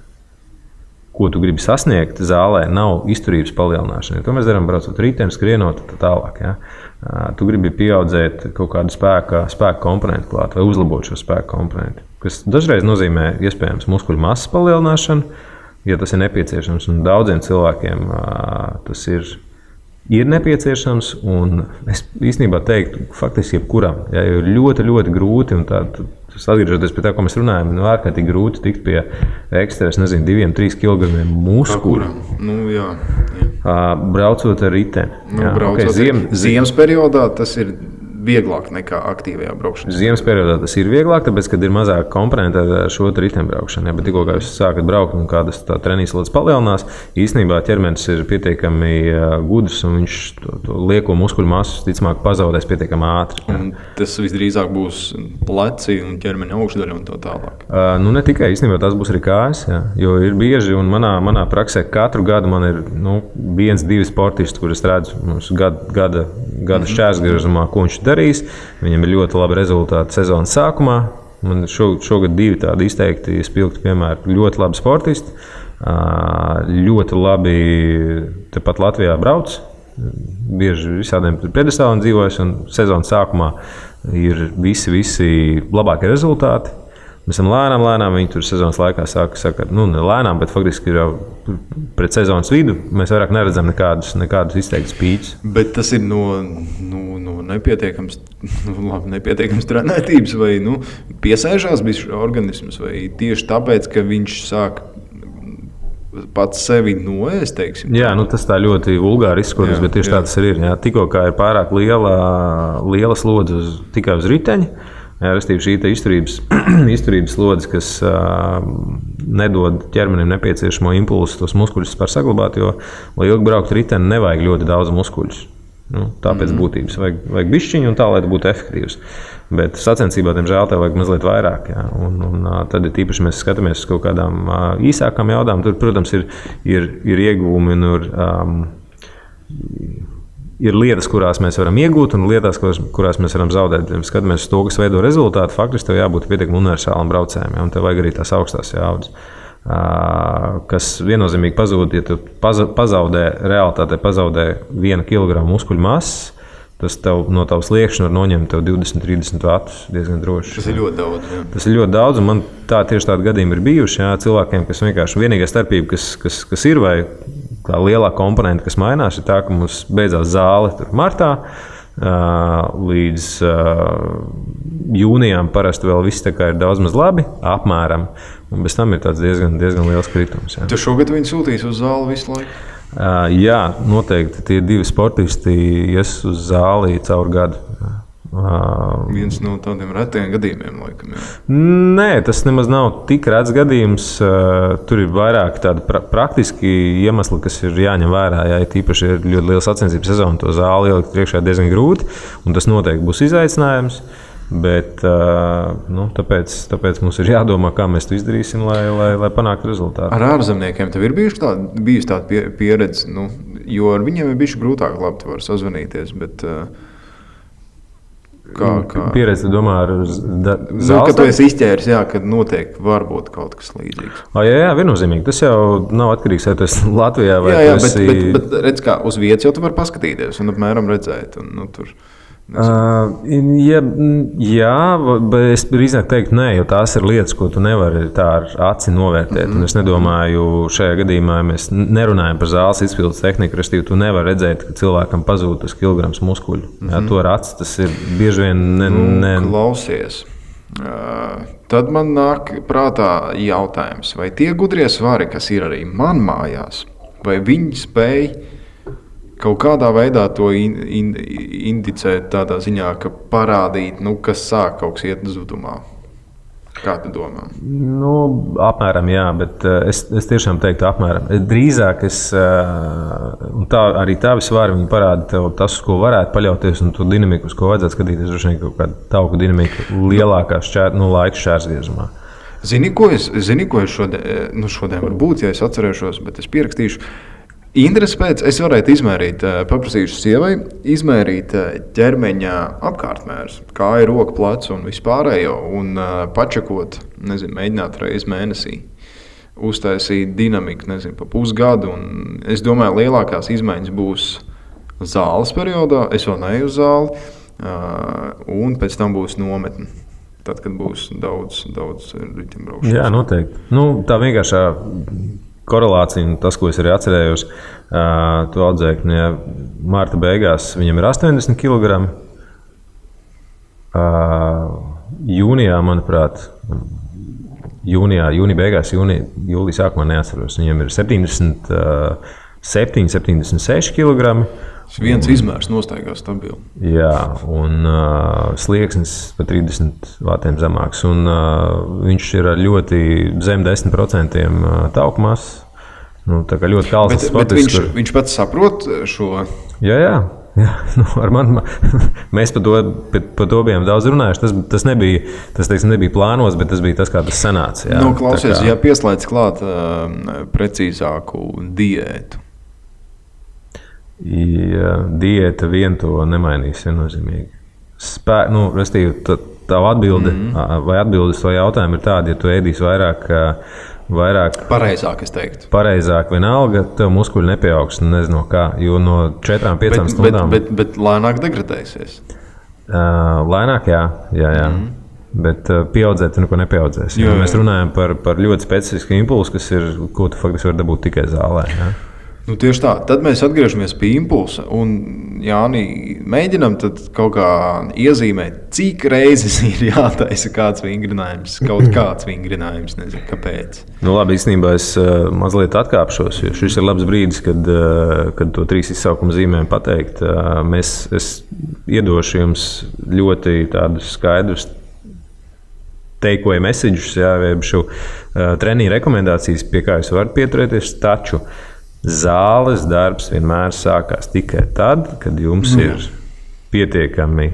ko tu gribi sasniegt zālē, nav izturības palielināšana. To mēs darām braucot riteni, skrienot tā tālāk. Ja? Tu gribi pieaudzēt kaut kādu spēka, spēka komponentu klāt vai uzlabot šo spēka komponentu, kas dažreiz nozīmē iespējams muskuļu masas palielināšanu, ja tas ir nepieciešams. Un daudziem cilvēkiem tas ir, ir nepieciešams, un es īstenībā teiktu, faktiski jebkuram, ja ir ļoti, ļoti grūti un tādu. Atgriežoties pie tā, ko mēs runājam, ir ārkārtīgi grūti tikt pie ekstra, es nezinu, diviem, trīs kilogramiem muskuļu. Nu, jā, jā. Braucot ar riteni. Nu, braucot okay, ziem, ziemas periodā tas ir vieglāk nekā aktīvajā braukšanā. Ziemas periodā tas ir vieglāk, tāpēc, kad ir mazāk komponenti ar šo riteni braukšanu. Ja, bet tikko, kā jūs sākat braukt un kādas tā treniņas lodes palielinās, īstenībā ķermenis ir pietiekami gudrs un viņš to, to lieko muskuļu masu, ticamāk, pazaudēs pietiekami ātri. Un tas visdrīzāk būs pleci un ķermeņa augšdaļa un tā tālāk. Uh, nu, ne tikai, īstenībā tas būs arī kājas, ja, jo ir bieži, un manā, manā praksē katru gadu man ir nu, viens, divi sportisti, kur es redzu mums gada, gada, gada mm-hmm. šķērsgriezumā, ko viņš darīs. Viņam ir ļoti labi rezultāti sezonas sākumā. Man šo, šogad divi tādi izteikti spilgti piemēri. Ļoti labi sportisti, ļoti labi tepat Latvijā brauc. Bieži visādiem pedestāliem dzīvojas un sezonas sākumā ir visi, visi labākie rezultāti. Mēs esam lēnām, lēnām, viņi tur sezonas laikā sāka, saka, nu, ne lēnām, bet faktiski ir jau pret sezonas vidu. Mēs vairāk neredzam nekādus, nekādus izteiktus pīķus. Bet tas ir no, no, no nepietiekams, nu, labi, nepietiekams trenētības vai nu, piesēžās bijis organisms, vai tieši tāpēc, ka viņš sāk pats sevi noēst, teiksim. Jā, nu, tas tā ļoti vulgāri izskotas, bet tieši jā. Tā tas ir. Jā. Tikko kā ir pārāk liela, liela slodze uz, tikai uz riteņa, jā, restīvi šī izturības, izturības slodze, kas uh, nedod ķermenim nepieciešamo impulsu tos muskuļus var saglabāt, jo, lai ilgi braukt riteni, nevajag ļoti daudz muskuļus. Nu, tāpēc mm-hmm. būtības vajag, vajag bišķiņu un tā, lai tas būtu efektīvs. Bet sacensībā, diemžēl, tev vajag mazliet vairāk. Jā. Un, un uh, tad ir tīpaši mēs skatāmies uz kaut kādām uh, īsākām jaudām. Tur, protams, ir, ir, ir ieguvumi un ir, um, ir lietas, kurās mēs varam iegūt, un lietās, kurās mēs varam zaudēt. Ja skatāmies uz to, kas veido rezultātu, faktiski tev jābūt pietiekami universālam braucējam, ja, un tev vajag arī tās augstās jaudas, kas viennozīmīgi pazūd, ja tu pazaudē, realitātē pazaudē viena kilograma muskuļu masas, tas tev no tavas liekšņa var noņemt tev divdesmit līdz trīsdesmit vatus diezgan droši. Tas ir ļoti daudz. Jā. Tas ir ļoti daudz, un man tā tieši tādi gadījumi ir bijuši, jā, cilvēkiem, kas vienkārši vienīgā starpība, kas, kas, kas ir, vai tā lielā komponenta, kas mainās, ir tā, ka mums beidzās zāle tur martā, līdz jūnijām parasti vēl viss tā kā ir daudz maz labi, apmēram, un bez tam ir tāds diezgan, diezgan liels kritums. Jā. Tu šogad viņi sūtīs uz zāli visu laiku? Jā, noteikti tie divi sportisti ies uz zāli caur gadu. Uh, Viens no tādiem retiem gadījumiem, laikam. Jā. Nē, tas nemaz nav tik rets gadījums. Uh, tur ir vairāk tādi pra praktiski iemesli, kas ir jāņem vērā. Jā, ja tīpaši ir ļoti liela sacensību sezona, to zāli ielikt priekšā diezgan grūti, un tas noteikti būs izaicinājums. Bet, uh, nu, tāpēc, tāpēc mums ir jādomā, kā mēs to izdarīsim, lai, lai, lai panāktu rezultātu. Ar ārzemniekiem tev ir bijusi tāda, bijusi tāda pie, pieredze, nu, jo ar viņiem ir bijuši grūtāk, labi, tu vari sazvanīties, bet uh, kā, kā... Pieredze, domā, ar zāles? Nu, ka tu esi izķēris, jā, kad noteikti var būt kaut kas līdzīgs. O, jā, jā, viennozīmīgi. Tas jau nav atkarīgs, vai tu esi Latvijā vai jā, jā, tu esi... Bet, bet, bet redz, kā uz vietas jau tu vari paskatīties un apmēram redzēt, un, nu, tur... Uh, ja, jā, bet es drīzāk teiktu, nē, jo tās ir lietas, ko tu nevari tā ar aci novērtēt. Mm -hmm. Es nedomāju, šajā gadījumā mēs nerunājam par zāles izpildes tehniku, restīvi tu nevari redzēt, ka cilvēkam pazūd tas kilograms muskuļu. Mm -hmm. Jā, to ar aci tas ir bieži vien ne... Nu, ne... Klausies. Uh, tad man nāk prātā jautājums, vai tie gudrie svari, kas ir arī man mājās, vai viņi spēj kaut kādā veidā to in, in, indicēt tādā ziņā, ka parādīt, nu, kas sāk kaut kas iet zudumā. Kā tu domā? Nu, apmēram jā, bet es, es tiešām teiktu apmēram. Drīzāk es, un tā, arī tavi svari, viņi parāda tev tas, uz ko varētu paļauties, un to dinamiku, uz ko vajadzētu skatīties, droši vien kaut kādu tauku dinamiku lielākā šķēr, nu, laika šķērsgriezumā. Zini, ko es, zini, ko es šodien, nu, šodien varbūt, ja es atcerēšos, bet es pierakstīšu. Interesi pēc es varētu izmērīt, paprasīšu sievai, izmērīt ķermeņa apkārtmērus, kāja, roka, plecu un vispārējo, un pačakot, nezinu, mēģināt reizi mēnesī, uztaisīt dinamiku, nezinu, pa pusgadu, un es domāju, lielākās izmaiņas būs zāles periodā, es vēl neju uz zāli, un pēc tam būs nometne. Tad, kad būs daudz, daudz ritimbraukšanas. Jā, noteikti. Nu, tā vienkāršā korelācija, un tas, ko es arī atcerējos, uh, to audzēkņu, ja mārta beigās viņam ir astoņdesmit kilogrami. Uh, jūnijā, manuprāt, jūnijā, jūnija beigās, jūnija, jūlija sākumā neatceros, viņam ir septiņdesmit septiņi, septiņdesmit seši kilogrami. Tas viens izmērs nostaigās stabili. Jā, un uh, slieksnis pa trīsdesmit vatiem zemāks. Un, uh, viņš ir ļoti zem desmit procentiem uh, tauku masas. Nu, tā kā ļoti kalns sportisks. Bet viņš, kur... viņš pats saprot šo? Jā, jā. jā. Nu, ar mani, mēs par to, par to bijām daudz runājuši. Tas, tas, nebija, tas teiksim, nebija plānos, bet tas bija tas, kā tas sanāca. Jā. Nu, klausies, kā... ja pieslēdz klāt uh, precīzāku diētu. Ja diēta vien to nemainīs viennozīmīgi. Spē, nu, restīvi, tā, tā atbilde, mm -hmm. vai atbildes to jautājumu ir tāda, ja tu ēdīsi vairāk, vairāk pareizāk, es teiktu. Pareizāk vienalga, tev muskuļi nepieaugs, nezinu kā, jo no četrām, piecām bet, stundām... Bet, bet, bet lēnāk degradēsies. Uh, lēnāk, jā, jā, jā. Mm -hmm. Bet uh, pieaudzēt, tu neko nepieaudzēsi. Jo, mēs runājam par, par ļoti specifisku impulsu, kas ir, ko tu faktiski vari dabūt tikai zālē, jā. Nu, tieši tā. Tad mēs atgriežamies pie impulsa un, Jāni, mēģinam tad kaut kā iezīmēt, cik reizes ir jātaisa kāds vingrinājums, kaut kāds vingrinājums, nezinu, kāpēc. Nu, labi, īstenībā es uh, mazliet atkāpšos, jo šis ir labs brīdis, kad, uh, kad to trīs izsaukuma zīmēm pateikt. Uh, mēs, es iedošu jums ļoti tādus skaidrus takeaway messages, jā, vai šo uh, treniņu rekomendācijas, pie kā jūs varat pieturēties, taču zāles darbs vienmēr sākās tikai tad, kad jums mm. ir pietiekami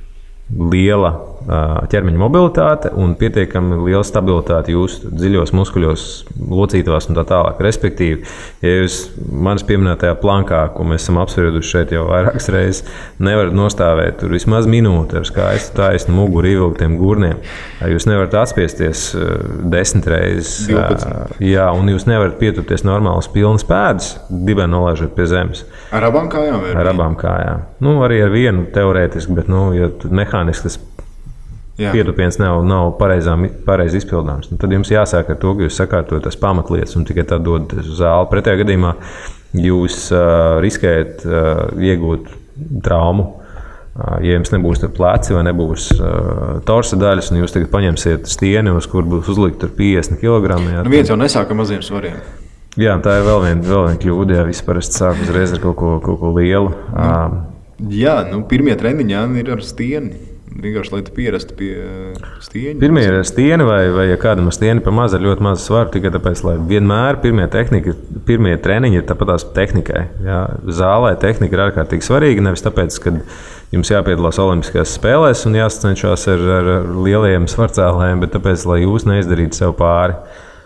liela ķermeņa mobilitāte un pietiekami liela stabilitāte jūsu dziļos muskuļos, locītavās un tā tālāk. Respektīvi, ja jūs manis pieminētajā plankā, ko mēs esam apsprieduši šeit jau vairākas reizes, nevarat nostāvēt tur vismaz minūti ar skaistu taisnu muguru ievilktiem gurniem, jūs nevarat atspiesties desmit reizes, divpadsmit. Jā, un jūs nevarat pieturties normālas pilnas pēdas, dibeni nolaižot pie zemes. Ar abām kājām? Vai ar abām kājām. Nu, arī ar vienu teorētiski, bet, nu, ja mehāniski tas pietupiens nav, nav pareizi izpildāms. Nu, tad jums jāsāk ar to, ka jūs sakārtojat tās pamatlietas un tikai tad dodaties uz zāli. Pretējā gadījumā jūs uh, riskējat uh, iegūt traumu. Uh, ja jums nebūs pleci vai nebūs uh, torsa daļas, un jūs tagad paņemsiet stieni, uz kur būs uzlikt piecdesmit kilogrami. Jā, nu, viens jau nesāka maziem svariem. Jā, tā ir vēl viena, vēl viena kļūda. Jā, visi parasti sāk uzreiz ar kaut ko, kaut ko lielu. Nu, jā, nu, pirmie treniņi ir ar stieni. vienkārši, lai tu pierastu pie stieņa? Pirmie ir stieni, vai, vai ja kādam ir stieni pa maz ar ļoti mazu svaru, tikai tāpēc, lai vienmēr pirmie, tehnika, pirmie treniņi ir tāpat tās tehnikai. Jā. Zālē tehnika ir ārkārtīgi svarīga, nevis tāpēc, ka jums jāpiedalās Olimpiskajās spēlēs un jāsacenšās ar, ar lielajiem svarcēlējiem, bet tāpēc, lai jūs neizdarītu sev pāri.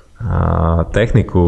Tehniku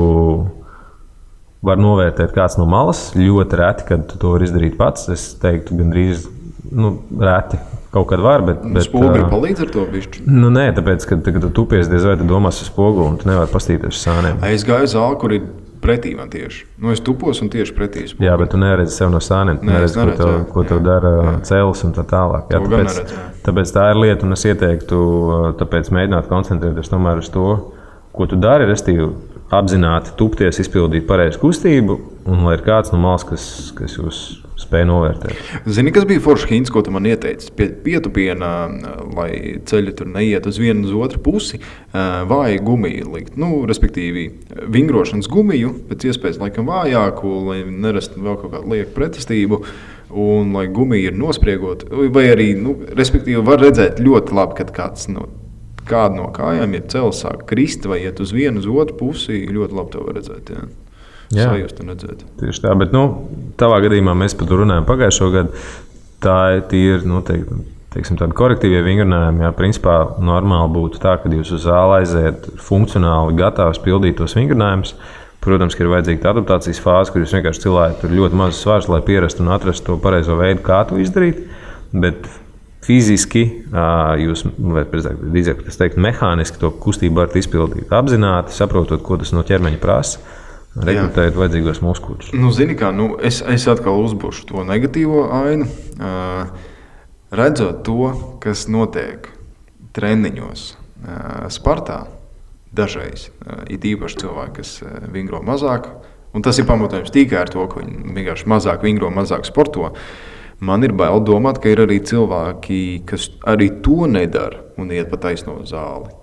var novērtēt kāds no malas, ļoti reti, kad tu to var izdarīt pats. Es teiktu, gandrīz nu, reti kaut kad var, bet... bet Spoguli palīdz ar to bišķi? Nu, nē, tāpēc, kad, kad tu tupies, diez vai tu domās uz spoguli un tu nevari pastīties uz sāniem. Es gāju zāli, kur ir pretī man tieši. Nu, es tupos un tieši pretī spoguli. Jā, bet tu neredzi sev no sāniem. Tu Nē, neredzi, neredz, ko, jā, tev, ko tev jā, dara jā. cēlis un tā tālāk. Jā, To tāpēc, neredz, jā. tāpēc tā ir lieta, un es ieteiktu tāpēc mēģināt koncentrēties tomēr uz to, ko tu dari, restīvi apzināti tupties, izpildīt pareizu kustību, un lai ir kāds no malas, kas, kas jūs spēj novērtēt. Zini, kas bija foršs hints, ko tu man ieteici? Pie pietupienā, lai ceļi tur neiet uz vienu uz otru pusi, vāju gumiju likt. Nu, respektīvi, vingrošanas gumiju, pēc iespējas laikam vājāku, lai nerastu vēl kaut kādu lieku pretestību, un lai gumija ir nospriegot, vai arī, nu, respektīvi, var redzēt ļoti labi, kad kāds no kāda no kājām ir cels, sāk krist vai iet uz vienu, uz otru pusi, ļoti labi to var redzēt. Jā. Jā. Sajust un redzēt. Tieši tā, bet, nu, tavā gadījumā mēs par to runājam pagājušo gadu. Tā ir, nu, teik, teiksim, tādi korektīvie vingrinājumi. Jā, principā normāli būtu tā, ka jūs uz zāli aiziet funkcionāli gatavs pildīt tos vingrinājumus. Protams, ka ir vajadzīga tā adaptācijas fāze, kur jūs vienkārši cilājat tur ļoti mazu svars, lai pierastu un atrastu to pareizo veidu, kā to izdarīt. Bet fiziski, jūs, vai drīzāk, es teiktu, mehāniski to kustību varat izpildīt. Apzināti, saprotot, ko tas no ķermeņa prasa, rekrutējot vajadzīgos muskuļus. Nu, zini kā, nu, es, es atkal uzbūšu to negatīvo ainu, uh, redzot to, kas notiek treniņos uh, Spartā, dažreiz, uh, it īpaši cilvēki, kas uh, vingro mazāk, un tas ir pamatojums tikai ar to, ka viņi vienkārši mazāk vingro, mazāk sporto. Man ir bail domāt, ka ir arī cilvēki, kas arī to nedara un iet pa taisno zāli.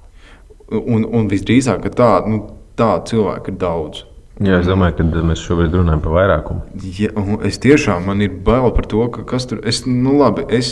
Un, un visdrīzāk, ka tā, nu, tā cilvēku ir daudz. Jā, es domāju, ka mēs šobrīd runājam par vairākumu. Ja, es tiešām, man ir bail par to, ka kas tur, es, nu labi, es,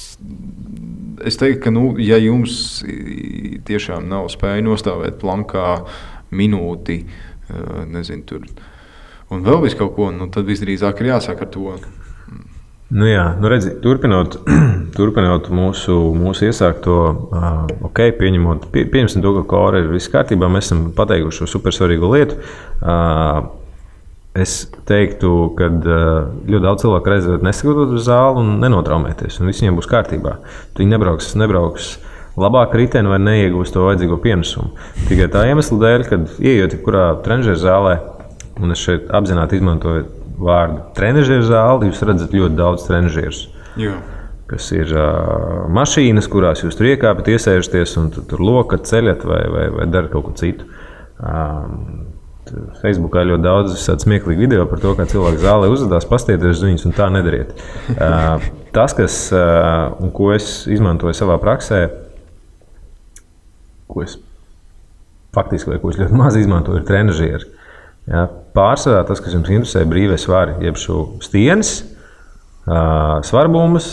es teiktu, ka, nu, ja jums tiešām nav spēja nostāvēt plankā minūti, nezinu, tur, un vēl visu kaut ko, nu, tad visdrīzāk ir jāsāk ar to. Nu jā, nu redzi, turpinot, turpinot mūsu, mūsu iesākto, uh, ok, pieņemot, pie, pieņemsim to, ka kora ir viss kārtībā, mēs esam pateikuši šo supersvarīgo lietu. Uh, es teiktu, ka uh, ļoti daudz cilvēku reiz nesagatavot uz zāli un nenotraumēties, un viss viņiem būs kārtībā. Viņi nebrauks, nebrauks labāk riteni vai neiegūs to vajadzīgo pienesumu. Tikai tā iemesla dēļ, kad ieiet kurā trenižera zālē, un es šeit apzināti izmantoju vārdu trenižera zāli, jūs redzat ļoti daudz trenižerus, kas ir uh, mašīnas, kurās jūs tur iekāpjat, iesēžaties un tur, tur lokat, ceļat vai, vai, vai dara kaut ko citu. Um, Facebookā ļoti daudz smieklīgi video par to, kā cilvēki zālē uzvedās, pastieties uz viņus un tā nedariet. Uh, tas, kas, uh, un ko es izmantoju savā praksē, ko es faktiski, vai ko es ļoti maz izmantoju, ir trenižeri. Ja, pārsvarā tas, kas jums interesē, brīvie svari, jeb šo stienes, svarbumus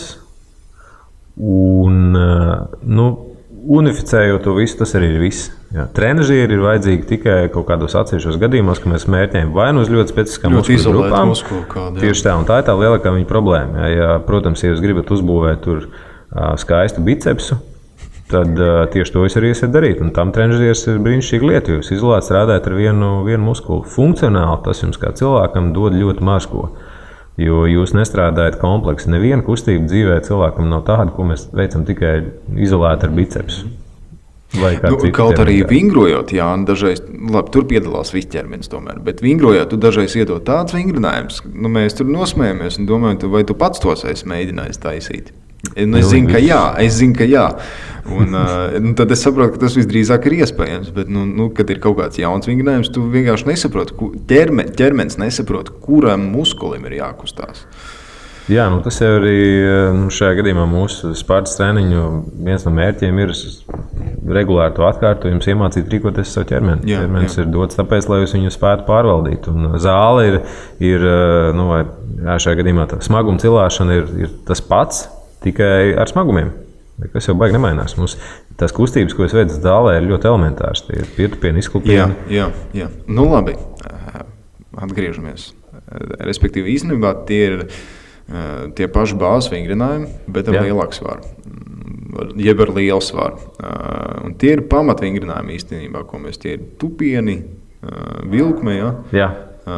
un nu, unificējot to visu, tas arī ir viss. Ja, trenižieri ir vajadzīgi tikai kaut kādos atsevišķos gadījumos, ka mēs mērķējam vai nu uz ļoti specifiskām muskuļu grupām. Kāda, tieši tā, un tā ir tā lielākā viņa problēma. Ja, ja, protams, ja jūs gribat uzbūvēt tur skaistu bicepsu, tad uh, tieši to es arī esmu darīt. Un tam trenižieris ir brīnišķīga lieta, jo jūs izolēti strādājat ar vienu, vienu muskuli. Funkcionāli tas jums kā cilvēkam dod ļoti maz ko, jo jūs nestrādājat kompleksi. Neviena kustība dzīvē cilvēkam nav tāda, ko mēs veicam tikai izolēti ar bicepsu. Nu, kaut arī vingrojot, jā, dažreiz, labi, tur piedalās viss ķermenis tomēr, bet vingrojot, tu dažreiz iedod tāds vingrinājumus, nu mēs tur nosmējamies un domājam, vai tu pats tos esi mēģinājis taisīt. Un es zinu, ka jā, es zinu, ka jā. Un, uh, nu, tad es saprotu, ka tas visdrīzāk ir iespējams, bet, nu, nu, kad ir kaut kāds jauns vingrinājums, tu vienkārši nesaproti, ķerme, ķermenis nesaprot, kuram muskulim ir jākustās. Jā, nu tas jau arī nu, šajā gadījumā mūsu Spartas treniņu viens no mērķiem ir regulāri to atkārtojumus iemācīt rīkoties savu ķermeni. Jā, ķermenis jā. Ir dots tāpēc, lai jūs viņu spētu pārvaldīt. Un zāle ir, ir nu, vai, jā, šajā gadījumā tā smaguma cilāšana ir, ir tas pats, tikai ar smagumiem. Kas jau baigi nemainās. Mums tās kustības, ko es veicu zālē, ir ļoti elementāras. Tie ir pietupieni, izklupieni. Jā, jā, jā. Nu labi, atgriežamies. Respektīvi, īstenībā tie ir tie paši bāzes vingrinājumi, bet ar lielāku svaru. Jeb ar lielu svaru. Un tie ir pamatvingrinājumi īstenībā, ko mēs tie ir tupieni, vilkme, ja? Jā.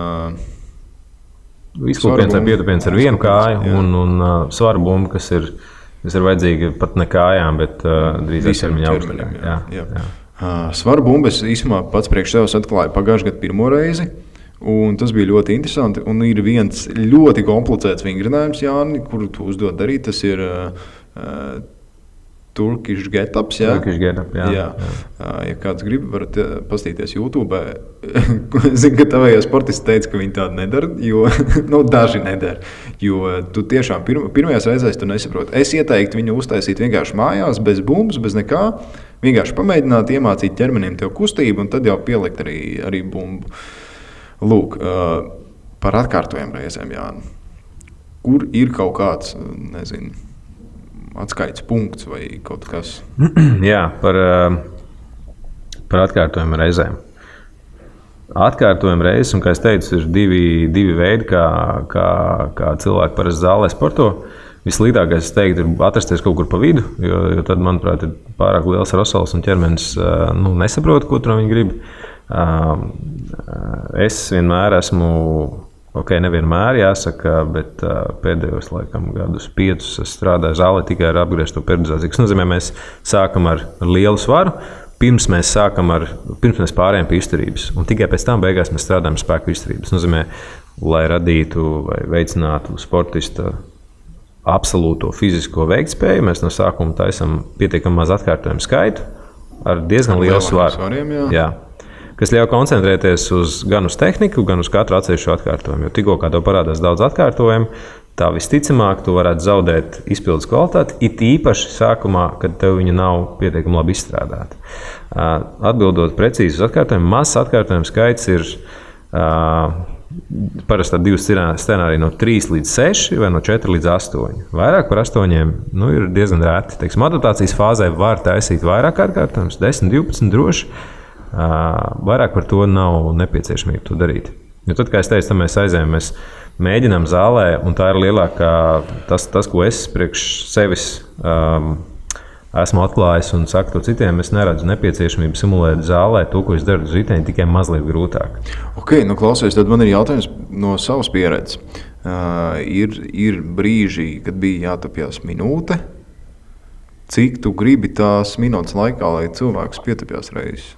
Izklupiens vai pietupiens ar vienu kāju un, un uh, svaru bumbu, kas ir, kas ir vajadzīga pat ne kājām, bet uh, drīz ķermeņa augstāk. Jā, jā. jā. Uh, svaru bumbu es īstenībā pats priekš sevis atklāju pagājušajā gadu pirmo reizi. Un tas bija ļoti interesanti. Un ir viens ļoti komplicēts vingrinājums, Jāni, kuru tu uzdod darīt. Tas ir uh, Turkish Get-ups. Jā, Turkish Get-up, jā, jā. jā. Uh, ja kāds grib, varat pastīties YouTube. Es zinu, ka tavējie sportisti teica, ka viņi tādu nedara, jo nu, daži nedara. Jo tu tiešām pirma, pirmajās reizēs tu nesaproti. Es ieteiktu viņu uztaisīt vienkārši mājās, bez bumbas, bez nekā. Vienkārši pamēģināt iemācīt ķermenim tev kustību un tad jau pielikt arī, arī bumbu. Lūk, uh, par atkārtojumiem reizēm, Jāni. Kur ir kaut kāds, nezinu, atskaites punkts vai kaut kas? Jā, par, par atkārtojumiem reizēm. Atkārtojumi reizes, un kā es teicu, ir divi, divi veidi, kā, kā, kā cilvēki parasti zālē sporto. Vislītākais, es teiktu, ir atrasties kaut kur pa vidu, jo, jo tad, manuprāt, ir pārāk liels rosals un ķermenis nu, nesaprot, ko tur viņi grib. Es vienmēr esmu, ok, nevienmēr jāsaka, bet pēdējos laikam gadus piecus es strādāju zālē tikai ar apgriezto periodizāciju. Tas nozīmē, mēs sākam ar lielu svaru, pirms mēs sākam ar, pirms mēs pārējām pie izturības, un tikai pēc tam beigās mēs strādājam ar spēku izturības. Tas nozīmē, lai radītu vai veicinātu sportista absolūto fizisko veiktspēju, mēs no sākuma taisam pietiekami maz atkārtojumu skaitu ar diezgan lielu svaru. Svariem, jā. Jā. Kas ļauj koncentrēties uz, gan uz tehniku, gan uz katru atsevišķu atkārtojumu. Jo tikko, kā tev parādās daudz atkārtojumu, tā visticamāk, tu varētu zaudēt izpildes kvalitāti, it īpaši sākumā, kad tev viņa nav pietiekami labi izstrādāta. Atbildot precīzi uz atkārtojumu, mazs atkārtojumu skaits ir uh, parasti tādi divi scenāriji no trīs līdz seši vai no četri līdz astoņi. Vairāk par astoņiem nu, ir diezgan reti. Teiksim, adaptācijas fāzē var taisīt vairāk atkārtojumus, desmit, divpadsmit droši. Vairāk par to nav nepieciešamība to darīt. Jo tad, kā es teicu, mēs aizējām, mēs mēģinām zālē, un tā ir lielākā, tas, tas ko es priekš sevis um, esmu atklājis un saku to citiem, es neredzu nepieciešamību simulēt zālē to, ko es daru uz riteņa, tikai mazliet grūtāk. Ok, nu klausies, tad man ir jautājums no savas pieredzes. Uh, ir, ir brīži, kad bija jātapjās minūte. Cik tu gribi tās minūtes laikā, lai cilvēks pietapjās reizes?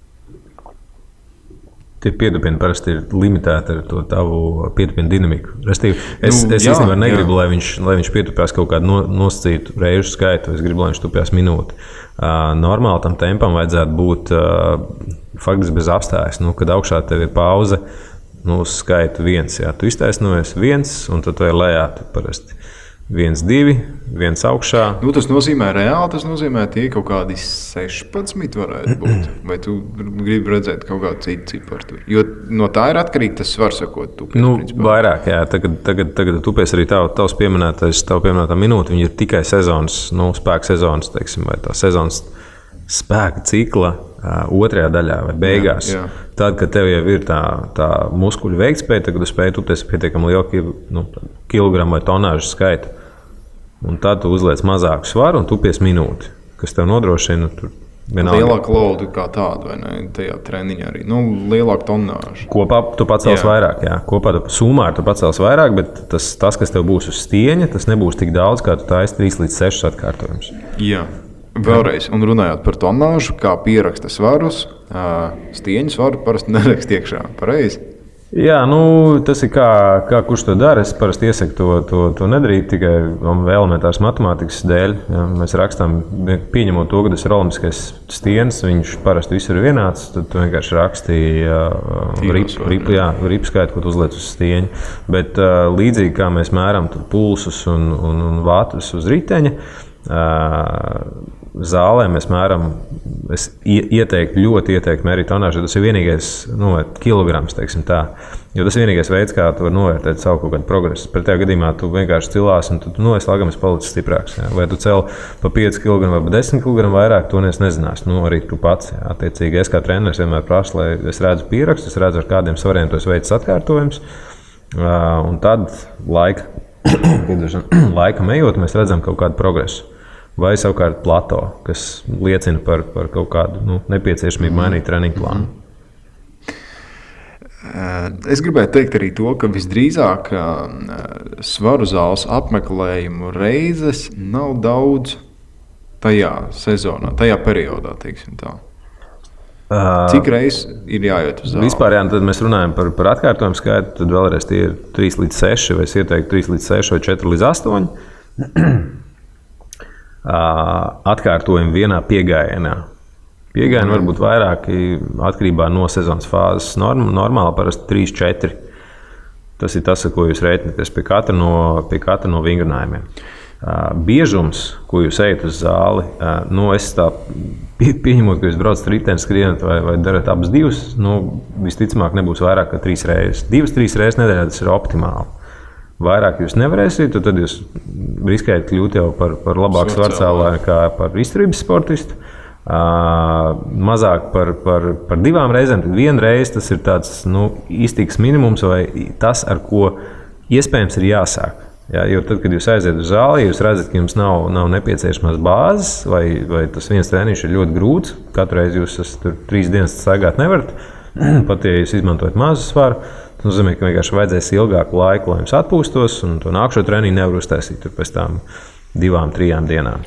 Tie pietupieni parasti ir limitēti ar to tavu pietupienu dinamiku. Restīvi, es nu, es jā, īstenībā negribu, lai viņš, lai viņš pietupjās kaut kādu no, nosacītu reižu skaitu. Es gribu, lai viņš tupjās minūti. Uh, normāli tam tempam vajadzētu būt uh, faktiski bez apstājas. Nu, kad augšā tev ir pauze, nu, uz skaitu viens. Jā. Tu iztaisnojies viens, un tad tu ir lejā tu parasti. Viens, divi, viens augšā. Nu, tas nozīmē reāli, tas nozīmē tie kaut kādi sešpadsmit varētu būt. Vai tu gribi redzēt kaut kādu citu ciparu? Jo no tā ir atkarīgi tas svars, ko tu pēc, nu, principā. Vairāk, jā. Tagad, tagad, tagad tupies arī tav, tavs pieminētais, tavu pieminētā minūte, viņi ir tikai sezonas, nu, spēka sezonas, teiksim, vai tā sezonas spēka cikla uh, otrajā daļā vai beigās. Jā, jā. Tad, kad tev jau ir tā, tā muskuļu veiktspēja, tad, kad tu spēj tupties pietiekami lielu nu, kilogramu vai tonāžu skaitu. Un tad tu uzliec mazāku svaru un tupies minūti, kas tev nodrošina tur vienalga. Lielāku lodu kā tādu, vai ne? Tajā treniņā arī. Nu, lielāku tonāžu. Kopā tu pacels jā. vairāk, jā. Kopā tu sumā tu pacels vairāk, bet tas, tas, kas tev būs uz stieņa, tas nebūs tik daudz, kā tu taisi trīs līdz sešus atkārtojumus. Jā. Vēlreiz, un runājot par tonāžu, kā pieraksta svarus, stieņu svaru parasti nerakst iekšā. Pareizi? Jā, nu, tas ir kā, kā kurš to dara. Es parasti iesaku to, to, to nedarīt tikai elementāras matemātikas dēļ. Ja, mēs rakstām, pieņemot to, ka tas ir olimpiskais stiens, viņš parasti visur ir vienāds, tad tu vienkārši rakstīji uh, ripu, ripu, jā, ripu skaitu, ko tu uzliec uz stieņa. Bet uh, līdzīgi kā mēs mēram tur pulsus un, un, un vātus uz riteņa, uh, zālē mēs mēram, es ieteiktu, ļoti ieteiktu mērīt tonāžu, tas ir vienīgais nu, kilograms, teiksim tā. Jo tas ir vienīgais veids, kā tu vari novērtēt savu kaut kādu progresu. Pretējā gadījumā tu vienkārši cilās un tu, nu, es lagam, es palicis stiprāks. Jā. Vai tu cel pa pieci kilogrami vai pa desmit kilogrami vairāk, to es nezināšu. Nu, arī tu pats. Jā. Attiecīgi, es kā treneris vienmēr prasu, lai es redzu pierakstu, es redzu, ar kādiem svariem tos veids atkārtojums. Un tad laika, laika ejot, mēs redzam kaut kādu progresu. Vai savukārt plato, kas liecina par, par kaut kādu nu, nepieciešamību mainīt treniņu plānu. Es gribēju teikt arī to, ka visdrīzāk svaru zāles apmeklējumu reizes nav daudz tajā sezonā, tajā periodā, teiksim tā. Cik reizes ir jāiet uz zāli? Vispār, jā, tad mēs runājam par, par atkārtojumu skaitu, tad vēlreiz tie ir trīs līdz seši, vai es ieteiktu trīs līdz seši vai četri līdz astoņi. Atkārtojumi vienā piegājienā. Piegājieni var būt vairāki atkarībā no sezonas fāzes. Norm, normāli parasti trīs četri. Tas ir tas, ar ko jūs rēķināties pie katra no, pie katra no vingrinājumiem. Biežums, ko jūs ejat uz zāli, nu, es tā pieņemot, ka jūs braucat riteni, skrienat vai, vai darat abas divas, nu, visticamāk nebūs vairāk kā trīs reizes. Divas, trīs reizes nedēļā tas ir optimāli. Vairāk jūs nevarēsiet, tad jūs riskējat kļūt jau par, par labāku svarcēlāju kā par izturības sportistu. Uh, mazāk par, par, par divām reizēm, tad viena reize tas ir tāds nu, iztiks minimums vai tas, ar ko iespējams ir jāsāk. Ja, jo tad, kad jūs aiziet uz zāli, jūs redzat, ka jums nav, nav nepieciešamās bāzes vai, vai tas viens treniņš ir ļoti grūts, katru reizi jūs esat tur trīs dienas staigāt nevarat, pat ja jūs izmantojat mazu svaru, tas nozīmē, ka vienkārši vajadzēs ilgāku laiku, lai jums atpūstos un to nākšo treniņu nevar uztaisīt tur pēc tām divām, trijām dienām.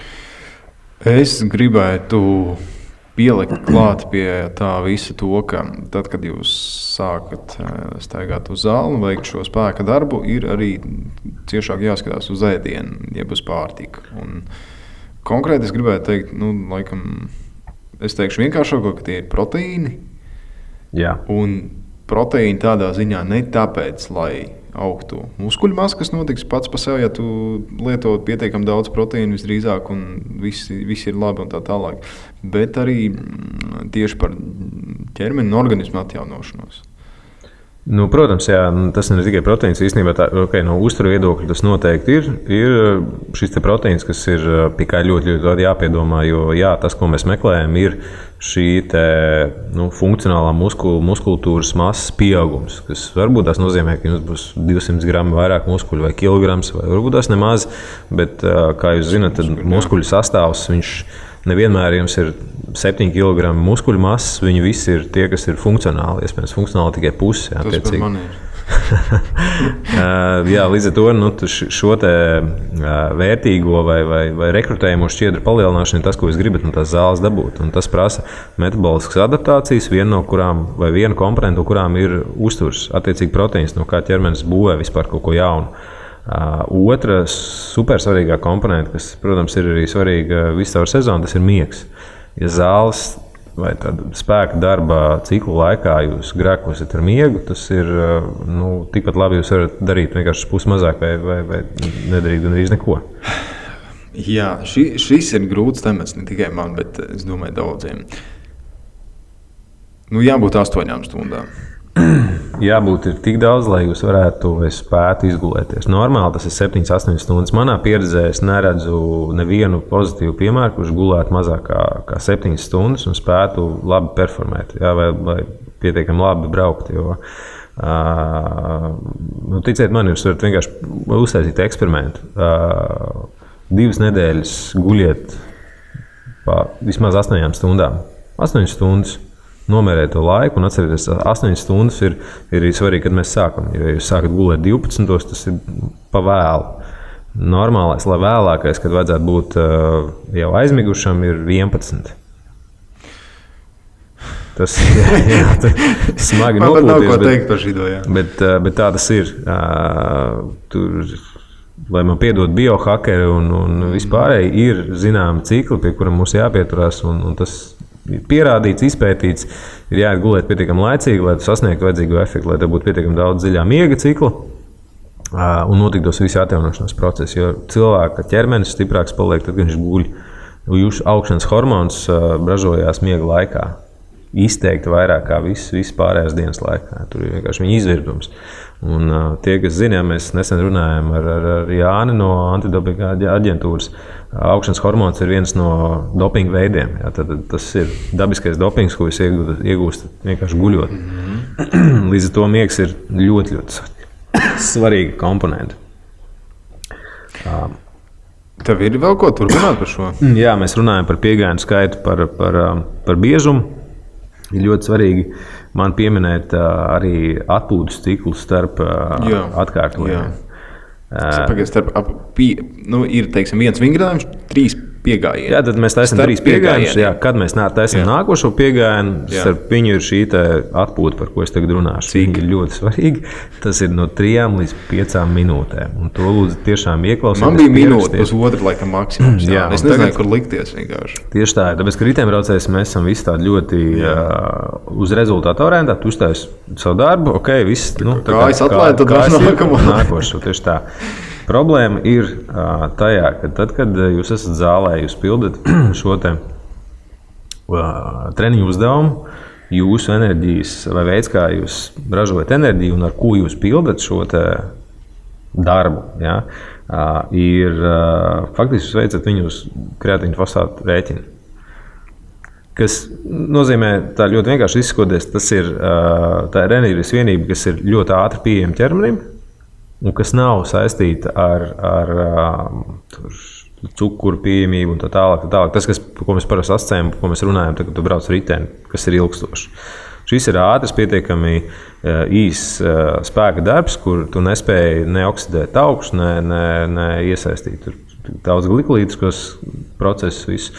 Es gribētu pielikt klāt pie tā visa to, ka tad, kad jūs sākat staigāt uz zāli un veikt šo spēka darbu, ir arī ciešāk jāskatās uz ēdienu, jeb uz pārtiku. Un konkrēti es gribētu teikt, nu, laikam, es teikšu vienkāršāko, ka tie ir proteīni. Jā. Un proteīni tādā ziņā ne tāpēc, lai augtu muskuļu masa, kas notiks pats par sevi, ja tu lieto pietiekami daudz proteīnu visdrīzāk un viss, viss ir labi un tā tālāk. Bet arī tieši par ķermeni un organismu atjaunošanos. Nu, protams, jā, tas ir ne tikai proteīns. Īstenībā tā, okay, no uzturu viedokļa tas noteikti ir. Ir šis te proteīns, kas ir pie kā ļoti, ļoti jāpiedomā, jo jā, tas, ko mēs meklējam, ir šī te, nu, funkcionālā muskul, muskultūras masas pieaugums, kas varbūt tas nozīmē, ka jums būs divsimt gramu vairāk muskuļu vai kilograms, vai varbūt tas nemaz, bet, kā jūs zināt, tad muskuļu sastāvs, viņš nevienmēr jums ir septiņi kilogrami muskuļu masas, viņi visi ir tie, kas ir funkcionāli, iespējams, funkcionāli tikai pusi. Jā, tas par mani ir. Jā, līdz ar to nu, šo te vērtīgo vai, vai, vai rekrutējumu šķiedru palielināšanu ir tas, ko jūs gribat no tās zāles dabūt. Un tas prasa metaboliskas adaptācijas, viena no kurām, vai viena komponenta, no kurām ir uzturs, attiecīgi proteīns, no kā ķermenis būvē vispār kaut ko jaunu. Uh, otra supersvarīgā komponenta, kas, protams, ir arī svarīga visu caur sezonu, tas ir miegs. Ja zāles vai spēka darba ciklu laikā jūs grēkosiet ar miegu, tas ir nu, tikpat labi jūs varat darīt vienkārši pusi mazāk vai, vai, vai nedarīt gandrīz neko. Jā, ši, šis ir grūts temats ne tikai man, bet es domāju daudziem. Nu, jābūt astoņām stundām. Jābūt ir tik daudz, lai jūs varētu vai spētu izgulēties. Normāli tas ir septiņas astoņas stundas. Manā pieredzē es neredzu nevienu pozitīvu piemēru, kurš gulētu mazāk kā, kā septiņas stundas un spētu labi performēt, jā, vai, vai pietiekami labi braukt. Jo, uh, nu, ticiet man, jūs varat vienkārši uztaisīt eksperimentu. Uh, divas nedēļas guļiet pa vismaz astoņām stundām. Astoņas stundas. Nomērēt to laiku un atcerieties, astoņas stundas ir, ir svarīgi, kad mēs sākam. Ja jūs sākat gulēt divpadsmitos, tas ir pa vēlu. Normālais, lai vēlākais, kad vajadzētu būt jau aizmigušam, ir vienpadsmit. Tas jā, jā, smagi nopūties. Man nav ko bet, teikt par šito, jā. Bet, bet tā tas ir. Tur, lai man piedod biohakeri un, un vispārēji, ir zināmi cikli, pie kuriem mums jāpieturās. Un, un tas ir pierādīts, izpētīts, ir jāiet gulēt pietiekami laicīgi, lai sasniegtu vajadzīgo efektu, lai tev būtu pietiekami daudz dziļā miega cikla un notiktos visi atjaunošanās procesi. Jo cilvēka ķermenis stiprāks paliek tad, kad viņš guļ. jūsu augšanas hormons ražojās miega laikā. Izteikti vairāk kā viss, viss pārējās dienas laikā. Tur ir vienkārši viņa izvirdums. Un uh, tie, kas zina, mēs nesen runājām ar, ar, ar Jāni no antidopinga aģentūras. Augšanas hormons ir viens no dopinga veidiem. Jā, tad, tas ir dabiskais dopings, ko jūs iegūstat, iegūstat vienkārši guļot. Mm-hmm. Līdz ar to miegs ir ļoti, ļoti svarīga komponenta. Uh, Tev ir vēl ko turpināt par šo? Jā, mēs runājam par piegājienu skaitu, par, par, par biežumu. Ir ļoti svarīgi man pieminēt uh, arī atpūtas ciklu starp uh, jā, atkārtojumiem. Pagaid, starp, ap, pie, nu, ir teiksim, viens vingrinājums, trīs piegājieni. Jā, tad mēs taisam trīs piegājienus. Jā, kad mēs taisam nākošo piegājienu, starp viņu ir šī atpūta, par ko es tagad runāšu. Cik ir ļoti svarīgi. Tas ir no trijām līdz piecām minūtēm. Un to lūdzu tiešām ieklausīties. Man bija minūte, pusotra laikam maksimums. Jā, es nezināju, tagad, kur likties vienkārši. Tieši tā ir. Tāpēc, ka riteņbraucējs mēs esam visi tādi ļoti uh, uz rezultātu orientēti. Tu uztaisi savu darbu, ok, viss. Nu, kā es atlaidu, tad kājas nākamo. Nākošu, tieši tā. Problēma ir uh, tajā, ka tad, kad jūs esat zālē, jūs pildat šo te uh, treniņu uzdevumu, jūsu enerģijas vai veids, kā jūs ražojat enerģiju un ar ko jūs pildat šo te darbu, ja, uh, ir uh, faktiski jūs veicat viņu uz kreatīnu fosfātu rēķinu. Kas nozīmē, tā ļoti vienkārši izskoties, tas ir uh, tā ir enerģijas vienība, kas ir ļoti ātri pieejama ķermenim, un kas nav saistīta ar, ar tur, cukuru pieejamību un tā tālāk, tā tālāk. Tas, kas, ko mēs parasti asociējam, ko mēs runājam, tad, kad tu brauc riteni, kas ir ilgstošs. Šis ir ātrs, pietiekami īss spēka darbs, kur tu nespēji neoksidēt augstu, ne, ne, ne iesaistīt tur daudz glikolītiskos procesus. Visu.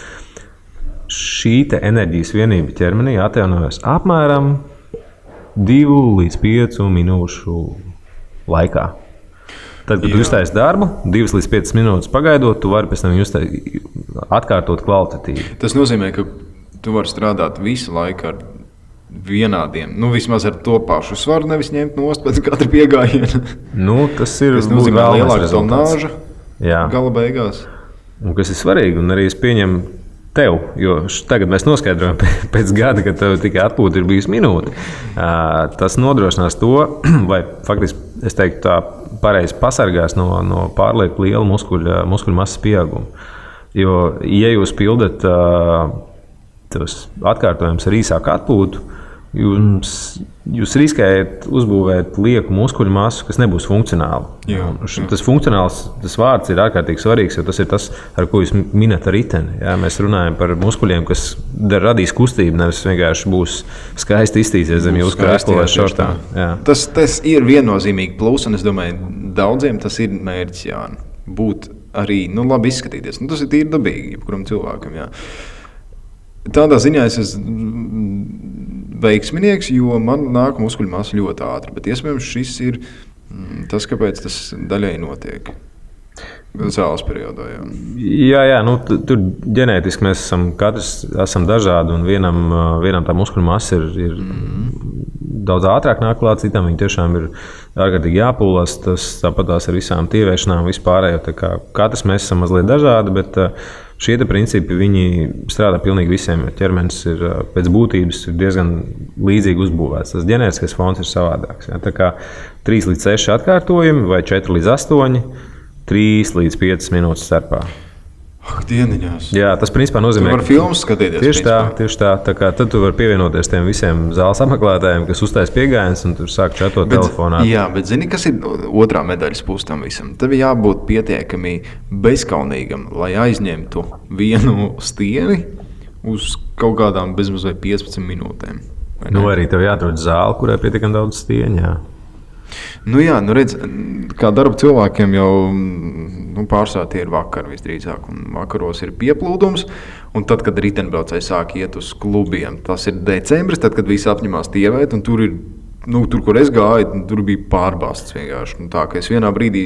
Šī te enerģijas vienība ķermenī atjaunojas apmēram divu līdz piecu minūšu laikā. Tad, kad Jā. tu uztaisi darbu, divas līdz piecas minūtes pagaidot, tu vari pēc tam uztaisi, atkārtot kvalitatīvi. Tas nozīmē, ka tu vari strādāt visu laiku ar vienādiem, nu vismaz ar to pašu svaru, nevis ņemt nost pēc katra piegājiena. Nu, tas ir tas nozīmē lielāka tonāža gala beigās. Un kas ir svarīgi, un arī es pieņemu tev, jo tagad mēs noskaidrojam pēc gada, kad tev tikai atpūta ir bijusi minūte. Tas nodrošinās to, vai faktiski, es teiktu, tā pareizi pasargās no, no pārlieku liela muskuļa, muskuļu masas pieauguma. Jo, ja jūs pildat tos atkārtojumus ar īsāku atpūtu, jums, jūs riskējat uzbūvēt lieku muskuļu masu, kas nebūs funkcionāla. Jā, jā. Tas funkcionāls tas vārds ir ārkārtīgi svarīgs, jo tas ir tas, ar ko jūs minat ar riteni. Jā, mēs runājam par muskuļiem, kas radīs kustību, nevis vienkārši būs skaisti iztīsies zem jūsu krēsla vai šortā. Tas, tas ir viennozīmīgi plus, un es domāju, daudziem tas ir mērķis, jā, būt arī, nu, labi izskatīties. Nu, tas ir tīri dabīgi, jebkuram cilvēkam, jā. Tādā ziņā es esmu veiksminieks, jo man nāk muskuļu masa ļoti ātri, bet iespējams šis ir tas, kāpēc tas daļai notiek zāles periodā. Jā, jā, jā nu, tur ģenētiski mēs esam, katrs esam dažādi, un vienam, vienam tā muskuļu masa ir, ir mm. daudz ātrāk nāk klāt, citam viņi tiešām ir ārkārtīgi jāpūlās, tas tāpatās ar visām tievēršanām, vispārējo, tā kā katrs mēs esam mazliet dažādi, bet šie principi viņi strādā pilnīgi visiem. Ķermenis ir pēc būtības ir diezgan līdzīgi uzbūvēts. Tas ģenētiskais fons ir savādāks. Ja? Tā kā trīs līdz seši atkārtojumi vai četri līdz astoņi, trīs līdz piecas minūtes starpā. Ak, dieniņās. Jā, tas principā nozīmē, ka tu vari filmas skatīties. Tieši tā, tieši tā. Tā kā tad tu vari pievienoties tiem visiem zāles apmeklētājiem, kas uztais piegājienus un tur sāk čatot bet, telefonā. Jā, bet zini, kas ir otrā medaļas puse tam visam? Tev jābūt pietiekami bezkaunīgam, lai aizņemtu vienu stieni uz kaut kādām bezmazliet piecpadsmit minūtēm. Nu, arī tev jāatrod zāli, kurai pietiekami daudz stieņu, jā. Nu jā, nu redz, kā darba cilvēkiem jau nu, pārsvarā tie ir vakari visdrīzāk, un vakaros ir pieplūdums, un tad, kad riteņbraucēji sāk iet uz klubiem, tas ir decembris, tad, kad visi apņemās tievēt, un tur ir, nu, tur, kur es gāju, tur bija pārbāsts vienkārši. Nu, tā, ka es vienā brīdī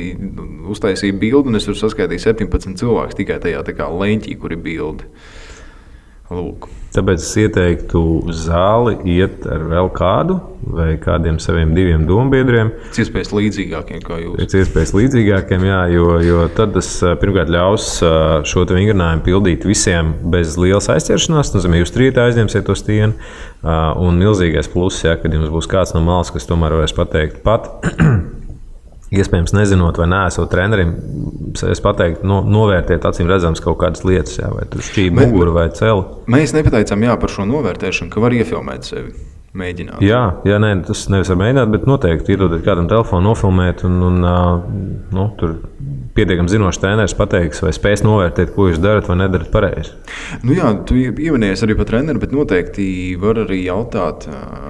uztaisīju bildi, un es tur saskaitīju septiņpadsmit cilvēkus tikai tajā tā kā leņķī, kur ir bildi. Lūk. Tāpēc es ieteiktu uz zāli iet ar vēl kādu vai kādiem saviem diviem dombiedriem. Pēc iespējas līdzīgākiem kā jūs. Pēc iespējas līdzīgākiem, jā, jo, jo tad tas pirmkārt ļaus šo vingrinājumu pildīt visiem bez lielas aizķeršanās. Nozīmē, jūs trītā aizņemsiet to stieni. Un milzīgais pluss, ja, kad jums būs kāds no malas, kas tomēr varēs pateikt pat. Iespējams, nezinot, vai neesot trenerim, es pateiktu, no, novērtiet acīm redzams kaut kādas lietas, jā, vai tur šķība muguru vai celi. Mēs nepateicām jā, par šo novērtēšanu, ka var iefilmēt sevi, mēģināt. Jā, jā nē, tas nevis var mēģināt, bet noteikti iedodot kādam telefonu, nofilmēt, un, un nu, tur pietiekami zinošs treneris pateiks, vai spēs novērtēt, ko jūs darat vai nedarat pareizi. Nu jā, tu ieminējies arī par treneri, bet noteikti var arī jautāt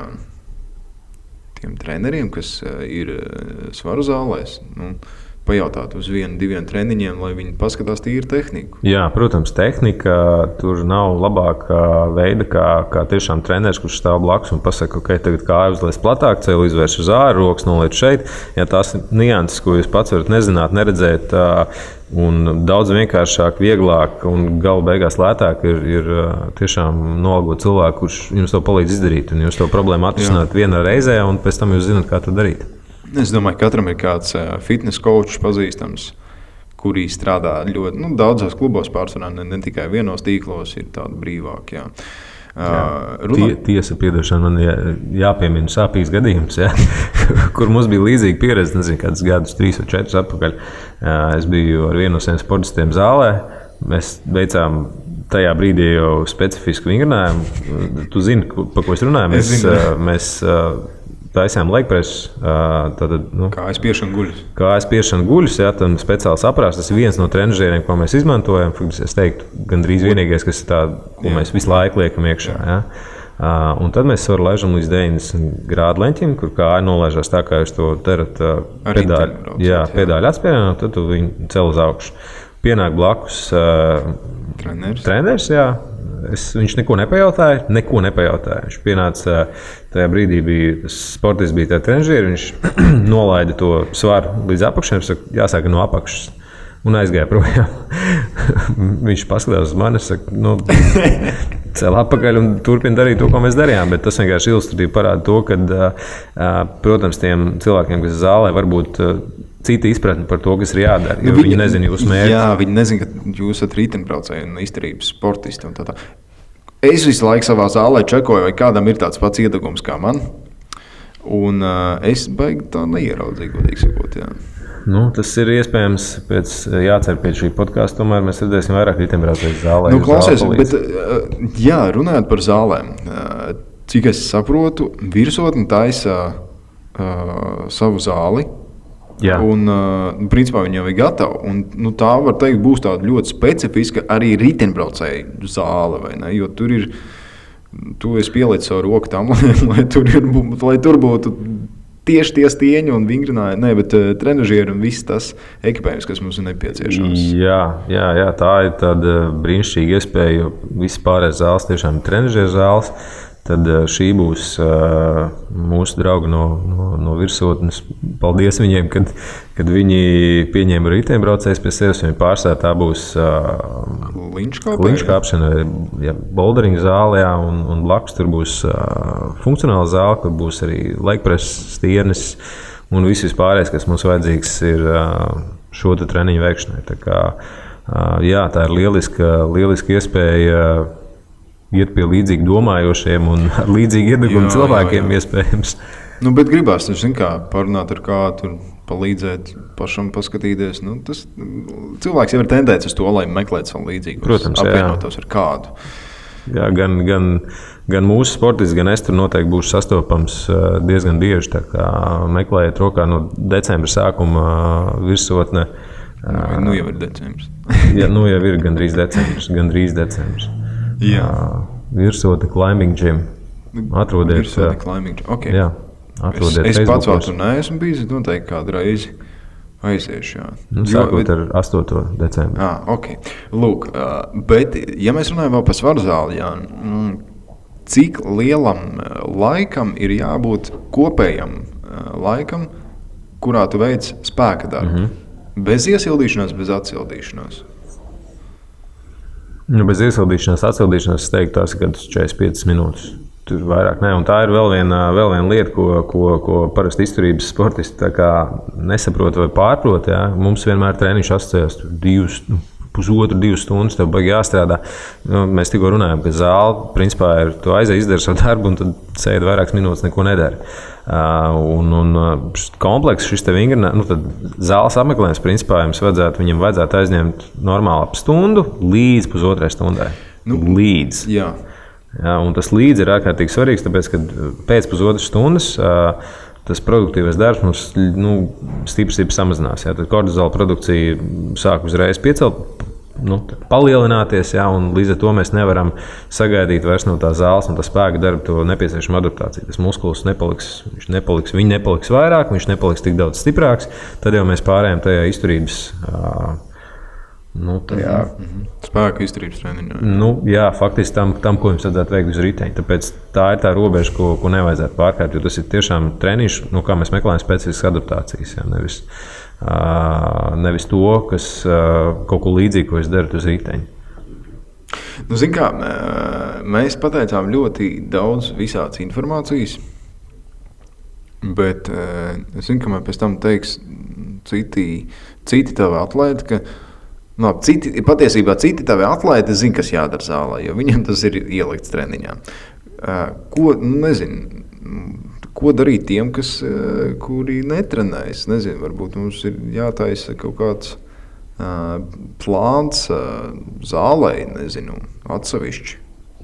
tiem treneriem, kas ir svaru zālēs, nu, pajautāt uz vienu, diviem treniņiem, lai viņi paskatās tīri tehniku. Jā, protams, tehnika tur nav labākā veida, kā, kā tiešām treneris, kurš stāv blakus un pasaka, ok, tagad kāju uzliec platāk, ceļu izvērš uz āru, rokas noliec šeit. Ja tās nianses, ko jūs pats varat nezināt, neredzēt, un daudz vienkāršāk, vieglāk un galu beigās lētāk ir, ir tiešām nolgot cilvēku, kurš jums to palīdz izdarīt. Un jūs to problēmu atrisināt vienā reizē, un pēc tam jūs zināt, kā to darīt. Es domāju, ka katram ir kāds fitness coach pazīstams, kurī strādā ļoti nu, daudzos klubos pārsvarā, ne, ne tikai vienos tīklos, ir tādi brīvāki. Jā. Uh, Tie, tiesa, piedošana, man jā, jāpiemina sāpīgs gadījums, jā, kur mums bija līdzīga pieredze, nezinu, kādus gadus, trīs vai četrus atpakaļ. Uh, es biju ar vienu no saviem sportistiem zālē, mēs veicām tajā brīdī jau specifisku vingrinājumu. Tu zini, par ko es runāju? Mēs, es uh, mēs uh, taisījām legpresu, tātad, nu, kājas piešana guļus. Kājas piešana guļus, jā, tam speciāls aparāts. Tas ir viens no trenižieriem, ko mēs izmantojam. Es teiktu, gandrīz vienīgais, kas ir tā, ko jā. Mēs visu laiku liekam iekšā. Jā. Un tad mēs svaru laižam līdz deviņdesmit grādu leņķim, kur kāja nolaižās tā, kā jūs to darat pedāļu, jā, pedāļu atspiedienā, tad tu viņu cel uz augšu. Pienāk blakus treneris. treneris jā. Es, viņš neko nepajautāja, neko nepajautāja. Viņš pienāca tajā brīdī, bija, tas sportists bija tajā trenižieri, viņš nolaida to svaru līdz apakšai, saka, jāsāk no apakšas, un aizgāja projām. Viņš paskatās uz mani, saka, nu, cel apakaļ un turpina darīt to, ko mēs darījām, bet tas vienkārši ilustratīvi parāda to, ka, protams, tiem cilvēkiem, kas zālē, varbūt cita izpratne par to, kas ir jādara, jo nu, viņi, viņi nezina jūsu mērķi. Jā, viņi nezina, ka jūs esat riteņbraucēji un izturības sportisti un tā tā. Es visu laiku savā zālē čekoju, vai kādam ir tāds pats iedegums kā man, un uh, es baigi tā neieraudzīju, godīgi sakot, jā. Nu, tas ir iespējams, pēc, jācer pēc šī podkāsta, tomēr mēs redzēsim vairāk riteņbraucēju zālē. Nu, klausies, bet, uh, jā, runājot par zālēm, uh, cik es saprotu, virsotni taisa uh, savu zāli. Jā. Un, uh, principā, viņi jau ir gatavi. Un, nu, tā, var teikt, būs tāda ļoti specifiska arī riteņbraucēju zāle, vai ne? Jo tur ir, tu esi pielicis savu roku tam, lai, lai, tur, ir, lai tur būtu tieši tie stieņi un vingrinājumi, ne, bet uh, trenažieri un viss tas ekipējums, kas mums ir nepieciešams. Jā, jā, jā, tā ir tāda brīnišķīga iespēja, jo visi pārējais zāles tiešām ir trenažieru zāles. Tad šī būs uh, mūsu draugi no, no, no virsotnes. Paldies viņiem, kad, kad viņi pieņēma riteņbraucējus pie sevis. Viņi pārstāv tā būs uh, kliņškāpšana, ja, boulderinga zāle, jā, un, un blakus tur būs uh, funkcionāla zāle, kur būs arī legpreses, stienes un viss vispārējais, kas mums vajadzīgs ir uh, šo treniņu veikšanai. Tā kā, uh, jā, tā ir lieliska, lieliska iespēja uh, iet pie līdzīgi domājošiem un ar līdzīgi iedegumu cilvēkiem, jā, jā. Iespējams. Nu, bet gribās, zin kā, parunāt ar kādu, palīdzēt pašam paskatīties. Nu, tas, cilvēks jau ir tendēts uz to, lai meklētu savu līdzīgu. Protams, apvienotos ar kādu. Jā, gan, gan, gan mūsu sportists, gan es tur noteikti būšu sastopams diezgan bieži. Tā kā meklējiet rokā no decembra sākuma virsotne. Nu, nu jau ir decembris. Jā, nu jau ir gandrīz decembris, gandrīz decembris. Jā. Virsotne climbing gym. Atrodiet. Virsotne climbing gym, ok. Jā, atrodiet. Es, es pats vēl tur neesmu bijis, noteikti kādu reizi aiziešu, jā. Nu, sākot bet... ar astoto decembri. Ah, ok. Lūk, bet, ja mēs runājam vēl par svaru zāli, jā, cik lielam laikam ir jābūt kopējam laikam, kurā tu veic spēka darbu? Mm-hmm. Bez iesildīšanās, bez atsildīšanās? Nu, bez iesildīšanās, atsildīšanās, es teiktu, tās ir kaut kādas četrdesmit piecas minūtes. Tur vairāk ne. Un tā ir vēl viena, vēl viena lieta, ko, ko, ko parasti izturības sportisti tā kā nesaprot vai pārprot. Jā. Mums vienmēr treniņš asociējās divus, pusotru, divas stundas, tev baigi jāstrādā. Nu, mēs tikko runājam, ka zāle, principā, ir, tu aizēji izdari savu darbu un tad sēdi vairākas minūtes, neko nedari. Uh, un, un komplekss šis te vingrinājums, nu tad zāles apmeklējums, principā, jums vajadzētu, viņam vajadzētu aizņemt normāli ap stundu līdz pusotrai stundai. Nu, līdz. Jā. Jā, un tas līdz ir ārkārtīgi svarīgs, tāpēc, ka pēc pusotras stundas uh, tas produktīvais darbs mums nu, stipri, stipri samazinās. Jā. Tad kortizola produkcija sāk uzreiz piecelt, nu, palielināties, jā, un līdz ar to mēs nevaram sagaidīt vairs no tā zāles un tā spēka darba to nepieciešamo adaptāciju. Tas muskulis nepaliks, viņš nepaliks, viņi nepaliks vairāk, viņš nepaliks tik daudz stiprāks, tad jau mēs pārējām tajā izturības uh, Nu, tajā, mm-hmm. Spēku izturības treniņā. Nu, jā, faktiski tam, tam, ko jums vajadzētu veikt uz riteņa. Tāpēc tā ir tā robeža, ko, ko nevajadzētu pārkāpt. Jo tas ir tiešām treniņš, no kā mēs meklējam specifiskas adaptācijas. Jā, nevis, uh, nevis to, kas uh, kaut ko līdzīgu, ko jūs darat uz riteņa. Nu, zin kā, mēs pateicām ļoti daudz visādas informācijas, bet es zinu, ka man pēc tam teiks citi, citi tavi atlēti, ka Nu, citi, patiesībā citi tavi atlēti zina, kas jādara zālē, jo viņam tas ir ielikts treniņā. Ko, nezinu, ko darīt tiem, kas, kuri netrenējas? Nezinu, varbūt mums ir jātaisa kaut kāds uh, plāns uh, zālē, nezinu, atsevišķi.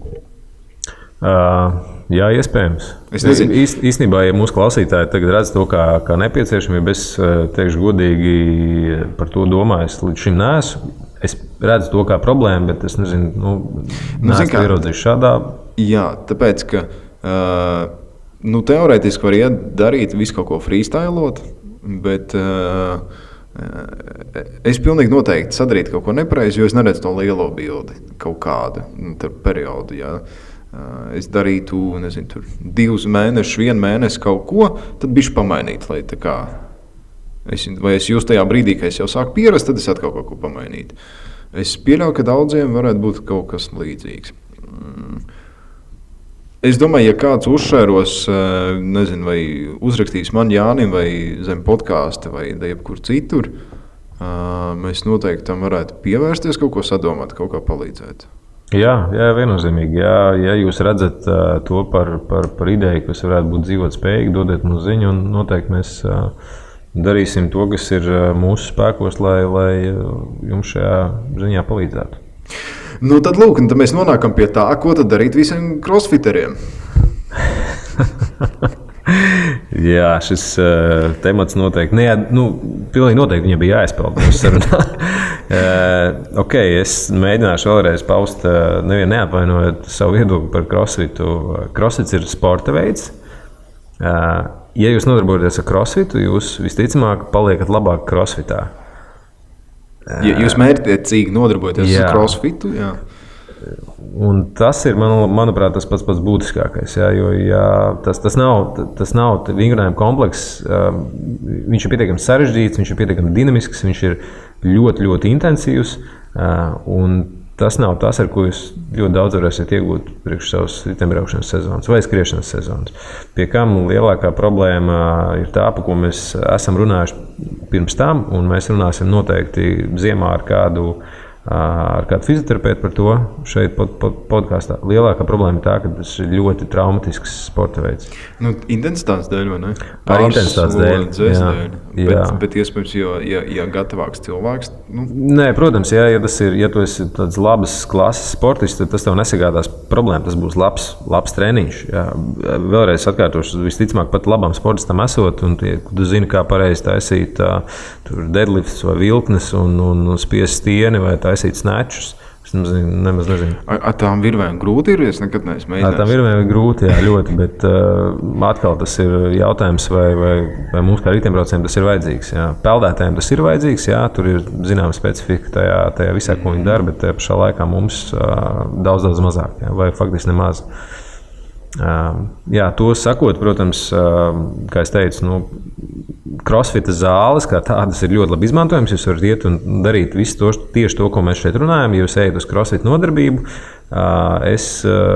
Uh, jā, iespējams. Es nezinu. Īst, īstenībā, ja mūsu klausītāji tagad redz to kā, kā nepieciešamību, es teikšu godīgi par to domāju, es līdz šim neesmu. Es redzu to kā problēmu, bet es nezinu, nu, nu neesmu ieraudzījis šādā. Jā, tāpēc, ka uh, nu, teorētiski var iet darīt visu kaut ko freestylot, bet uh, es pilnīgi noteikti sadarītu kaut ko nepareizi, jo es neredzu to lielo bildi kaut kādu nu, periodu, jā. Es darītu, nezinu, tur divus mēnešus, vienu mēnesi kaut ko, tad bišķi pamainīt, lai tā kā, es, vai es jūs tajā brīdī, ka es jau sāku pierast, tad es atkal kaut ko pamainītu. Es pieļauju, ka daudziem varētu būt kaut kas līdzīgs. Es domāju, ja kāds uzšēros, nezinu, vai uzrakstīs man Jānim vai zem podkāsta vai jebkur citur, mēs noteikti tam varētu pievērsties, kaut ko sadomāt, kaut kā palīdzēt. Jā, jā, viennozīmīgi. Jā, ja jūs redzat uh, to par, par, par ideju, kas varētu būt dzīvot spējīgi, dodiet mums ziņu, un noteikti mēs uh, darīsim to, kas ir uh, mūsu spēkos, lai, lai uh, jums šajā ziņā palīdzētu. Nu, tad lūk, un tad mēs nonākam pie tā, ko tad darīt visiem crossfiteriem. Jā, šis uh, temats noteikti, ne, nu, pilnīgi noteikti viņam bija jāizpeld mūsu sarunā. uh, ok, es mēģināšu vēlreiz paust, uh, nevienu neapvainojot savu viedokli par crossfitu. Crossfits ir sporta veids. Uh, ja jūs nodarbojaties ar crossfitu, jūs visticamāk paliekat labāk crossfitā. Uh, ja jūs mērķtiecīgi nodarbojaties jā. ar crossfitu, jā. Un tas ir, man, manuprāt, tas pats pats būtiskākais. Jā, jo jā, tas, tas nav, tas nav vingrinājuma komplekss. Viņš ir pietiekami sarežģīts, viņš ir pietiekami dinamisks, viņš ir ļoti, ļoti intensīvs. Un tas nav tas, ar ko jūs ļoti daudz varēsiet iegūt priekš savas riteņbraukšanas sezonas vai skriešanas sezonas. Pie kam lielākā problēma ir tā, par ko mēs esam runājuši pirms tam, un mēs runāsim noteikti ziemā ar kādu ar kādu fizioterapeitu par to šeit pod, pod, podkāstā. Lielākā problēma ir tā, ka tas ir ļoti traumatisks sporta veids. Nu, intensitātes dēļ, vai ne? Ar intensitātes dēļ. Jā, bet, jā. bet iespējams, jo, ja, ja gatavāks cilvēks... Nu... Nē, protams, jā, ja, tas ir, ja tu esi tāds labas klases sportists, tad tas tev nesagādās problēma. Tas būs labs, labs treniņš. Jā. Vēlreiz atkārtošu, visticamāk pat labam sportistam esot, un tie, tu zini, kā pareizi taisīt tur deadlifts vai vilknes un, un spiest stieni vai taisīt snatchus. Es nezinu, nemaz nezinu. Ar, ar tām virvēm grūti ir? Es nekad neesmu mēģinājis. Ar tām virvēm ir grūti, jā, ļoti, bet uh, atkal tas ir jautājums, vai, vai, vai mums kā riteņbraucējiem tas ir vajadzīgs. Jā. Peldētājiem tas ir vajadzīgs, jā, tur ir zināma specifika tajā, tajā visā, ko viņi dara, bet pašā laikā mums uh, daudz, daudz mazāk, jā, vai faktiski nemaz. Jā, to sakot, protams, kā es teicu, nu, crossfita zāles kā tādas ir ļoti labi izmantojams. Jūs varat iet un darīt visu to, tieši to, ko mēs šeit runājam. Ja jūs ejat uz crossfita nodarbību, es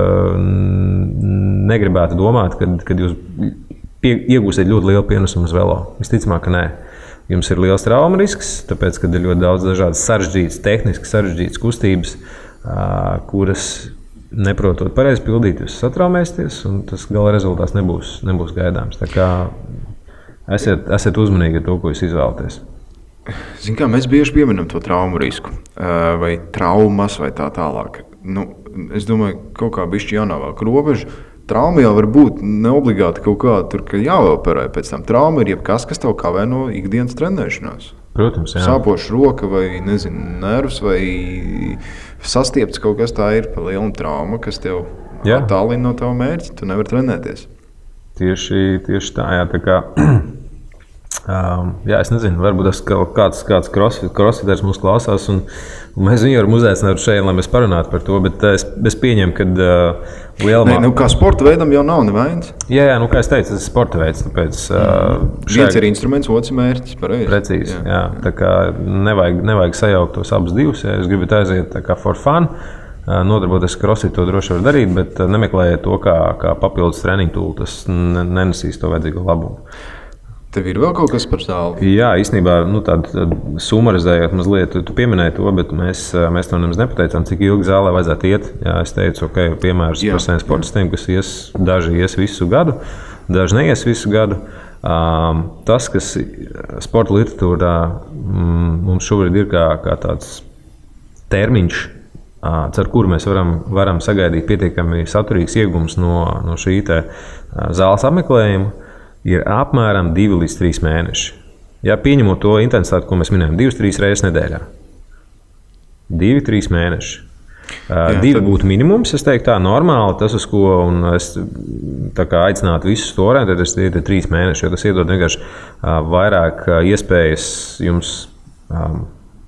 negribētu domāt, ka, kad jūs pie, iegūsiet ļoti lielu pienesumu uz velo. Visticamāk, ka nē. Jums ir liels trauma risks, tāpēc, ka ir ļoti daudz dažādas sarežģītas, tehniski sarežģītas kustības, kuras neprotot pareizi pildīt, jūs satraumēsieties, un tas gala rezultāts nebūs, nebūs gaidāms. Tā kā esiet, esiet uzmanīgi ar to, ko jūs izvēlaties. Zin kā, mēs bieži pieminam to traumu risku, vai traumas, vai tā tālāk. Nu, es domāju, kaut kā bišķi jānovelk robežu. Trauma jau var būt neobligāti kaut kā tur, ka jāoperē pēc tam. Trauma ir jebkas, kas tev kavē no ikdienas trenēšanās. Protams, jā. Sāpoša roka vai, nezinu, nervs vai sastiepts kaut kas, tā ir pa lielu trauma, kas tev attālina no tava mērķa. Tu nevari trenēties. Tieši, tieši tā, jā, tā kā, um, jā, es nezinu, varbūt tas kāds, kāds crossfiters mūs klausās, un, un mēs viņu varam uzaicināt šeit, lai mēs parunātu par to, bet es, es pieņemu, ka uh, lielumā... Nē, nu, kā sporta veidam jau nav nevainas. Jā, jā, nu, kā es teicu, tas ir sporta veids, tāpēc... Uh, šajā... Viens ir instruments, otrs mērķis, pareizi. Precīzi, jā. jā. Tā kā nevajag, nevajag sajaukt tos abus divus, ja jūs gribat aiziet tā kā for fun, nodarboties crossfit, to droši var darīt, bet nemeklējiet to kā, kā papildus treniņu tūlu, tas nenesīs to vajadzīgo labumu. Tev ir vēl kaut kas par zāli? Jā, īstenībā, nu, tādu sumarizējot mazliet, tu pieminēji to, bet mēs, mēs to nemaz nepateicām, cik ilgi zālē vajadzētu iet. Jā, es teicu, ok, piemērs par saviem sportistiem, kas ies, daži ies visu gadu, daži neies visu gadu. Um, tas, kas sporta literatūrā mm, mums šobrīd ir kā, kā tāds termiņš, ar kuru mēs varam, varam sagaidīt pietiekami saturīgs iegums no, no šī te zāles apmeklējuma, ir apmēram divi līdz trīs mēneši. Ja pieņemot to intensitāti, ko mēs minējam, divas, trīs reizes nedēļā. Divi, trīs mēneši. Jā, divi tad... būtu minimums, es teiktu tā, normāli, tas, uz ko un es tā kā aicinātu visus to orientēties, tie ir trīs mēneši, jo tas iedod vienkārši vairāk iespējas jums um,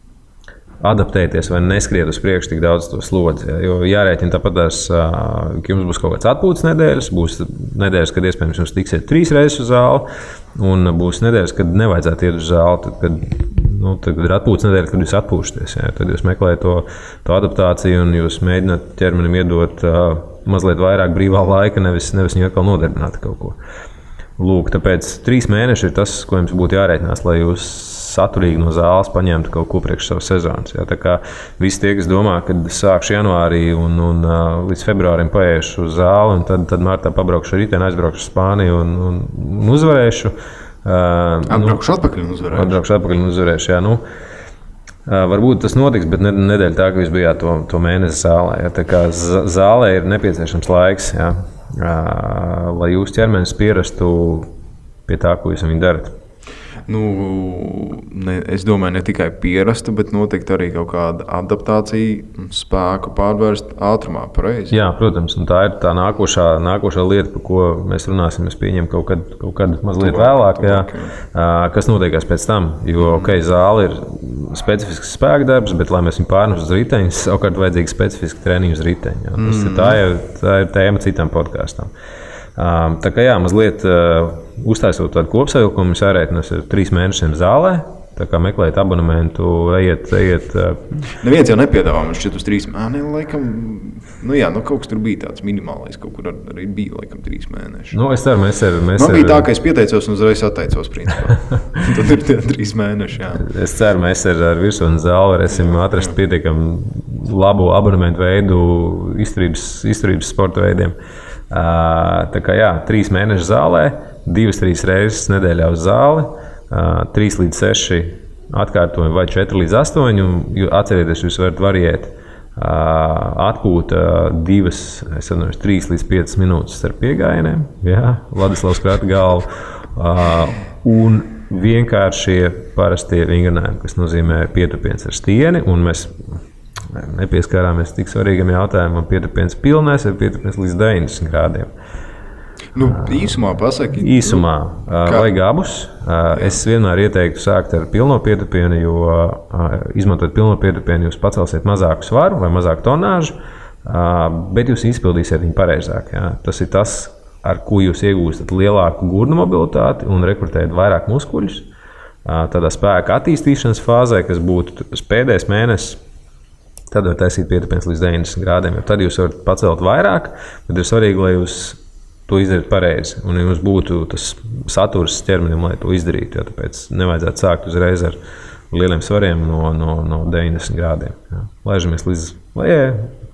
adaptēties vai neskriet uz priekšu tik daudz to slodzi. Ja? Jo jārēķina tāpat, ka jums būs kaut kāds atpūtas nedēļas, būs nedēļas, kad iespējams jums tiksiet trīs reizes uz zāli, un būs nedēļas, kad nevajadzētu iet uz zāli, tad, kad, nu, tad, kad ir atpūtas nedēļa, kad jūs atpūšaties. Ja? Tad jūs meklējat to, to adaptāciju un jūs mēģināt ķermenim iedot uh, mazliet vairāk brīvā laika, nevis, nevis viņu atkal nodarbināt kaut ko. Lūk, tāpēc trīs mēneši ir tas, ko jums būtu jārēķinās, lai jūs saturīgi no zāles paņemtu kaut ko priekš savas sezonas. Ja, tā kā visi tie, kas domā, kad sākšu janvārī un, un uh, līdz februārim paiešu uz zāli, un tad, tad martā pabraukšu ar riteni, aizbraukšu uz Spāniju un, un, un uzvarēšu. Uh, atbraukšu nu, atpakaļ un uzvarēšu. Atbraukšu atpakaļ un uzvarēšu, jā. Nu, uh, varbūt tas notiks, bet nedēļa tā, ka jūs bijāt to, to mēnesi zālē. Ja, tā kā zālē ir nepieciešams laiks, ja, uh, lai jūs ķermenis pierastu pie tā, ko jūs viņu darat. Nu, ne, es domāju, ne tikai pierastu, bet noteikti arī kaut kāda adaptācija un spēku pārvērst ātrumā, pareizi? Jā, protams, un tā ir tā nākošā, nākošā lieta, par ko mēs runāsim, es pieņemu kaut kad, kaut kad mazliet tuvāk, vēlāk, tuvāk, jā, jā. Kas notiekās pēc tam, jo, ok, zāle ir specifisks spēkdarbs, bet, lai mēs viņu pārnest uz riteņu, savukārt vajadzīgi specifiski treniņu uz riteņu. Jā. Tas mm. ir, tā, ir, tā ir tēma citam podkāstam. Tā kā jā, mazliet uh, uztaisot tādu kopsavilkumu, jūs ārēķinās ar trīs mēnešiem zālē, tā kā meklējat abonementu, ejiet, ejiet. Uh... Neviens jau nepiedāvā man šķiet uz trīs mēnešiem, laikam, nu jā, nu kaut kas tur bija tāds minimālais, kaut kur arī bija, laikam, trīs mēneši. Nu, es ceru, mēs ar... Mēs man ar... bija tā, ka es pieteicos un uzreiz atteicos, principā. Tad ir tie trīs mēneši, jā. Es ceru, mēs ar, ar virsotnes zāli varēsim jā, atrast jā. pietiekam labu abonementu veidu izturības, izturības sporta veidiem. Uh, tā kā jā, trīs mēneši zālē, divas, trīs reizes nedēļā uz zāli, uh, trīs līdz seši atkārtojumi vai četri līdz astoņi. Atcerieties, jūs varat variēt uh, atpūta uh, divas, es atceros, trīs līdz piecas minūtes starp piegājieniem, jā, Ladislavs krata galvu, uh, un vienkāršie parastie vingrinājumi, kas nozīmē pietupiens ar stieni, un mēs nepieskārāmies tik svarīgam jautājumam, pietupiens pilnais vai pietupiens līdz deviņdesmit grādiem. Nu, īsumā pasaki. Īsumā vajag abus. Es vienmēr ieteiktu sākt ar pilno pietupienu, jo izmantojot pilno pietupienu, jūs pacelsiet mazāku svaru vai mazāku tonāžu. bet jūs izpildīsiet viņu pareizāk. Jā. Tas ir tas, ar ko jūs iegūstat lielāku gurnu mobilitāti un rekrutējat vairāk muskuļus. Tādā spēka attīstīšanas fāzē, kas būtu pēdējais mēnesis, tad var taisīt pietupiens līdz deviņdesmit grādiem. Jo tad jūs varat pacelt vairāk, bet ir svarīgi, lai jūs to izdarītu pareizi. Un jums būtu tas saturs ķermenim, lai to izdarītu. Jo tāpēc nevajadzētu sākt uzreiz ar lieliem svariem no, no, no deviņdesmit grādiem. Jā. Laižamies līdz lejai.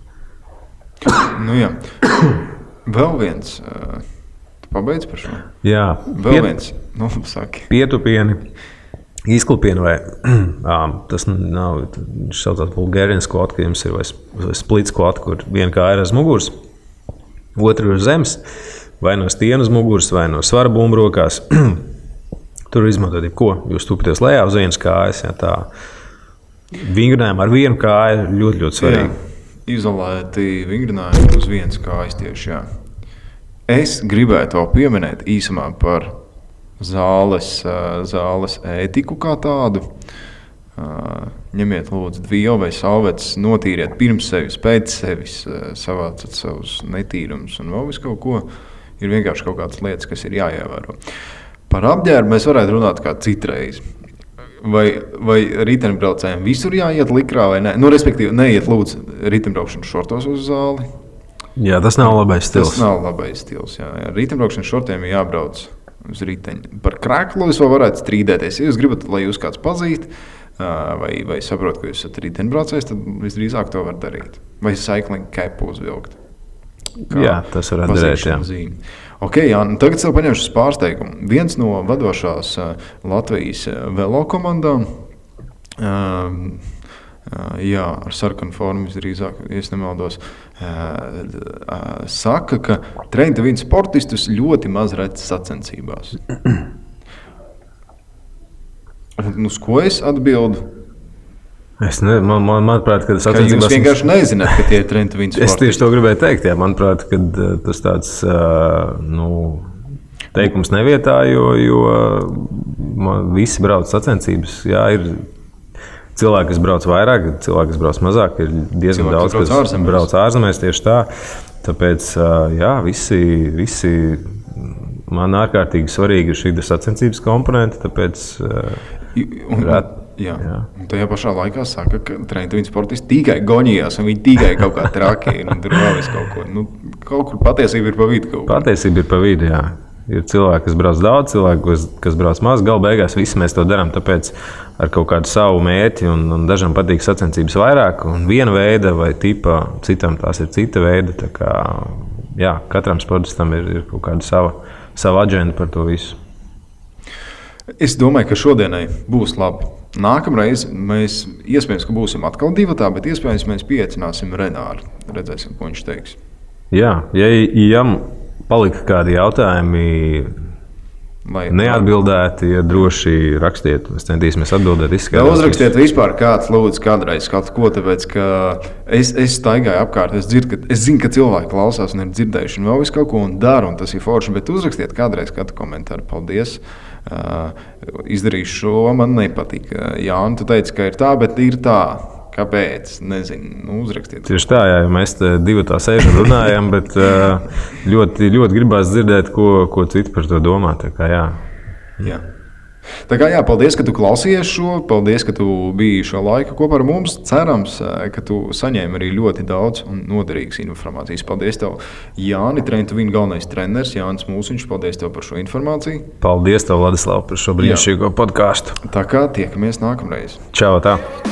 Nu jā. Vēl viens. Tu pabeidz par šo? Jā. Vēl Piet... viens. Nu, saki. Pietupieni, izklupieni vai tas nav, viņš saucās Bulgarian squat, ka jums ir vai, vai split squat, kur viena kāja ir uz muguras, otra ir uz zemes, vai no stiena uz muguras, vai no svara bumbrokās. Tur izmantot jebko. Jūs tupaties lejā uz vienas kājas. Jā, tā vingrinājumi ar vienu kāju ļoti, ļoti svarīgi. Jā. Izolēti vingrinājumi uz vienas kājas tieši, jā. Es gribētu vēl pieminēt īsumā par zāles, zāles ētiku kā tādu. Ņemiet lūdzu dvievu vai salvetes, notīriet pirms sevis, pēc sevis, savācat savus netīrumus un vēl visu kaut ko. Ir vienkārši kaut kādas lietas, kas ir jāievēro. Par apģērbu mēs varētu runāt kā citreiz. Vai, vai riteņbraucējiem visur jāiet likrā vai ne? Nu, respektīvi, neiet lūdzu riteņbraukšanas šortos uz zāli. Jā, tas nav labais stils. Tas nav labais stils, jā. jā. Riteņbraukšanas šortiem ir jābrauc uz riteņu. Par kreklu es vēl varētu strīdēties. Ja jūs gribat, lai jūs kāds pazīst vai, vai saprot, ka jūs esat riteņbraucējs, tad visdrīzāk to var darīt. Vai cycling capu uzvilkt. Kā jā, tas var darīt, jā. Zīme. Ok, jā, tagad sev paņemšu uz pārsteigumu. Viens no vadošās uh, Latvijas velo komandām, uh, uh, jā, ar sarkanu formu visdrīzāk, ja es nemaldos, uh, uh, saka, ka Trenta Vīna sportistus ļoti maz redz sacensībās. Un uz ko es atbildu? Es ne, man, man, manuprāt, ka Ka jūs vienkārši nezināt, ka tie ir Trenta Vīna sportisti. Es tieši to gribēju teikt, jā. Manuprāt, ka tas tāds nu, teikums nevietā, jo, jo man, visi brauc sacensības. Jā, ir cilvēki, kas brauc vairāk, cilvēki, kas brauc mazāk, ir diezgan cilvēki, daudz, kas ārzemēs. brauc ārzemēs tieši tā. Tāpēc, jā, visi, visi man ārkārtīgi svarīgi ir šī sacensības komponente, tāpēc un, rāt, Jā. Jā. Un tajā pašā laikā saka, ka Trenta Vīna sportisti tikai goņījās, un viņi tikai kaut kā traki, un tur vēl visu kaut ko. Nu, kaut kur patiesība ir pa vidu kaut ko. Patiesība ir pa vidu, jā. Ir cilvēki, kas brauc daudz, cilvēki, kas, kas brauc maz. Galu beigās visi mēs to darām, tāpēc ar kaut kādu savu mērķi, un, un dažam patīk sacensības vairāk, un viena veida vai tipa, citam tās ir cita veida. Tā kā, jā, katram sportistam ir, ir kaut kāda sava, sava aģenda par to visu. Es domāju, ka šodienai būs labi. Nākamreiz mēs iespējams, ka būsim atkal divatā, bet iespējams mēs pieaicināsim Renāru. Redzēsim, ko viņš teiks. Jā, ja, ja palika kādi jautājumi Lai, neatbildēti, ja droši rakstiet, mēs centīsimies atbildēt. Jā, uzrakstiet vispār kāds lūdzu kādreiz kaut ko, tāpēc, ka es, es staigāju apkārt, es, dzird, ka, es zinu, ka cilvēki klausās un ir dzirdējuši un vēl visu kaut ko un dara, un tas ir forši, bet uzrakstiet kādreiz kādu komentāru. Paldies! Uh, izdarīšu šo, man nepatīk. Jā, un tu teici, ka ir tā, bet ir tā. Kāpēc? Nezinu, nu, uzrakstiet. Tieši tā, jā, mēs divi tā sēžam runājam, bet uh, ļoti, ļoti gribās dzirdēt, ko, ko citi par to domā. Tā kā jā. Jā. Tā kā jā, paldies, ka tu klausījies šo, paldies, ka tu biji šo laiku kopā ar mums. Cerams, ka tu saņēmi arī ļoti daudz un noderīgas informācijas. Paldies tev, Jāni, Trenta Vīna galvenais treneris, Jānis Mūsiņš, paldies tev par šo informāciju. Paldies tev, Ladislav, par šo brīnišķīgo podkāstu. Tā kā tiekamies nākamreiz. Čau, tā.